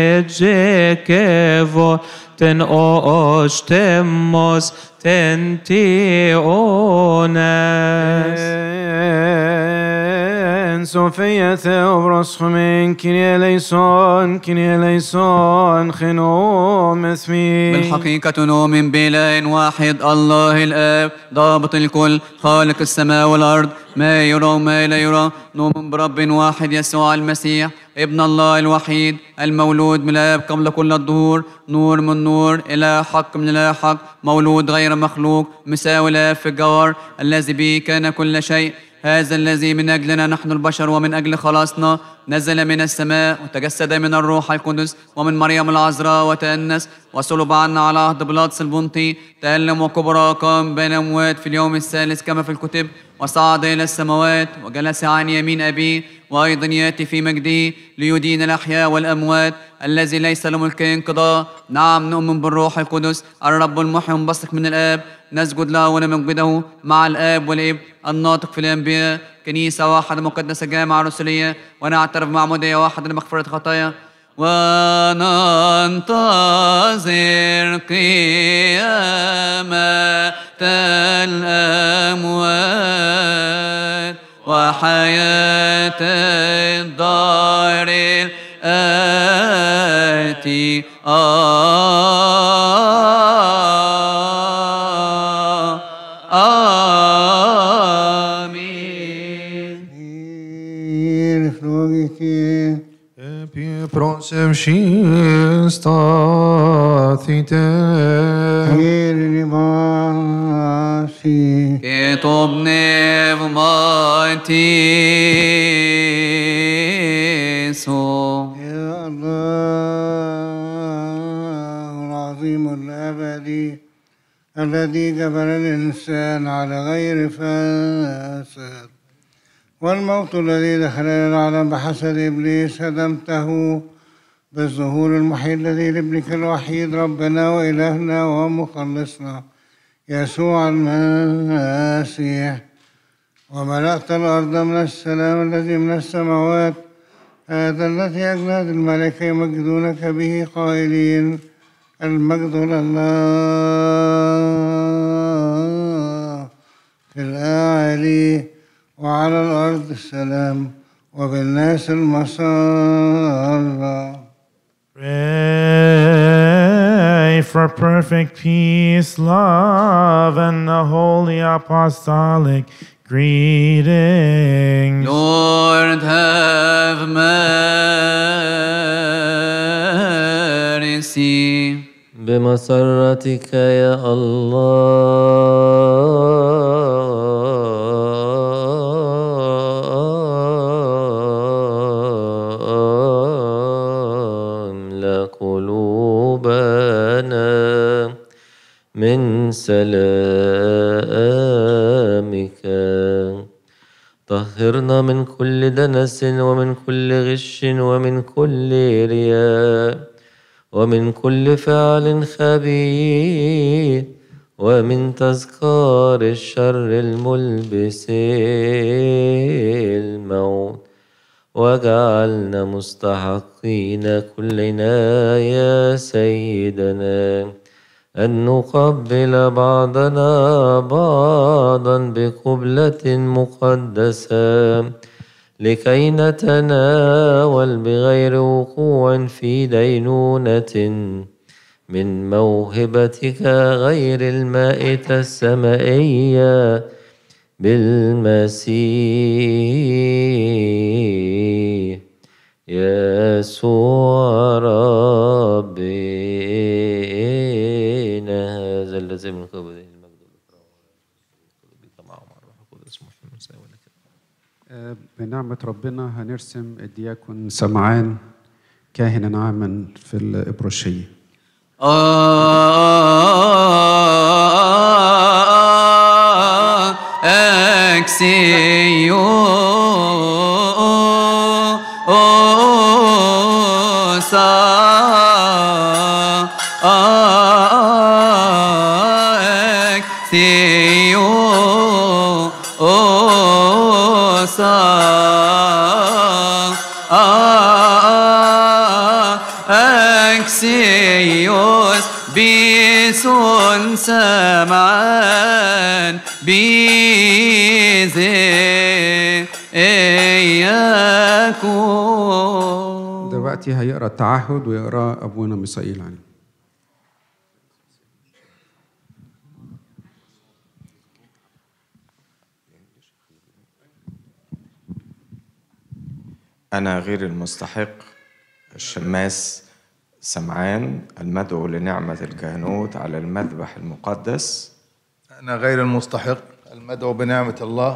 سجكفو تن أوش تموس تنتي أونس سوفيا ثوبرس خمين كني ليسون كني ليسون خنو مثمي. بالحقيقة نؤمن بإله واحد الله الآب ضابط الكل خالق السماء والأرض ما يرى وما لا يرى. نؤمن برب واحد يسوع المسيح ابن الله الوحيد المولود من الآب قبل كل الدهور، نور من نور، إله حق من إله حق، مولود غير مخلوق، مساوي الآب في الجوهر، الذي به كان كل شيء. هذا الذي من أجلنا نحن البشر ومن أجل خلاصنا نزل من السماء وتجسد من الروح القدس ومن مريم العذراء وتأنس وصلب عنا على عهد بيلاطس البنطي، تألم وكبرى، قام بين الأموات في اليوم الثالث كما في الكتب، وصعد إلى السماوات وجلس عن يمين أبيه، وأيضا يأتي في مجده ليدين الأحياء والأموات، الذي ليس له ملك انقضاء. نعم نؤمن بالروح القدس الرب المحيي المنبثق من الآب، نسجد له ونمجده مع الآب والابن الناطق في الأنبياء، كنيسة واحدة مقدسة جامعة رسولية، ونعترف معمودية واحدة لمغفرة خطايا، وننتظر قيامة الأموات وحياة الدار الآتي. Prosem stathite Και το πνεύμα σου. العظيم الأبدي الذي جبل الإنسان على غير فساد، والموت الذي دخل العالم بحسد إبليس هدمته بالظهور المحيي الذي لابنك الوحيد ربنا وإلهنا ومخلصنا يسوع المسيح، وملأت الأرض من السلام الذي من السماوات، هذا الذي أجناد الملائكة يمجدونك به قائلين المجد لله في الأعالي وعلى الأرض السلام وبالناس المسرة. Pray for perfect peace, love, and the holy apostolic greetings. Lord, have mercy. بمسرتك يا الله املأ قلوبنا من سلامك، طهرنا من كل دنس ومن كل غش ومن كل رياء ومن كل فعل خبيث ومن تذكار الشر الملبس الموت، واجعلنا مستحقين كلنا يا سيدنا أن نقبل بعضنا بعضا بقبلة مقدسة لكي نتناول بغير وقوع في دينونة من موهبتك غير المائتة السمائية بالمسيح يسوع ربنا، هذا الذي من قبل بنعمة ربنا هنرسم الدياكون سمعان كاهنا عاما في الإبروشية. أكسيو سا أكسيو سا أكسيوس بيسون سمعان بيزي إياكم. دلوقتي هيقرأ التعهد ويقرأ أبونا ميسائيل عليه. أنا غير المستحق الشماس سمعان المدعو لنعمة الكهنوت على المذبح المقدس. أنا غير المستحق المدعو بنعمة الله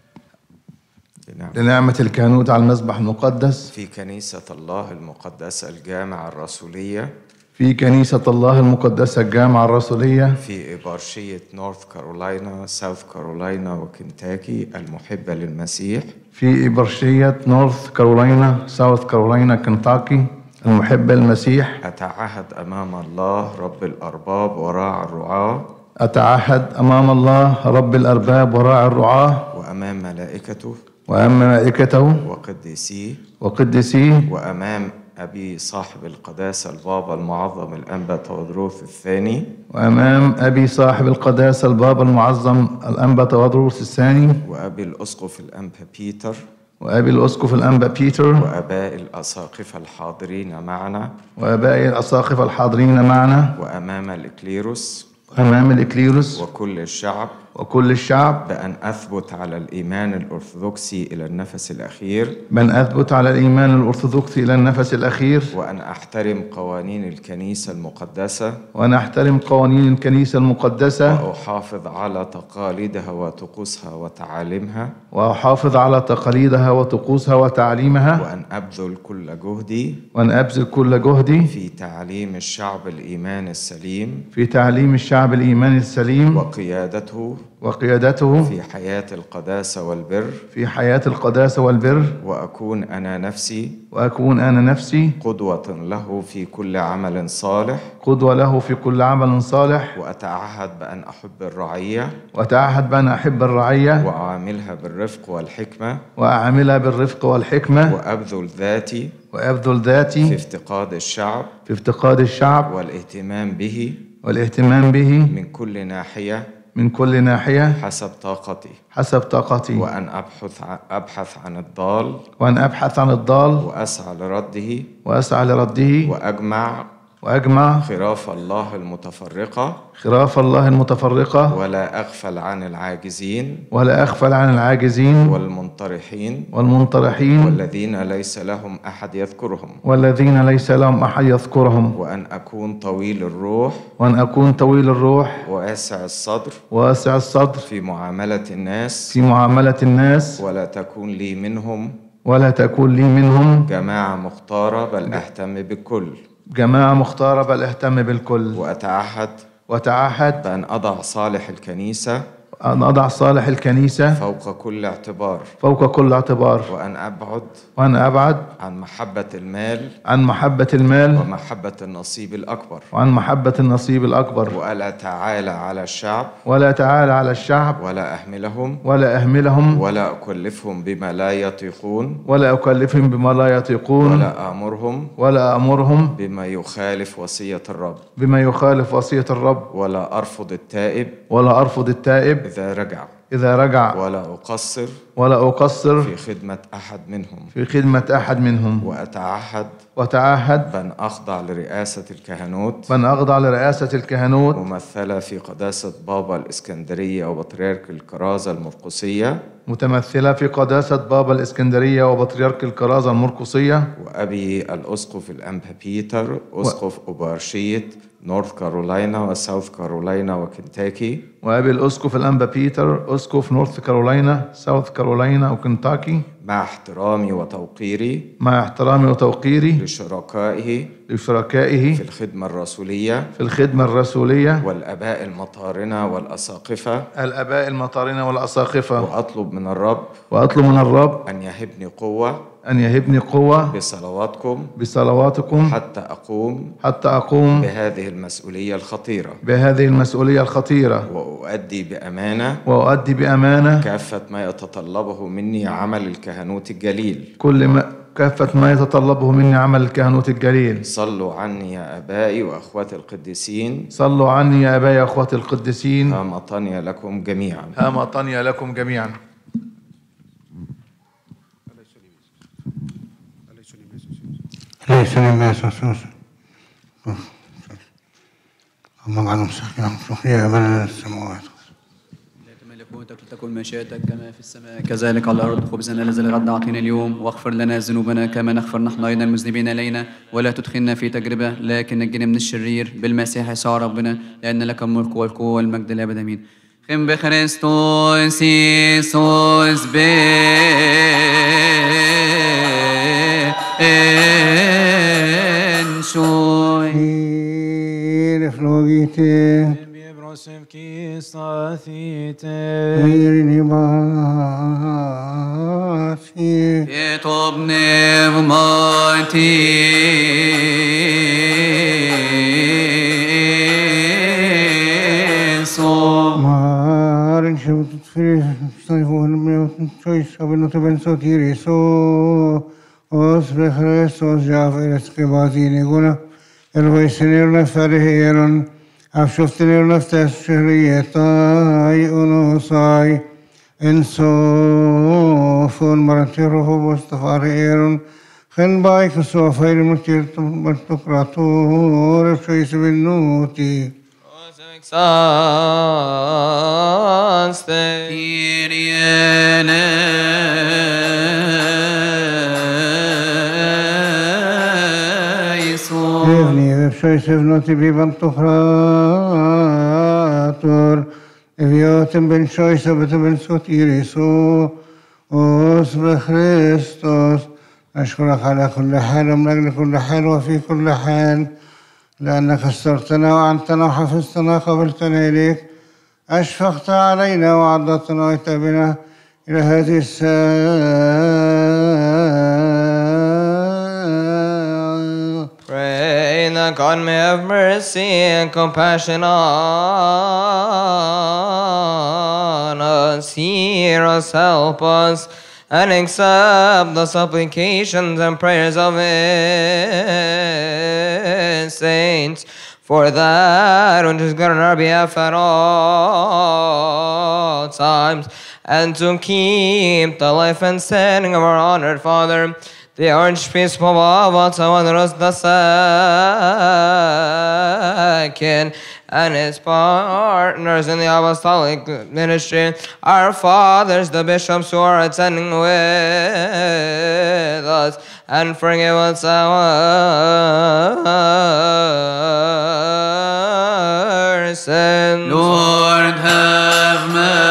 لنعمة الكهنوت على المذبح المقدس في كنيسة الله المقدسة الجامعة الرسولية في كنيسة الله المقدسة الجامعة الرسولية في إبرشية نورث كارولاينا ساوث كارولاينا وكنتاكي المحبة للمسيح في إبرشية نورث كارولاينا ساوث كارولاينا كنتاكي المحبة للمسيح. أتعهد أمام الله رب الأرباب وراعي الرعاة أتعهد أمام الله رب الأرباب وراعي الرعاة وأمام ملائكته وأمام ملائكته وقديسيه وقديسيه وأمام أبي صاحب القداسة البابا المعظم الأنبا تودروس الثاني وأمام أبي صاحب القداسة البابا المعظم الأنبا تودروس الثاني وأبي الأسقف الأنبا بيتر وأبي الأسقف الأنبا بيتر وأباء الأساقفة الحاضرين معنا وأباء الأساقفة الحاضرين معنا وأمام الإكليروس أمام الإكليروس وكل الشعب وكل الشعب بأن أثبت على الإيمان الأرثوذكسي إلى النفس الأخير بأن أثبت على الإيمان الأرثوذكسي إلى النفس الأخير وأن أحترم قوانين الكنيسة المقدسة وأن أحترم قوانين الكنيسة المقدسة وأحافظ على تقاليدها وطقوسها وتعاليمها وأحافظ على تقاليدها وطقوسها وتعليمها وأن أبذل كل جهدي وأن أبذل كل جهدي في تعليم الشعب الإيمان السليم في تعليم الشعب الإيمان السليم وقيادته وقيادته في حياة القداسة والبر في حياة القداسة والبر وأكون أنا نفسي وأكون أنا نفسي قدوة له في كل عمل صالح قدوة له في كل عمل صالح وأتعهد بأن أحب الرعية وأتعهد بأن أحب الرعية وأعاملها بالرفق والحكمة وأعاملها بالرفق والحكمة وأبذل ذاتي وأبذل ذاتي في افتقاد الشعب في افتقاد الشعب والاهتمام به والاهتمام به من كل ناحية من كل ناحية حسب طاقتي حسب طاقتي وأن أبحث أبحث عن الضال وأن أبحث عن الضال وأسعى لرده وأسعى لرده وأجمع وأجمع خراف الله المتفرقة خراف الله المتفرقة ولا أغفل عن العاجزين ولا أغفل عن العاجزين والمنطرحين والمنطرحين والذين ليس لهم أحد يذكرهم والذين ليس لهم أحد يذكرهم وأن أكون طويل الروح وأن أكون طويل الروح واسع الصدر واسع الصدر في معاملة الناس في معاملة الناس ولا تكون لي منهم ولا تكون لي منهم جماعة مختارة بل أهتم بالكل جماعة مختارة بل أهتم بالكل وأتعهد وأتعهد بأن أضع صالح الكنيسة أن أضع صالح الكنيسة فوق كل اعتبار فوق كل اعتبار وأن أبعد وأن أبعد عن محبة المال عن محبة المال ومحبة النصيب الأكبر وعن محبة النصيب الأكبر وألا تعالى على الشعب ولا تعالى على الشعب ولا أهملهم ولا أهملهم ولا أكلفهم بما لا يطيقون ولا أكلفهم بما لا يطيقون ولا آمرهم ولا أمرهم بما يخالف وصية الرب بما يخالف وصية الرب ولا أرفض التائب ولا أرفض التائب إذا رجع إذا رجع ولا أقصر ولا أقصر في خدمة أحد منهم في خدمة أحد منهم وأتعهد وتعهد بأن أخضع لرئاسة الكهنوت بأن أخضع لرئاسة الكهنوت ممثلة في قداسة بابا الإسكندرية وبطريرك الكرازة المرقسية متمثلة في قداسة بابا الإسكندرية وبطريرك الكرازة المرقسية وأبي الأسقف الأنبا بيتر أسقف و... أوبرشية نورث كارولاينا وساوث كارولاينا وكنتاكي وأبي الأسقف الأنبا بيتر أسقف نورث كارولاينا ساوث كارولاينا وكنتاكي مع احترامي وتوقيري مع احترامي وتوقيري لشركائه لشركائه في الخدمة الرسولية في الخدمة الرسولية والآباء المطارنة والأساقفة الآباء المطارنة والأساقفة وأطلب من الرب وأطلب من الرب أن يهبني قوة أن يهبني قوة بصلواتكم بصلواتكم حتى أقوم حتى أقوم بهذه المسؤولية الخطيرة بهذه المسؤولية الخطيرة وأؤدي بأمانة وأؤدي بأمانة كافة ما يتطلبه مني عمل الكهنوت الجليل كل ما كافة ما يتطلبه مني عمل الكهنوت الجليل. صلوا عني يا آبائي وأخواتي القديسين. صلوا عني يا آبائي وأخواتي القديسين. هام أطني لكم جميعا. هام أطني لكم جميعا. ليس للناس وسوس اللهم اجعلنا مساكين يا من السماوات. تكن مشيئتك كما في السماء كذلك على الأرض. خبزنا الذي الغد أعطينا اليوم، واغفر لنا ذنوبنا كما نغفر نحن أيضا المذنبين إلينا، ولا تدخلنا في تجربة لكن نجنا من الشرير، بالمسيح يسوع ربنا، لأن لك الملك والقوة والمجد للأبد آمين. خم بخريستوس يسوس بين شوي Flogite, Brosem kistathite, Irini Basi, Yetob nevmati, so Marin Shemut Firi, Stifon Milton Choice, Abinot Ben Sotiri, so Os Bechrestos Javeres Kebazi Neguna. الويسنير فرهيرن أفشفتنير نفتس شهريتاي أنوصاي إنسوفون مرتيره بستفاريرن خن بايك سوفير مكيرت مستقراتور شويس بالنوتي Sanste Kyriene Evni vepshois evnoti bivan tuchrator eviotem ben shois abetem ben sotiriso os بخريستوس أشكرك على كل حال ومن أجل كل حال وفي كل حال لأنك استرتنا وعنتنا وحفظتنا قبلتنا إليك أشفقت علينا وعضدتنا وإتبنا إلى هذه الساعة. Pray that God may have mercy and compassion on us, hear us, help us, and accept the supplications and prayers of His saints, for that which is good on our behalf at all times, and to keep the life and standing of our honored Father, the Archbishop of Tawadros the Second, and his partners in the apostolic ministry, our fathers, the bishops who are attending with us, and forgive us our sins. Lord, have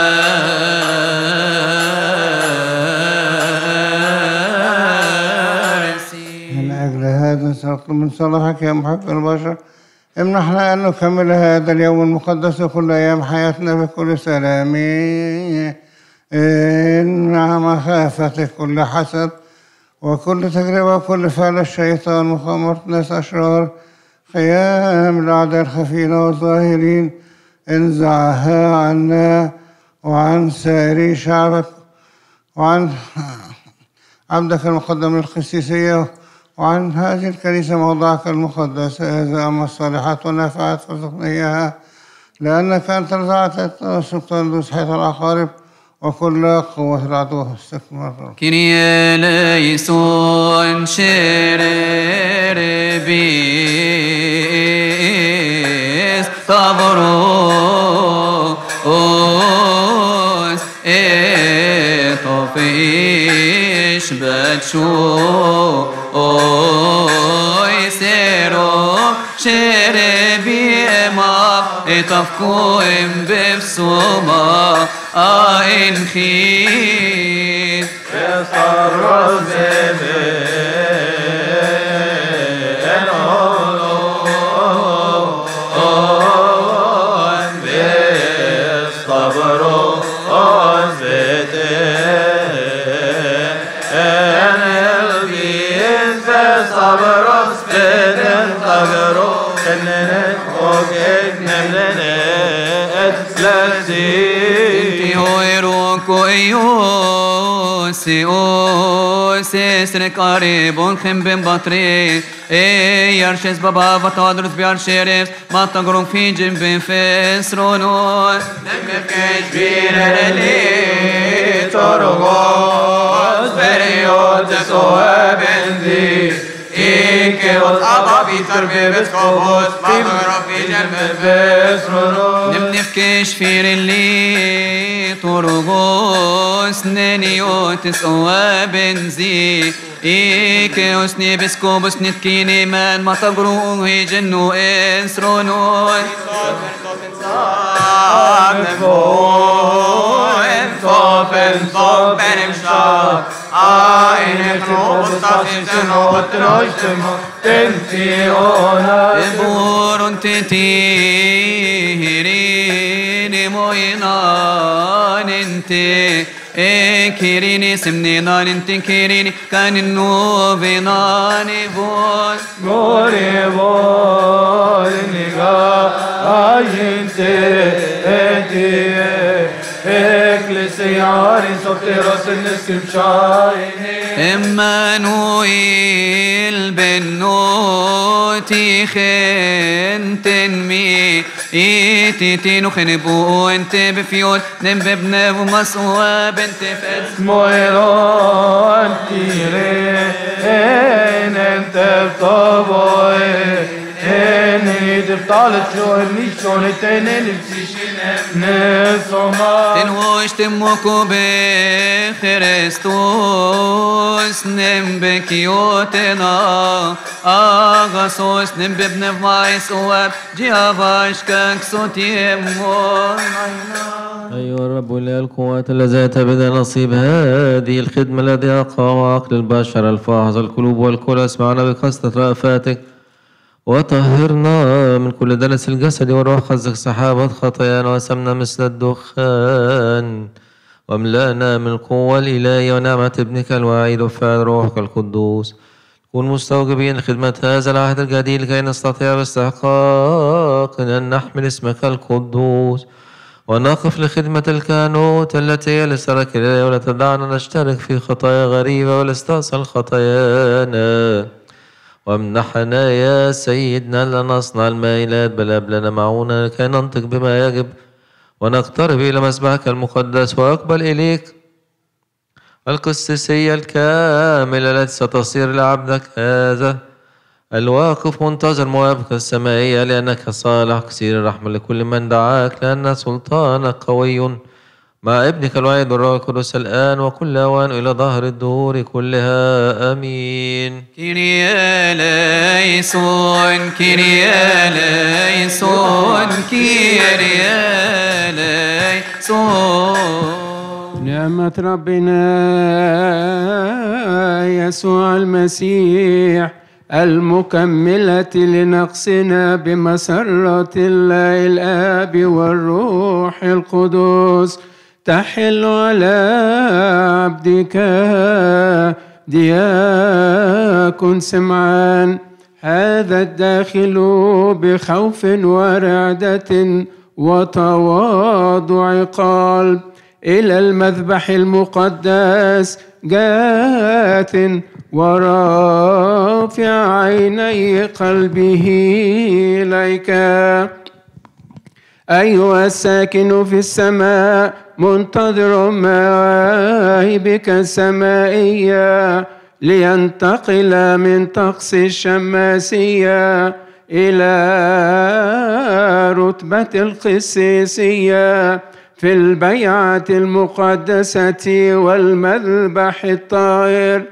من أجل هذا نطلب من صلاحك يا محب البشر امنحنا أن نكمل هذا اليوم المقدس كل أيام حياتنا بكل سلام مع مخافتك كل حسد وكل تجربة وكل فعل الشيطان مخامرة ناس أشرار قيام الأعداء الخفين والظاهرين انزعها عنا وعن سائر شعبك وعن عبدك المقدم للقسيسية وعن هذه الكنيسة موضعك المقدس. هذا أما الصالحات والنافعات فارزقنا إياها لأنك أنت رزعت السلطان ذو صحيح العقارب وكل قوة العدو استكمل. Kyrie eleison sherere bis tavros etofish batshu oy sero sherebi ema etafkoim befsoma ain khir يصرف Sestre karibon khembem batre e yarshes baba vatadrus biarsheres matagron fijim ben fesrono nemkesh bireli torgos period soabendi Ike was Abba Peter bebes kobos Matagron fijim ben fesrono nemkesh fireli أورغوس نينيوتس أوابنزي إيكي أسني بسكوبس نتكيني من ما تقروه جنو إسرونون Eborun tetirini moynan ente Ekirini simninan ente kirini kanin nuvinani vol Gori vol niga ayinte etiye Eklesiyari soteros neskim şahini Emmanuel بنوتي خنتن مي ايتي تينو خنبو انت بفيوت نم ببنب ومسوا بنت فت مويرون تيرين انت بطبوي اني تبطالت شو اني شون تاني نمسيشين نسوما تنوش تموكو بخريستوس نم بكيوتنا آغاسوس نم ببنب مايس واب جيافاش كاك صوتي امون أيها الرب إله القوات الذي أتبدأ نصيب هذه الخدمة الذي أقام عقل البشر الفاحظ القلوب والكل اسمعنا بقصة رأفاتك وطهرنا من كل دنس الجسد والروح خزق سحابة خطايانا وسمنا مثل الدخان واملأنا من القوة الإلهية ونعمة ابنك الوعيد وفعل روحك القدوس كن مستوجبين خدمة هذا العهد الجديد لكي نستطيع باستحقاق أن نحمل اسمك القدوس ونقف لخدمة الكهنوت التي هي لسرك إليه ولا تدعنا نشترك في خطايا غريبة ولا استأصل خطايانا وامنحنا يا سيدنا لا نصنع المائلات بل أبلنا معونا لكي ننطق بما يجب ونقترب إلى مسبحك المقدس وأقبل إليك القسيسية الكاملة التي ستصير لعبدك هذا الواقف منتظر موافقة السمائية لأنك صالح كثير الرحمة لكل من دعاك لأن سلطانك قوي مع ابنك الوعيد والروح القدس الآن وكل أوان إلى ظهر الدهور كلها آمين. كيريا ليسون كيريا ليسون كيريا ليسون نعمة ربنا يسوع المسيح المكملة لنقصنا بمسرة الله الآب والروح القدس تحل على عبدك دياكون سمعان هذا الداخل بخوف ورعدة وتواضع قلب إلى المذبح المقدس جات ورافع عيني قلبه إليك أيها الساكن في السماء منتظر مواهبك السمائية لينتقل من طقس الشماسية إلى رتبة القسيسية في البيعة المقدسة والمذبح الطاهر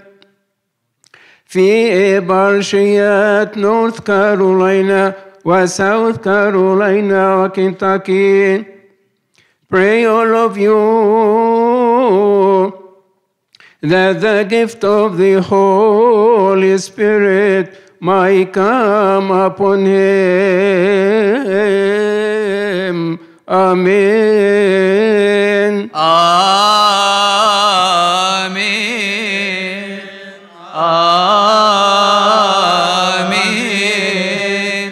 في إبرشيات نورث كارولاينا وساوث كارولاينا وكنتاكي. Pray all of you that the gift of the Holy Spirit might come upon him. Amen. Amen. Amen.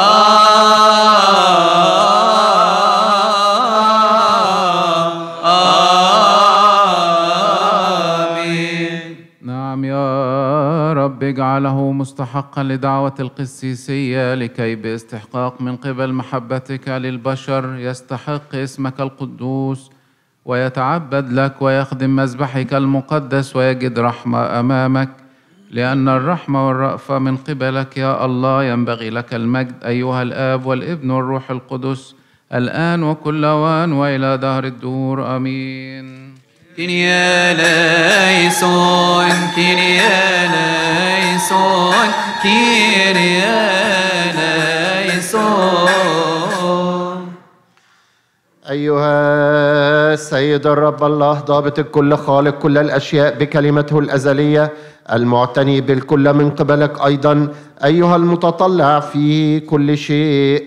Amen. نعم يا رب اجعله مستحقا لدعوة القسيسية لكي باستحقاق من قبل محبتك للبشر يستحق اسمك القدوس ويتعبد لك ويخدم مذبحك المقدس ويجد رحمة أمامك لأن الرحمة والرأفة من قبلك يا الله. ينبغي لك المجد أيها الآب والابن والروح القدس الآن وكل أوان وإلى دهر الدهور آمين. كيريا ليسون كيريا ليسون كيريا ليسون. أيها السيد الرب الله ضابط الكل خالق كل الأشياء بكلمته الأزلية المعتني بالكل من قبلك أيضا، أيها المتطلع في كل شيء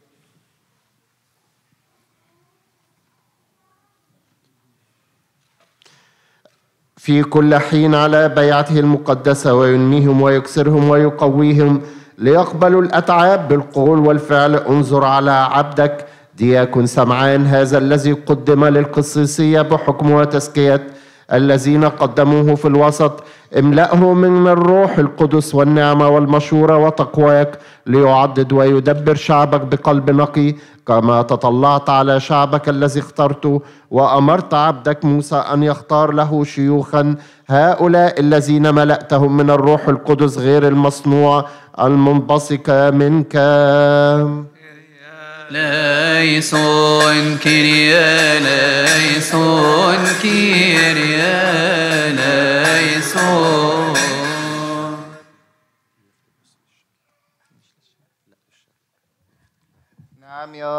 في كل حين على بيعته المقدسة، وينميهم ويكسرهم ويقويهم ليقبلوا الأتعاب بالقول والفعل. انظر على عبدك دياكون سمعان هذا الذي قدم للقسيسية بحكم وتزكية الذين قدموه في الوسط، املأه من الروح القدس والنعمة والمشورة وتقواك ليعضد ويدبر شعبك بقلب نقي، كما تطلعت على شعبك الذي اخترته وأمرت عبدك موسى أن يختار له شيوخا، هؤلاء الذين ملأتهم من الروح القدس غير المصنوع المنبثق منك. ليسون كيريا ليسون كيريا ليسون. نعم يا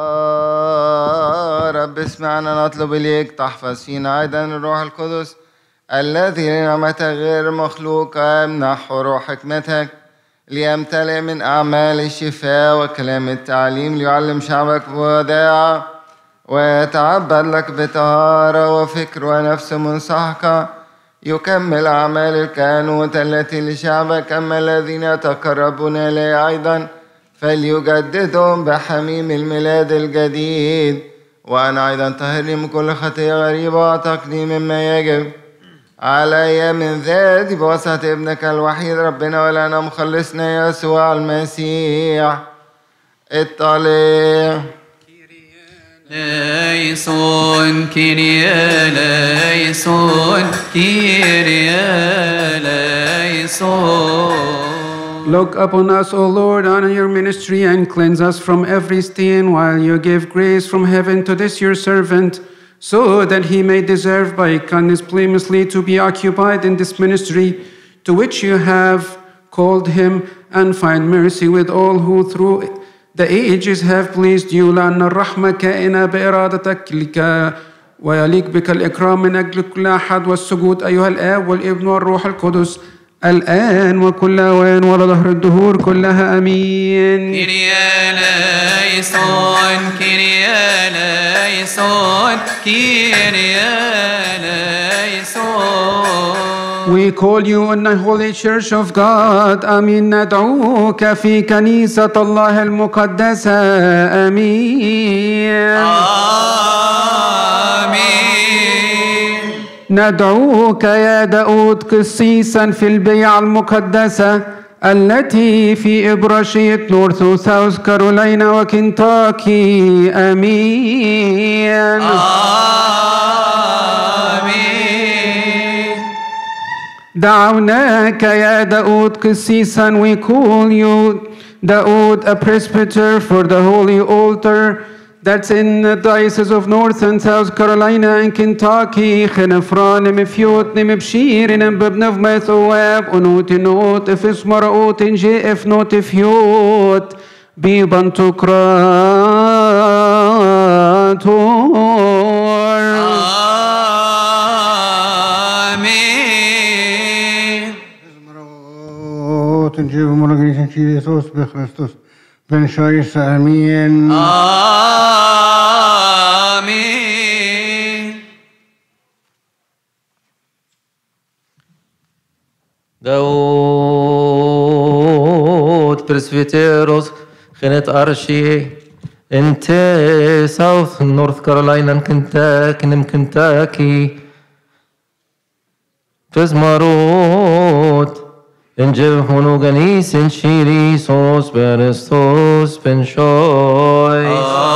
رب اسمعنا نطلب إليك تحفظ فينا أيضا الروح القدس الذي لنعمتك غير مخلوقة، امنحه روح حكمتك ليمتلئ من أعمال الشفاء وكلام التعليم، ليعلم شعبك بوداعة ويتعبد لك بطهارة وفكر ونفس منسحقة، يكمل أعمال الكهنوت التي لشعبك. أما الذين يتقربون إليه أيضا فليجددهم بحميم الميلاد الجديد، وأنا أيضا طهرني من كل خطية غريبة وأعتقني مما يجب علي من ذاتي بواسطة ابنك الوحيد ربنا ولنا مخلصنا يسوع المسيح. اطلع. ليسون كيريا ليسون كيريا ليسون. Look upon us, O Lord, honor your ministry and cleanse us from every stain, while you give grace from heaven to this your servant, so that he may deserve by kindness blamelessly to be occupied in this ministry to which you have called him, and find mercy with all who through the ages have pleased you. لأن الرحمة كائنة بإرادتك لك ويليق بك الإكرام من أجل كل أحد والسجود أيها الآب والابن والروح القدس الآن وكل أوان ولدهر الدهور كلها آمين. كيريا ليسون كيريا ليسون كيريا ليسون. We call you in the Holy Church of God. آمين. ندعوك في كنيسة الله المقدسة. آمين. آمين. ندعوك يا داود قسيسا في البيعة المقدسة التي في إبراشية نورث وساوث كارولينا وكنتاكي. آمين. دعوناك يا داود قسيسا. We call you Daoud a presbyter for the holy altar that's in the diocese of North and South Carolina and Kentucky. خنفران مفيوت نمبشير نمببنف مثواب ونوت نوت افس مرأوت جي اف نوت فيوت ببنتوكراتور. تنجيب مرقليس يسوس بخريستوس بن شايس. آمين. آمين. داود برسفيتيروس خنت أرشي انت ساوث نورث كارولاينا كنتاكي نم كنتاكي فزماروت انجب هونو غنيس انشيري سوس برستوس بن شوي.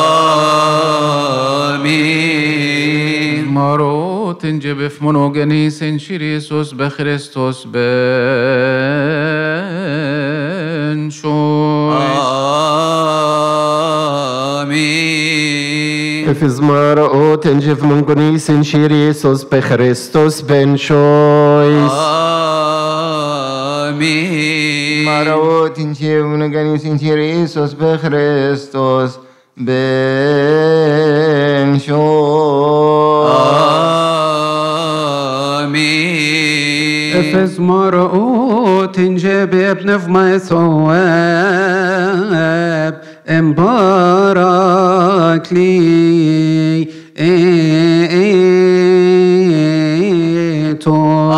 آمين. ماروت انجب في مونوغنيس انشيري سوس بخريستوس بن شوي. آمين. Efizmaro tenjev mungonis in Shirisos pe Christos ben choice. Amin. Marot in Chevunaganis in Chirisos be Christos ben Amin. Efes مرؤوت جاب ابن في ما ثواب مبارك لي تو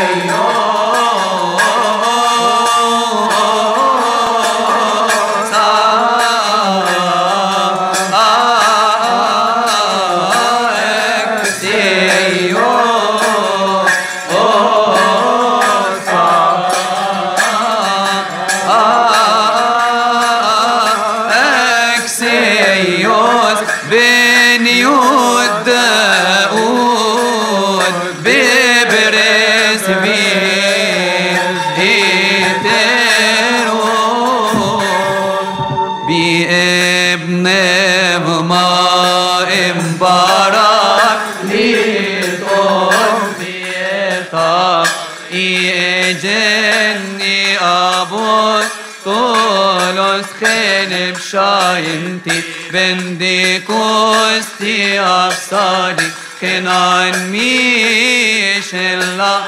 Sa شاينتي بنديكوستي أبصاري كنان ميش الله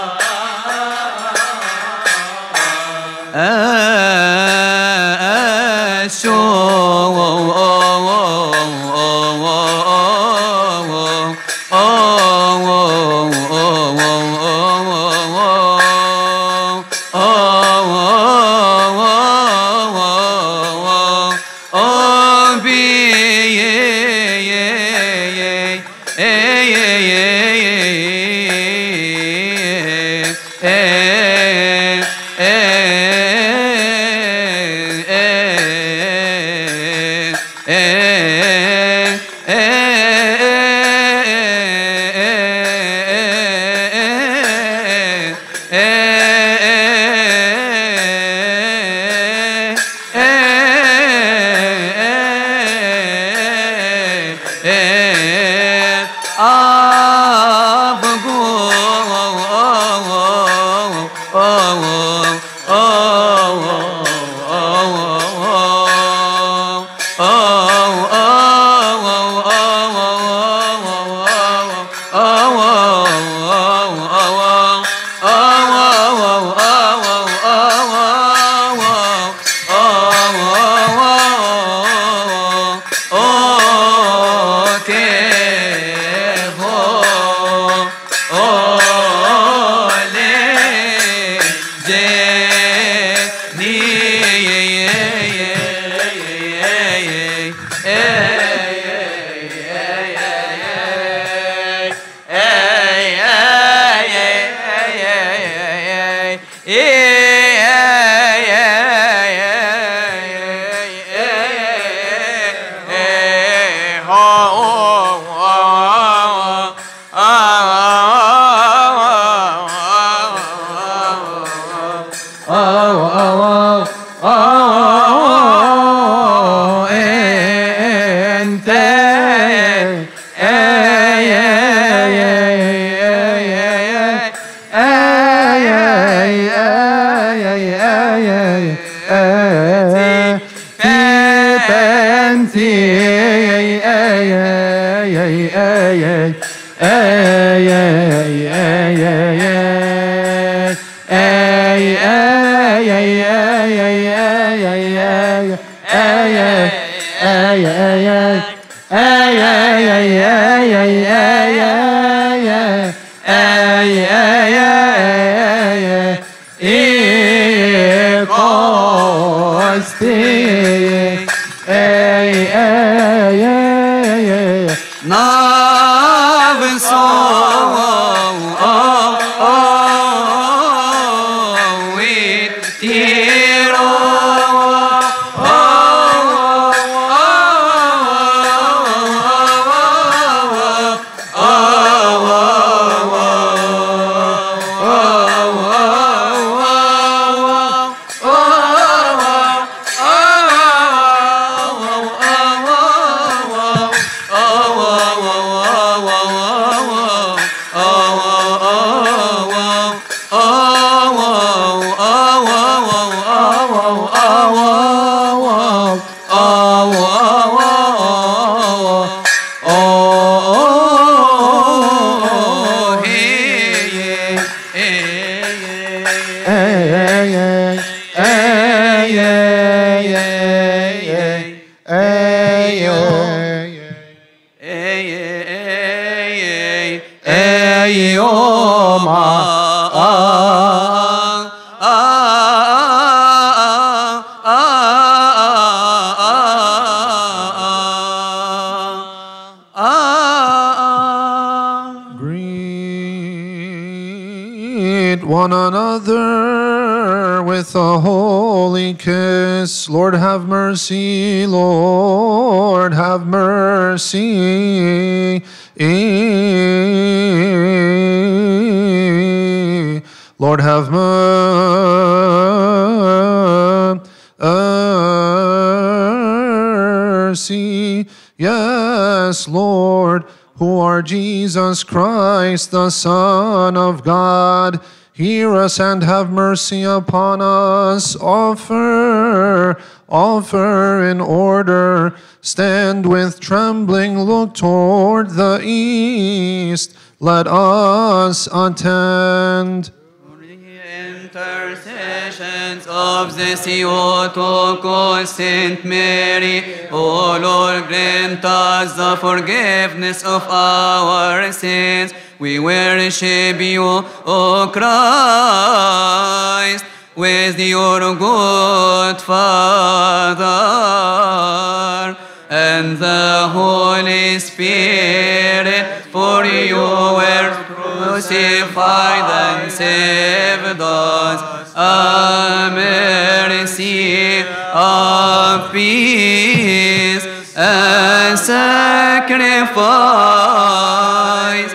one another with a holy kiss. Lord, have mercy. Lord, have mercy. Lord, have mercy. Yes, Lord, who are Jesus Christ, the Son of God, hear us and have mercy upon us. Offer offer in order. Stand with trembling, look toward the east. Let us attend. Intercessions of the Theotokos Saint Mary, O Lord, grant us the forgiveness of our sins. We worship you, O Christ, with your good Father and the Holy Spirit, for you were crucified and saved us a mercy of peace, a sacrifice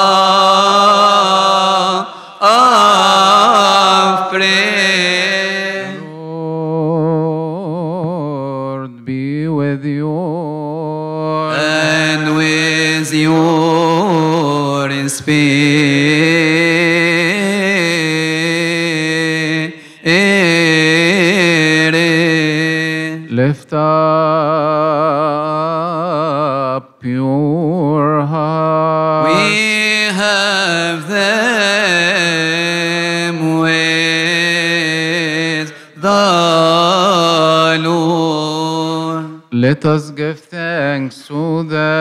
of, of praise. Lord be with you and with your spirit. Lift up your heart. We have them with the Lord. Let us give thanks to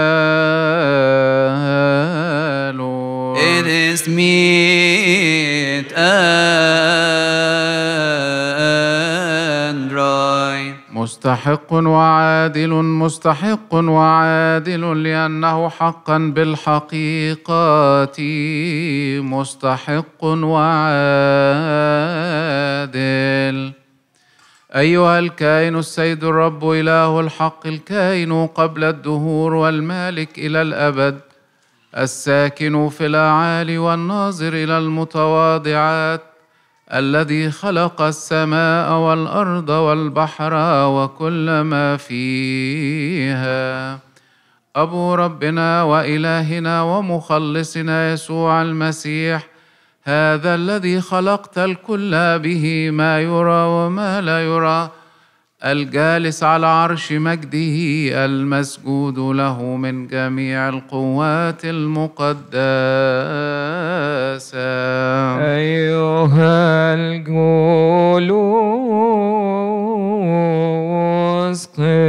the Lord. It is meet and right. مستحق وعادل مستحق وعادل لأنه حقا بالحقيقة مستحق وعادل. أيها الكائن السيد الرب إله الحق الكائن قبل الدهور والمالك إلى الأبد الساكن في الأعالي والناظر إلى المتواضعات الذي خلق السماء والأرض والبحر وكل ما فيها. أبو ربنا وإلهنا ومخلصنا يسوع المسيح، هذا الذي خلقت الكل به ما يرى وما لا يرى، الجالس على عرش مجده المسجود له من جميع القوات المقدسة. أيها الجلوس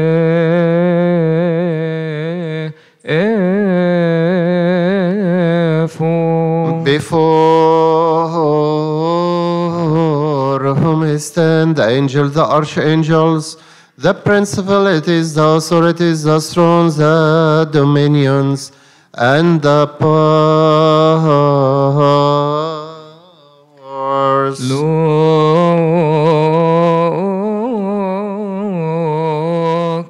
Before whom stand the angels, the archangels, the principalities, the authorities, the thrones, the dominions, and the powers. Look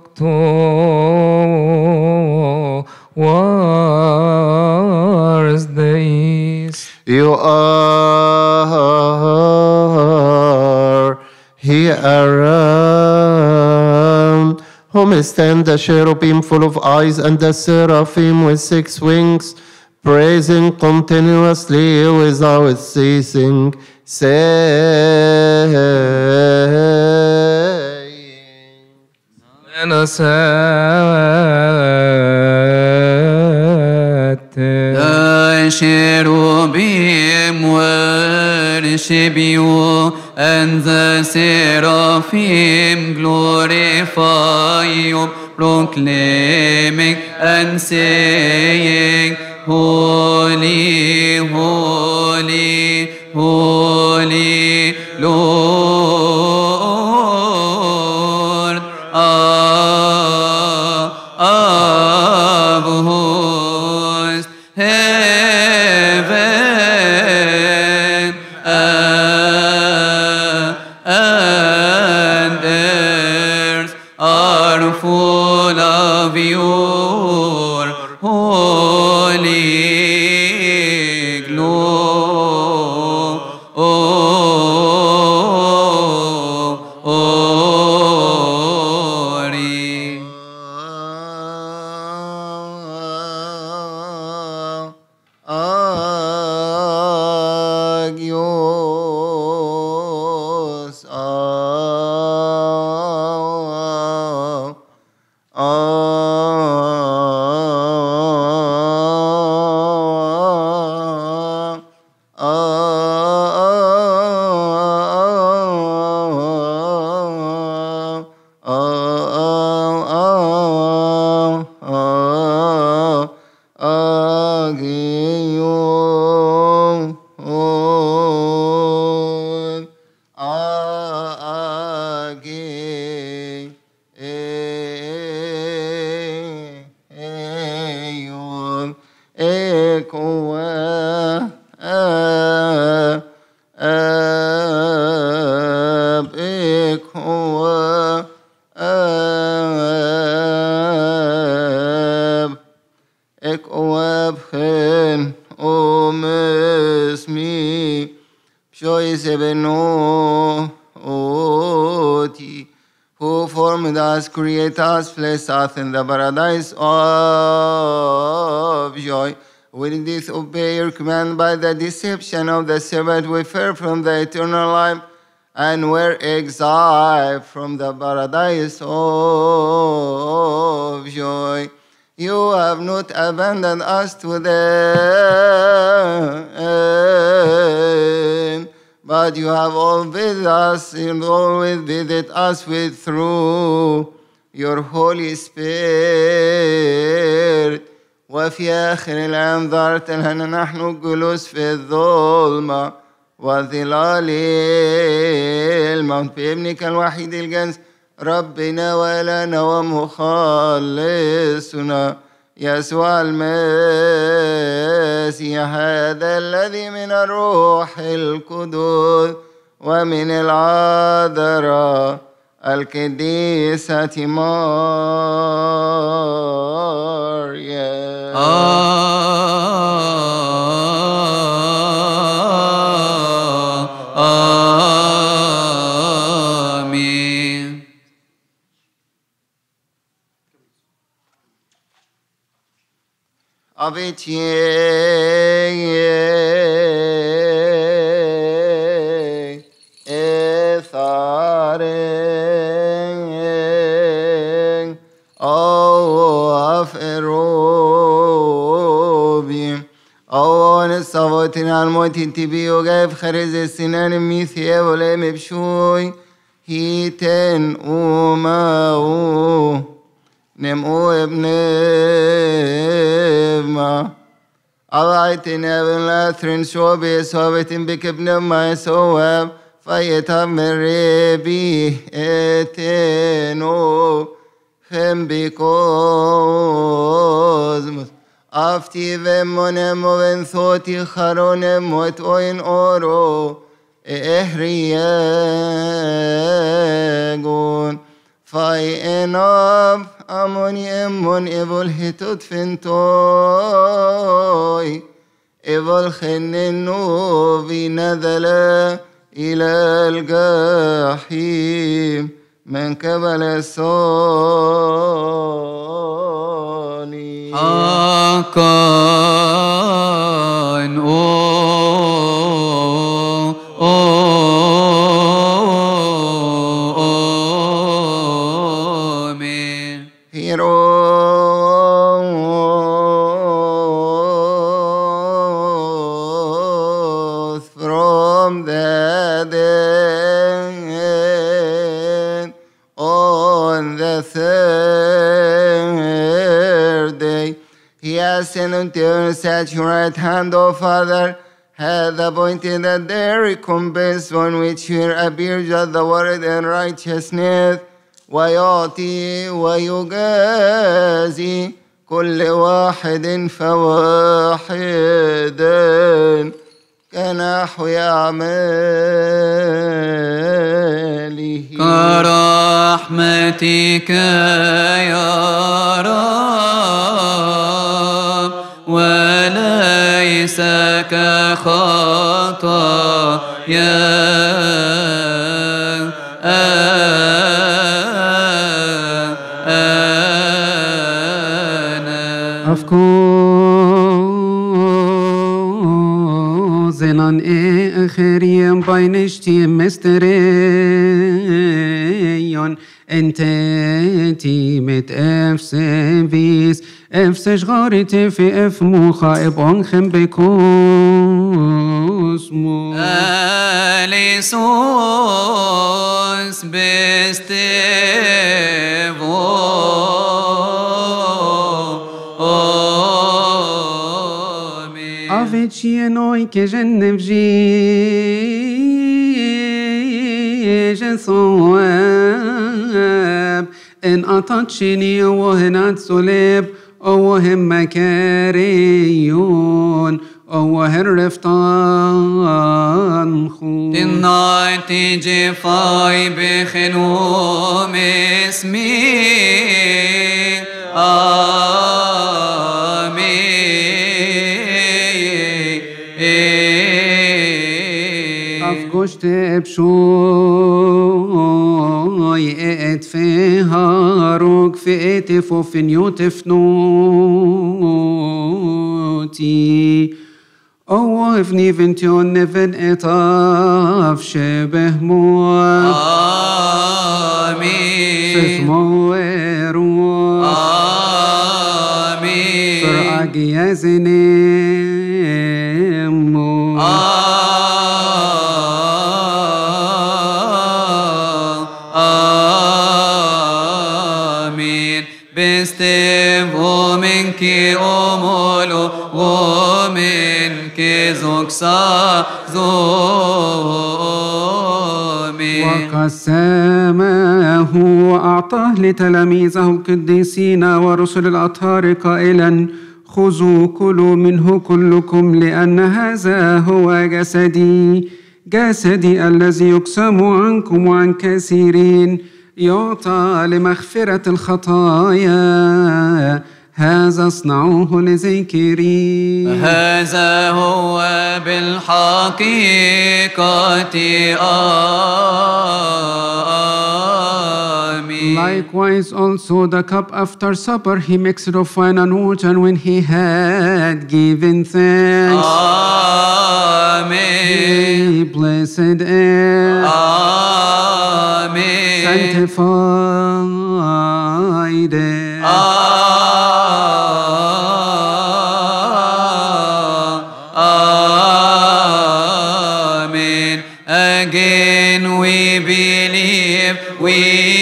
towards the east. You are here around whom stand the cherubim full of eyes and the seraphim with six wings, praising continuously without ceasing, saying, The cherubim worship you, and the seraphim glorify you, proclaiming and saying, Holy, holy, holy Lord of hosts, heaven and earth are full of your holy glory. Agios اسمي Choice beno oti, who formed us, create us, place us in the paradise of joy. We disobey your command by the deception of the serpent. We fell from the eternal life and were exiled from the paradise of joy. You have not abandoned us to them, but you have always us and always visit us with through your Holy Spirit. وفي آخر الأنظار لنا نحن الجلوس في الظلمة وظلال الموت بابنك الوحيد الجنس ربنا ولنا ومخلصنا يسوع المسيح هذا الذي من الروح القدس ومن العذراء القديسة مريم آمين. Avicii ethareng o aferobi o nesavotin almotin tibio gef kharez sinan mithie volem bshoy hiten umau نمو ابن ابما أضعتنا ابن لاثرين شوبي صوبت بك ابن ما يسواب فيتم الربي اتنو خم بكوزمس أفتي بمونم وبن ثوتي خرون موتوين أورو إهرياغون فايناب أموني أمون إبول هتوت فنتوي إبول خننو بنذل إلى الجحيم من قبل الصالح حقا and turns at your right hand, O Father, hath appointed that their recompense on which here appears just the word and righteousness, ويعطي ويجازي كل واحد فواحدا كنحو أعماله كرحمتك يا رب وليس كخطايا Afkozelan echeriem beinishtim mysterion enteti mit efsevis efsesh garite fi ef mucha ebonchen bekosmo Alisos bestevo Avecie noi che genevji جنصواب إن أطتشني وهنات سلب وهم مكاريون وهر رفتان خو Tonight تجفاي بخنوم اسمي آمين أفقشت بشوي إت فيها روك في إتفو في نيوتف نوتي أو إفني فنتيون نفن إطاف شبه موت آمين سسمويرو آمين سرعك يزنمو آمين بستفو منك أمولو ومنك زكسا زومي وقسمه وأعطاه لتلاميذه القديسين ورسل الأطهار قائلا خذوا كلوا منه كلكم لأن هذا هو جسدي جسدي الذي يقسم عنكم وعن كثيرين يعطى لمغفرة الخطايا هذا اصنعوه لذكري هذا هو بالحقيقة آمين. Likewise also the cup after supper he mixed of wine and water, and when he had given thanks Amen. he blessed it Amen. sanctified it Amen. Again we believe, we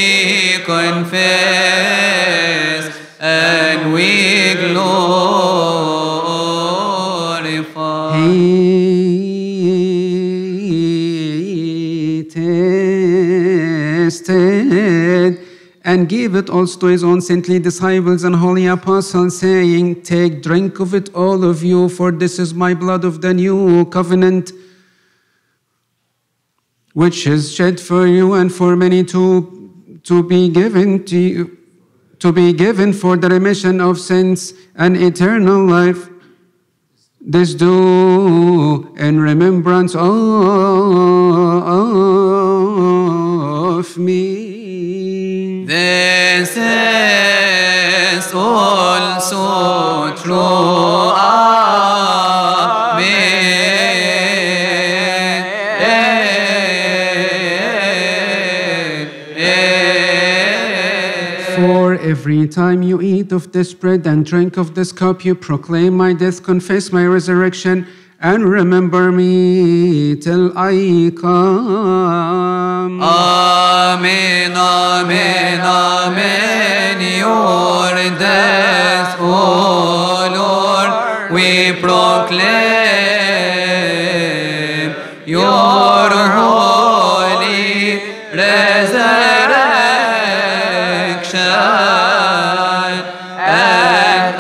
confess, and we glorify. He tasted and gave it also to his own saintly disciples and holy apostles, saying, take, drink of it, all of you, for this is my blood of the new covenant, which is shed for you and for many to, to be given to you, to be given for the remission of sins and eternal life. This do in remembrance of me. This is also true. For every time you eat of this bread and drink of this cup, you proclaim my death, confess my resurrection, and remember me till I come. Amen, amen, amen. Your death, O Lord, we proclaim your holy resurrection and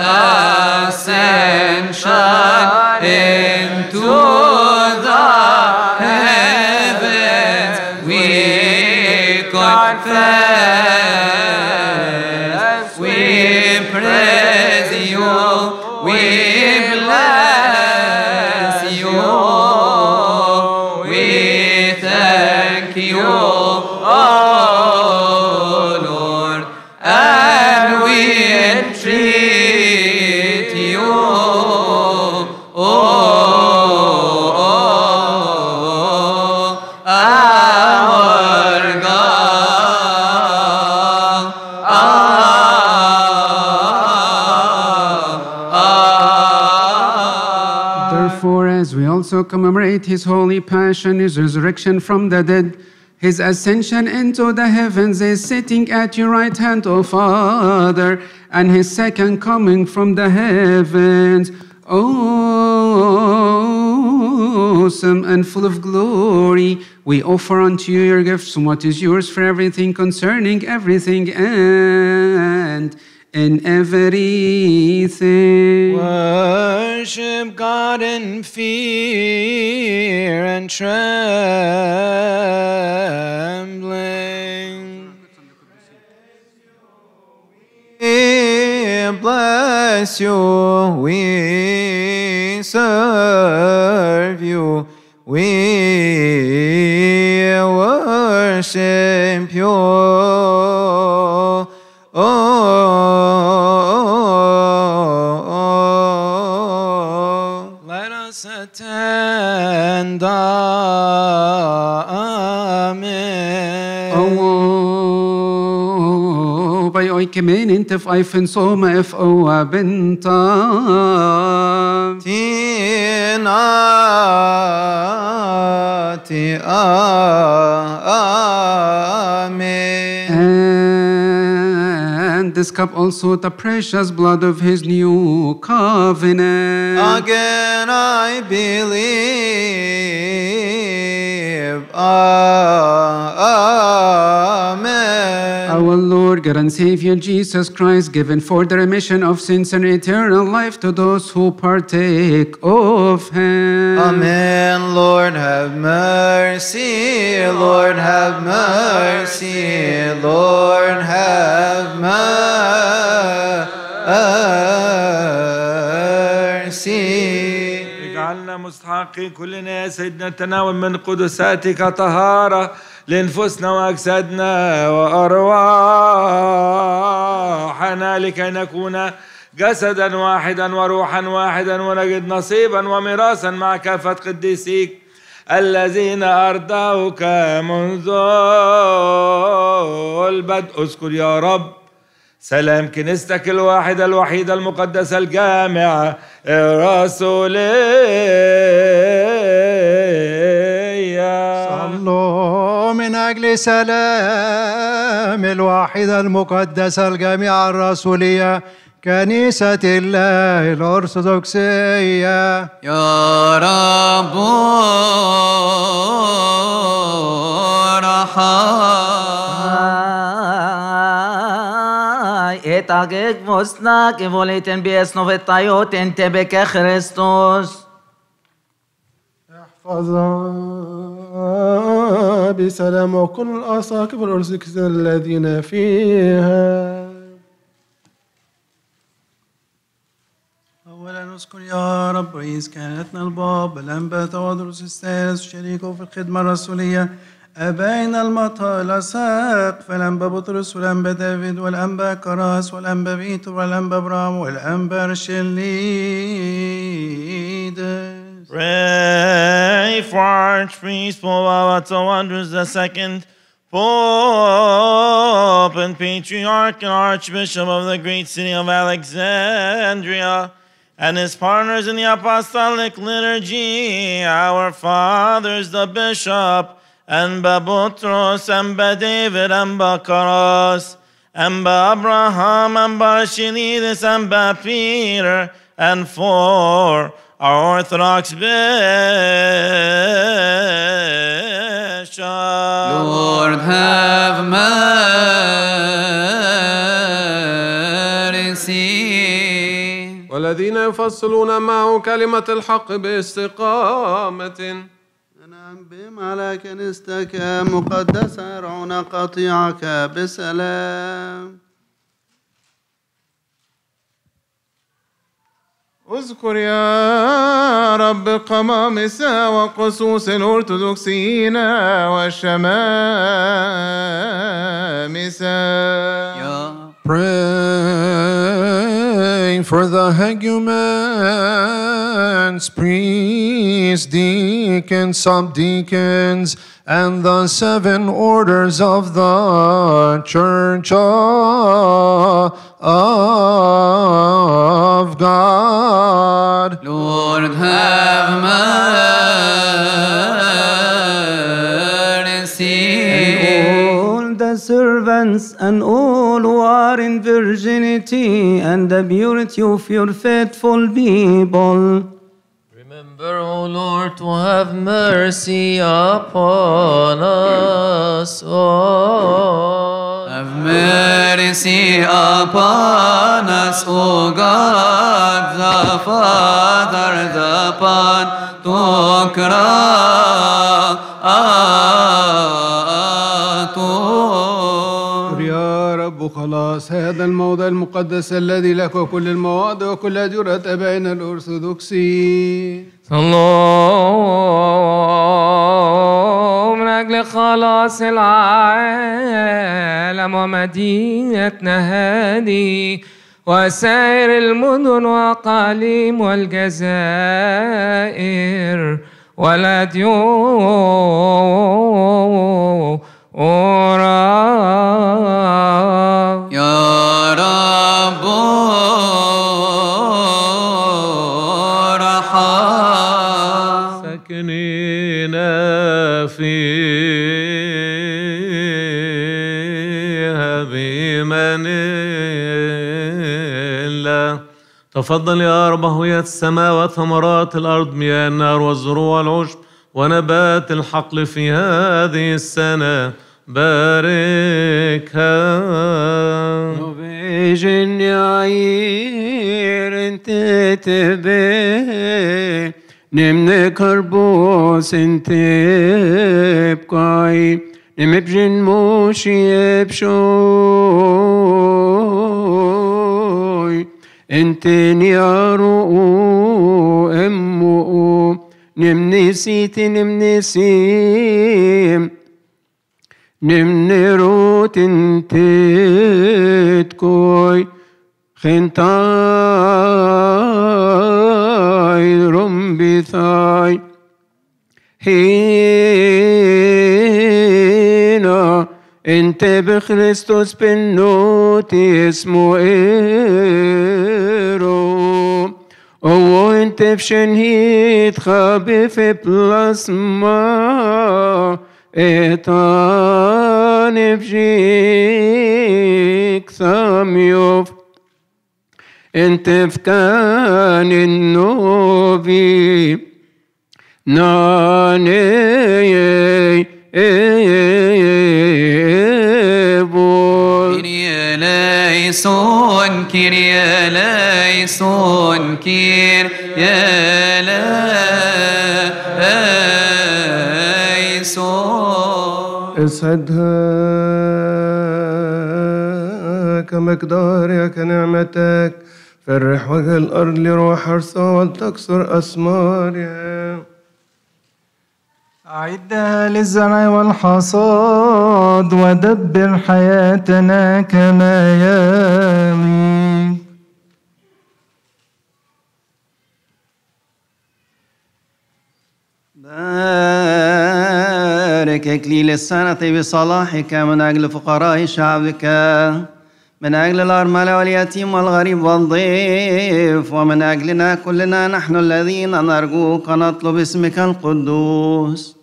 ascension into the heavens. We confess, we praise you, we bless you, we thank you, oh Lord, and we entreat you, oh, our God. Therefore, as we also commemorate his holy passion, his resurrection from the dead, his ascension into the heavens, his sitting at your right hand, O Father, and his second coming from the heavens, awesome and full of glory, we offer unto you your gifts, what is yours for everything, concerning everything, and in everything. Worship God in fear and trembling. We bless you, we serve you. We worship you. Oh, let us attend. Amen. Oh, by oi kemen inte fifen som f o benta. Tinati amen. And this cup also the precious blood of his new covenant. Again I believe. Amen. Our Lord, God and Savior Jesus Christ, given for the remission of sins and eternal life to those who partake of him. Amen. Lord, have mercy. Lord, have mercy. Lord, have mercy. اجعلنا مستحقين كلنا يا سيدنا التناول من قدساتك طهارة لنفوسنا وأجسادنا وأرواحنا لكي نكون جسدا واحدا وروحا واحدا ونجد نصيبا وميراثا مع كافة قديسيك الذين أرضوك منذ البدء. اذكر يا رب سلام كنيستك الواحدة الوحيدة المقدسة الجامعة الرسولية. صلوا من أجل سلام الواحدة المقدسة الجامعة الرسولية كنيسة الله الأرثوذكسية. يا رب Et ageg vostna que voliten bies novetayot en tebeke Christus. احفظها بسلام وكل الأساقفة الأرثوذكسيين الذين فيها. أولا نذكر يا رب رئيس كهنتنا الباب الأنبا تواضرس الثالث وشريكه في الخدمة الرسولية أبائنا المطالساق فالأنبا بطرس والأنبا داود والأنبا كراس والأنبا بيتر والأنبا برام والأنبا رشليد. Pray for Archpriest Pope Avatawandrus the Second, Pope and Patriarch and Archbishop of the great city of Alexandria, and his partners in the apostolic liturgy, our fathers, the bishop, Amba Butros, Amba David, Amba Karos, Amba Abraham, Amba Shilidis, Amba Peter, and for our Orthodox bishop. Lord, have mercy. والذين يفصلون معه كلمة الحق باستقامة. ننبم على كنيستك مقدسة يرعون قطيعك بسلام. اذكر يا رب قمامسة وقصوص الأرثوذكسيين والشمامسة. Pray for the hegumens, priests, deacons, subdeacons, and the seven orders of the Church of God. Lord, have mercy. And all the servants and all who are in virginity and the purity of your faithful people. Remember, O Lord, to have mercy upon us all. Have mercy upon us, O God, the Father, the Pantocrator. يا رب خلاص هذا الموضع المقدس الذي لك وكل المواضع وكل أديرة أبائنا الأرثوذكسيين. صلوا أجل خلاص العالم ومدينتنا هذه وسائر المدن وأقاليم والجزائر والأديور يا رب ارحم ساكنين فيها بمن الله. تفضل يا رب هوية السماء وثمرات الأرض، مياه النار والزروع والعشب ونبات الحقل في هذه السنة، باركها. وبيجن يعير انت تبي نمن كربوس انت بقاي نم بجن موشي بشوي انت نيارو امو نم نسيت نم نسيم نم نروت انت تكوي خنتاي رمبي ثاي هينا انت بخريستوس بنوتي اسمه ايرو او انت بشنهيد خابي في بلاسما ايطان بجيك ثاميوف انت فكان النوبي ناني كيريا ليسون كيريا ليسون كيريا ليسون اسعدها كمقدارها كنعمتك، فرح وجه الأرض لروح حرصها ولتكسر أثمارها. أعدها للزرع والحصاد ودبر حياتنا كما يامي. بارك إكليل السنة بصلاحك من أجل فقراء شعبك، من أجل الأرملة واليتيم والغريب والضيف، ومن أجلنا كلنا نحن الذين نرجوك نطلب اسمك القدوس.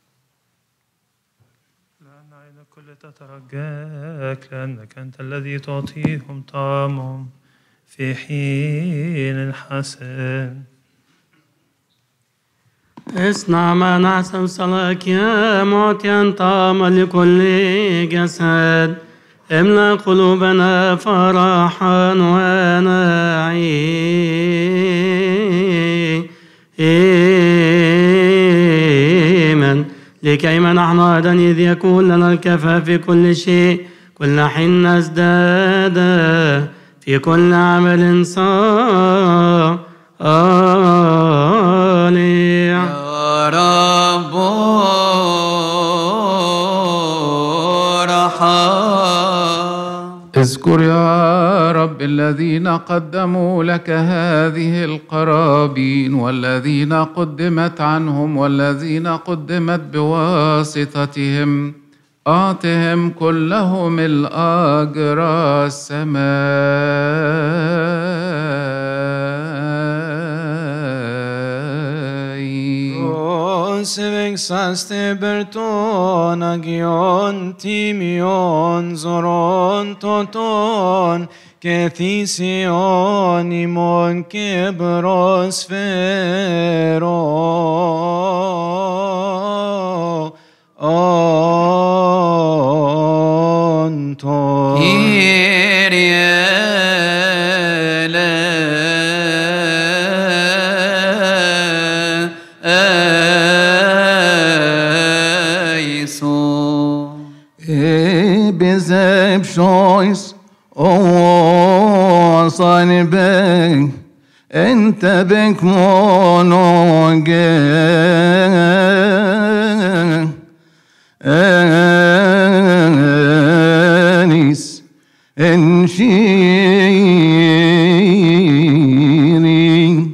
لأن عين الكل تترجاك، لأنك أنت الذي تعطيهم طعامهم في حين حسن. اصنع ما نحسن صلاك يا معطيا طعاما لكل جسد، املأ قلوبنا فرحا ونعيما، لكيما نحن أيضا إذ يكون لنا الكفاف في كل شيء كل حين نزداد في كل عمل صالح. يا رب اذكر يا رب الذين قدموا لك هذه القرابين، والذين قدمت عنهم، والذين قدمت بواسطتهم، أعطهم كلهم الأجر السمائي. Svexaste berton agion timion zoron toton kethision imon kebros fero onton Bezeb shois o sani bek ente bek monoge آنيس انشيري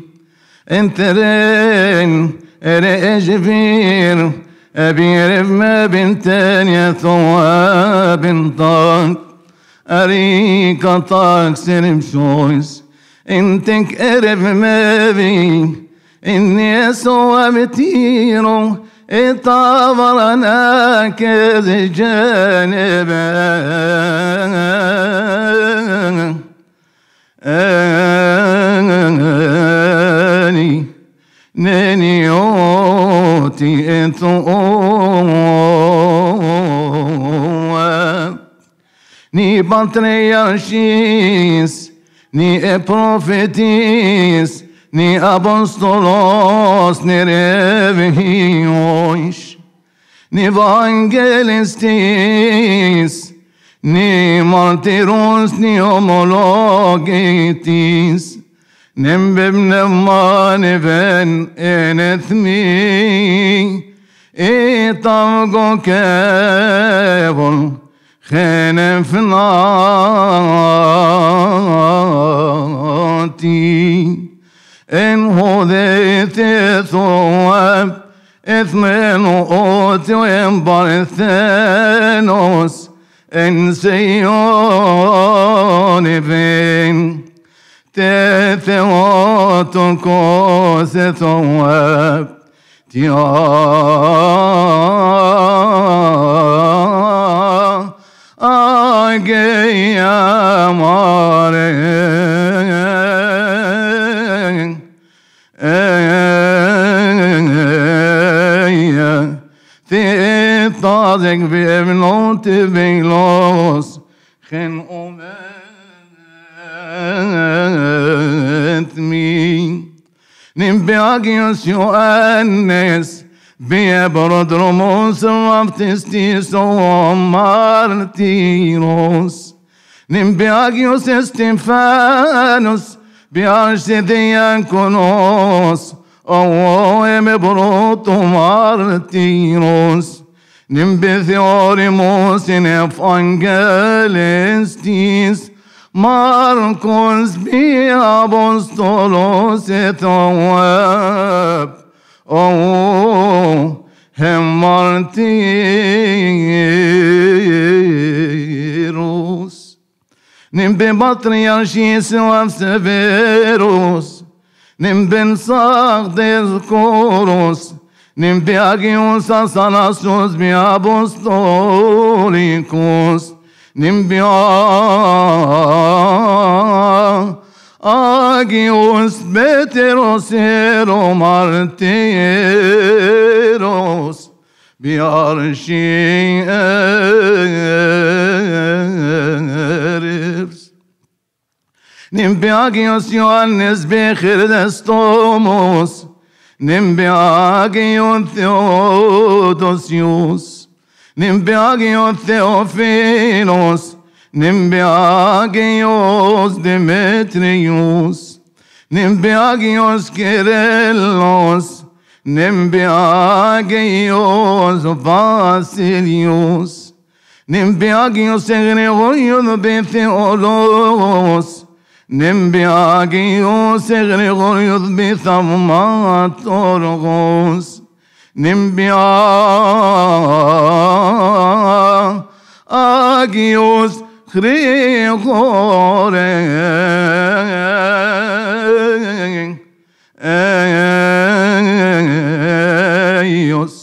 انترين رأجفير أبيرف ما بنتان يا ثواب طاق أريك طاق سرم شويس انتك أرف ما بي إني سوى بتيرو اطابرنا كذ جانبا آني ناني أوتي انتو ني بطريرشيس ني بروفيتيس ni apostolos ni revios ni evangelistis ni martyros ni homologitis nembem nemane ven enethmi etavgo kevol khenefnati en hodete thoab ethmeno otio en parthenos en seion even te theotokos thoab tia ageia mare Tadek vevnot veglos gen omet mi Nimbeagios Ioannes Biebrodromos Baptistis o martyros Nimbeagios Estefanos Biarchediakonos o emebroto martyros Nimbetheorimos in evangelistis Marcos bi apostolos et oab o hem martyros Nimbe patriarchis of severos Nimben sagdes koros Nimbe agios asanasos bi apostolikos Nimbe agios beteros ero martyros bi archieres Nimbeagios Ioannes Becherdestomos Nimbeagios Theodosius Nimbeagios Theophilos Nimbeagios Demetrius Nimbeagios Kyrillos Nimbeagios Vasilius Nimbeagios Gregorios Betheolos Nimbeagios Gregorios Bethaumatorgos Nimbeagios Gregorios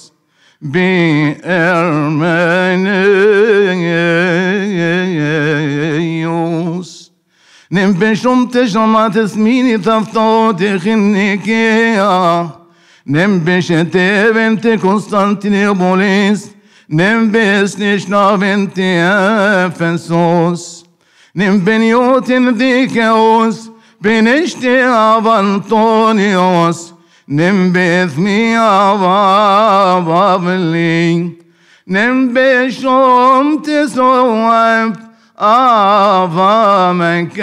Bermenios Nimbeshum teshamat mini tafto technikea Nimbeshete vente Constantinopolis Nimbes nishna vente Ephesos Nimbeniotin dikeos Benishte av Antonios Nimbeth mi av Avli Nimbeshum tesoav Ava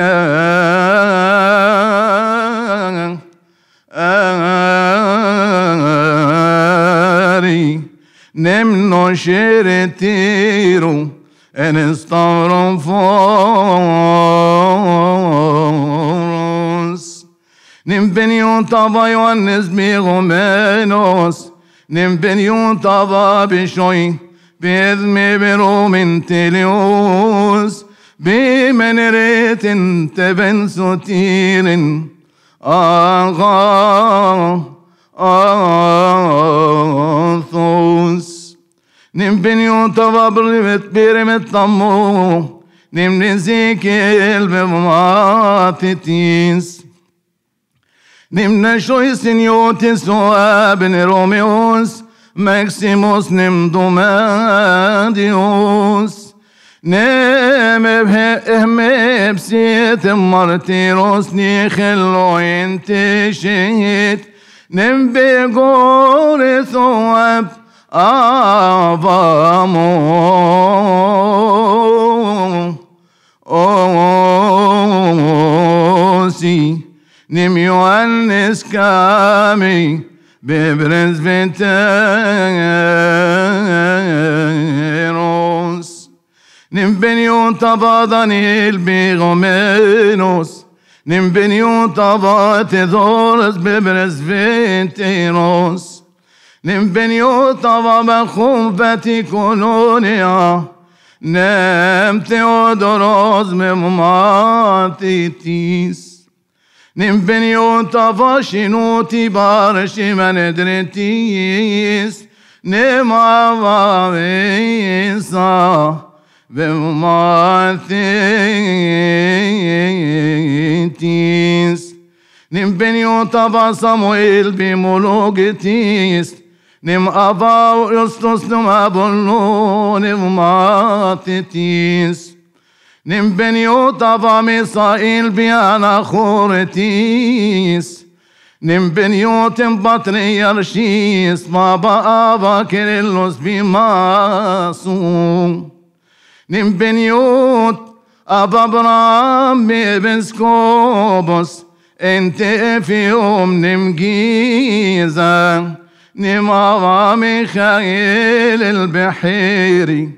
Menkan Ari nemno sheretiru en stavron foros nim benion tava Johannes bigomenos nim benion tava bishoy بإذن بروم تليوس بمنريت تبن ستير آغا آثوس نم بنيو تبابر بيرمت طمو نم نزيك البماتتيس نم نشوي سنيوتس وابن روميوس Maximus nem domadios nem ebsiet martiros ni خلوين شهيد nem بغور ثواب آبامو أوسي nem يوانس كامي ببرز فيتيروس نمبنيون تباداني البيغومينوس نمبنيون تبات دورس ببرز فيتيروس نمبنيون تبا بخوم فاتي كولونيا نم تيودوروس مماتيتيس نمبنيون تفاشينوتي بارشي من دريتيس نما وابيسا بمماتيتيس نمبنيون تفا سامويل بمولوجتيس نم أبا يسطس نم أبولو نماتيتيس نمبنيو تفا ميسائيل بيانا خورتيس نمبنيو تنبطري يرشيس ما بابا كيرلوس بماسو نمبنيو أبا برام بسكوبوس انت في يوم نمجيزا نماوا ميخائيل البحيري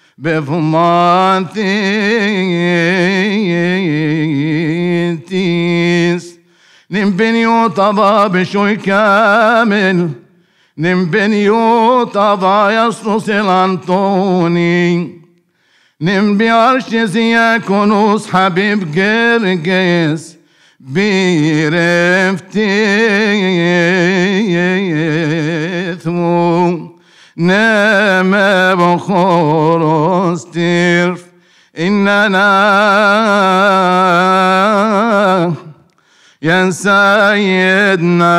بفماتيتيس نمبنيو طبا بشوي كامل نمبنيو طبا يسوس الانطوني نمبي عرشي كونوس حبيب جرجس بيرفتيثمو نام بخورس تيرف إننا يا سيدنا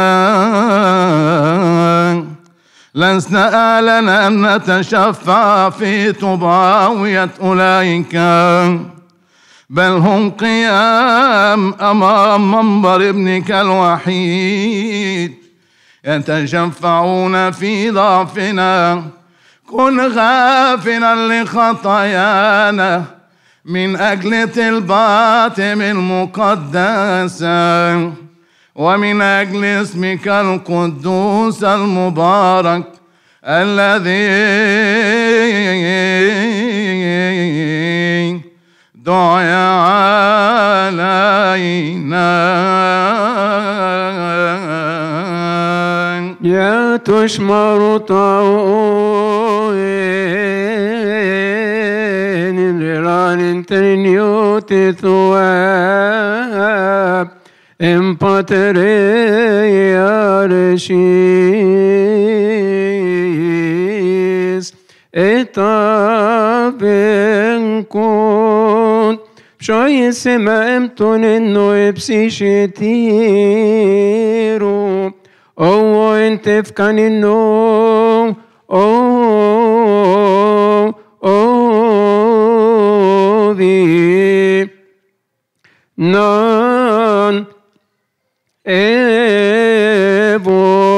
لسنا لنا أن نتشفع في طباوية أولئك بل هم قيام أمام منبر ابنك الوحيد يتشفعون في ضعفنا كن غافلا لخطايانا من أجل الباطم المقدسة ومن أجل اسمك القدوس المبارك الذي دعي علينا يا تشمر طاوين ران ترنيوتي ثواب امباتري يارشيس اتابن كون بشوي سما امتون انو ابسيشتيرو او انت فكان انو او او ذي نان ايبو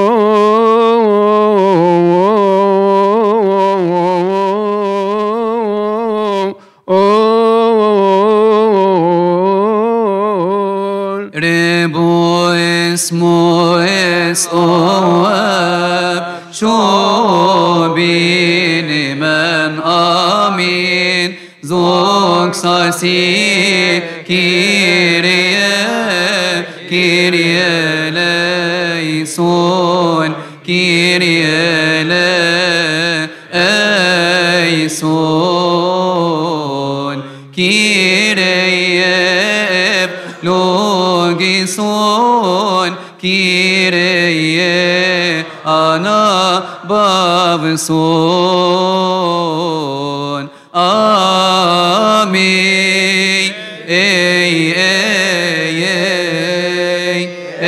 ريبو اسمو اس او شو bini men amin zog sasi Kyrie Kyrie eleison Kyrie eleison Kyrie logison Kyrie ana bavson Amin ey ey ey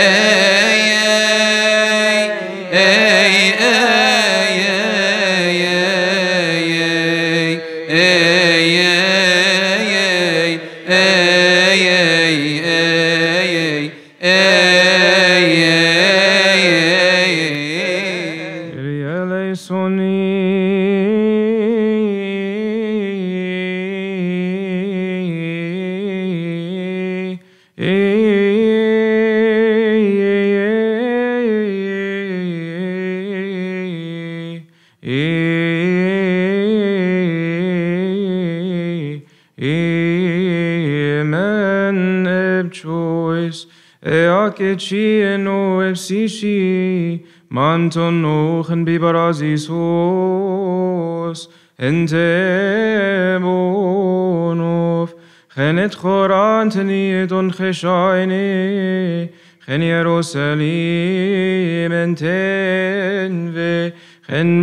Cieno epsici manton nochen bibarazisos ente bonov chenet chorantani don cheshaine chen Jerusalem entenve chen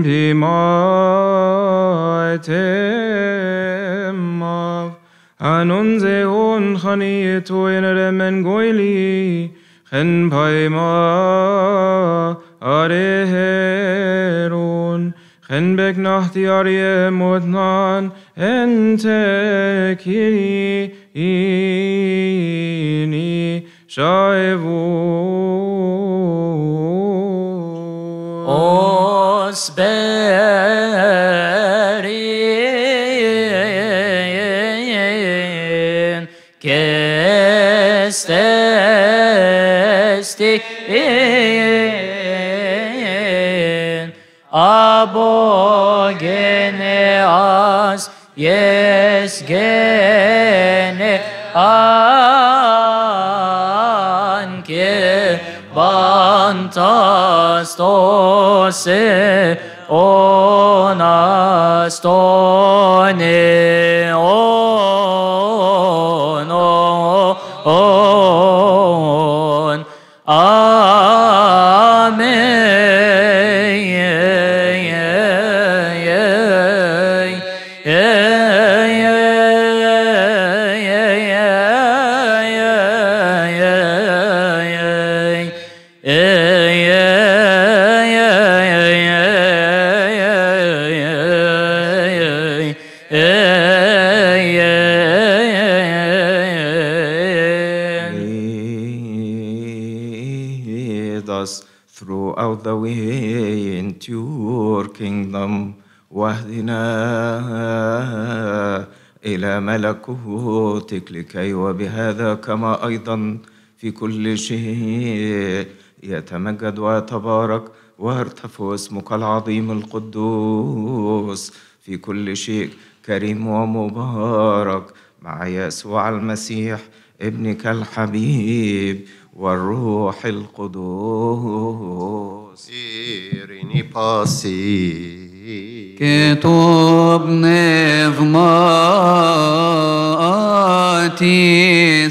bimaitem anon zeon chanieto in remen goili chen paima areheron chen beknachti arie modnan ente kiri ini shaevu os berin kestesti abogene as yes gene anke bantastose onastone on on throughout the way into your kingdom واهدنا إلى ملكوتك لكي وبهذا كما أيضا في كل شيء يتمجد ويتبارك ويرتفع اسمك العظيم القدوس في كل شيء كريم ومبارك مع يسوع المسيح ابنك الحبيب والروح القدوس إيريني باسي كتب نغماتي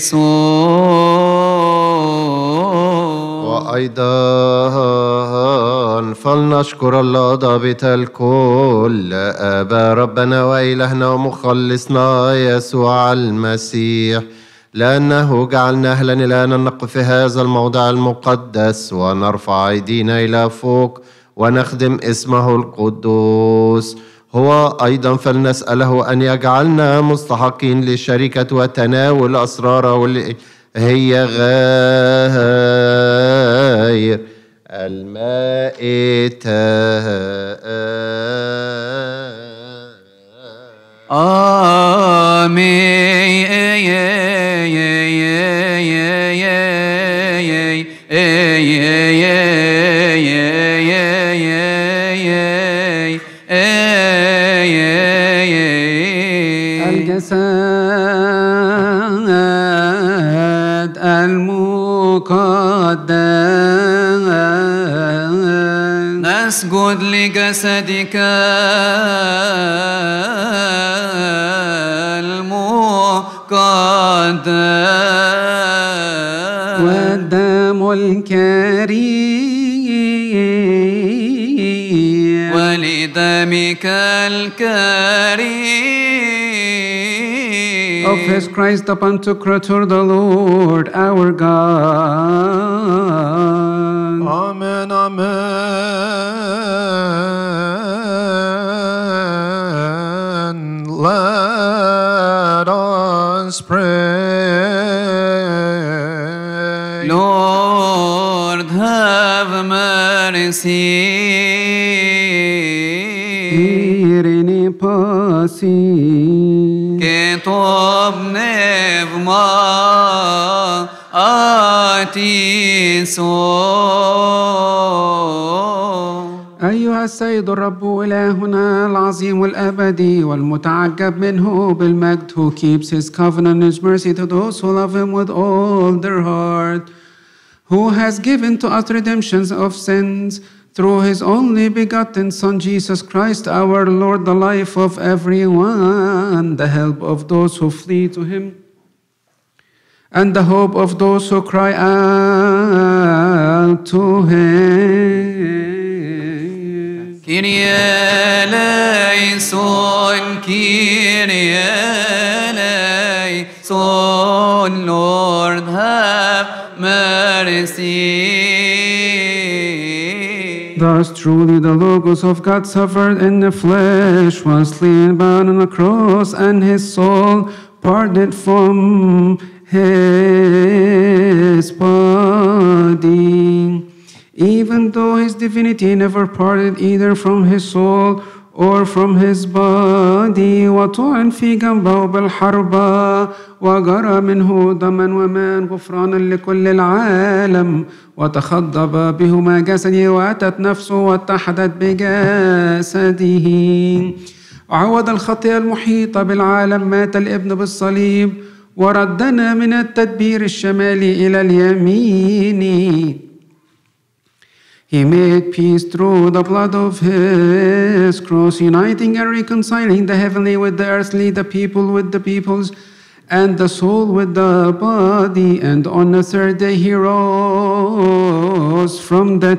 وأيضا فلنشكر الله ضابط الكل أبا ربنا وإلهنا ومخلصنا يسوع المسيح لأنه جعلنا أهلا إلى أن نقف في هذا الموضع المقدس ونرفع أيدينا إلى فوق ونخدم اسمه القدوس هو أيضا فلنسأله أن يجعلنا مستحقين لشركة وتناول أسراره واللي هي غير المائتة آمين الجسد المقدس نسجد لجسدك المقدس والدم الكريم ولدمك الكريم of his Christ upon to creature the Lord our God. Amen, amen. Let us pray. Lord, have mercy. Irene pasi. كتب نفما آتيسو. أيها السيد الرب إلهنا العظيم الأبدي والمتعجب منه بالمجد, who keeps his covenant and his mercy to those who love him with all their heart, who has given to us redemptions of sins through his only begotten Son, Jesus Christ, our Lord, the life of everyone, the help of those who flee to him, and the hope of those who cry out to him. Kyrie eleison, Kyrie eleison, Lord, have mercy. Thus truly the Logos of God suffered in the flesh, was slain, bound on a cross, and his soul parted from his body. Even though his divinity never parted either from his soul or from his body. وطعن في جنبه بالحربة وجرى منه دما وماء غفرانا لكل العالم وتخضب بهما جسدي وأتت نفسه واتحدت بجسده. عوض الخطية المحيطة بالعالم مات الابن بالصليب وردنا من التدبير الشمالي إلى اليمين. He made peace through the blood of his cross, uniting and reconciling the heavenly with the earthly, the people with the peoples, and the soul with the body. And on the third day he rose from the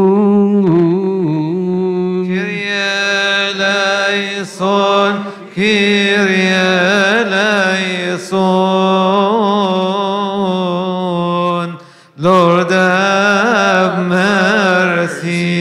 tomb. Kyrie eleison, Kyrie eleison, Lord have mercy.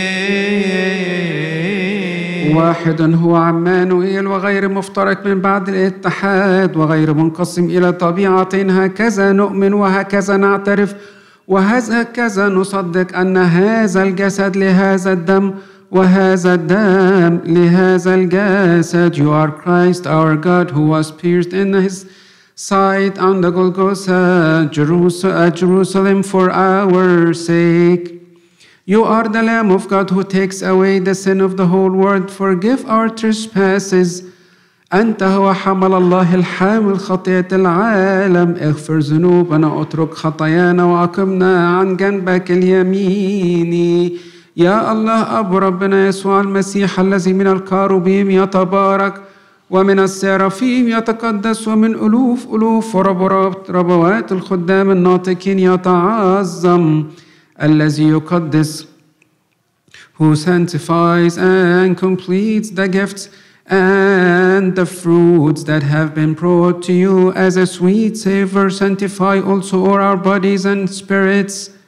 واحد هو عمانوئيل وغير مفترق من بعد الاتحاد وغير منقسم إلى طبيعتين، هكذا نؤمن وهكذا نعترف وهكذا نصدق أن هذا الجسد لهذا الدم وهذا الدم لهذا الجسد. You are Christ our God, who was pierced in his side on the Golgotha, Jerusalem, for our sake. You are the Lamb of God who takes away the sin of the whole world. Forgive our trespasses. أنت هو حمل الله الحامل خطية العالم. اغفر ذنوبنا، اترك خطايانا، وأقمنا عن جنبك اليميني. يا الله أب ربنا يسوع المسيح، الذي من الكاروبيم يتبارك ومن السرافيم يتقدس ومن ألوف ألوف وربوات ربوات الخدام الناطقين يتعظم، الذي يقدس, who sanctifies and completes the gifts and the fruits that have been brought to you as a sweet savor. Sanctify also our bodies and spirits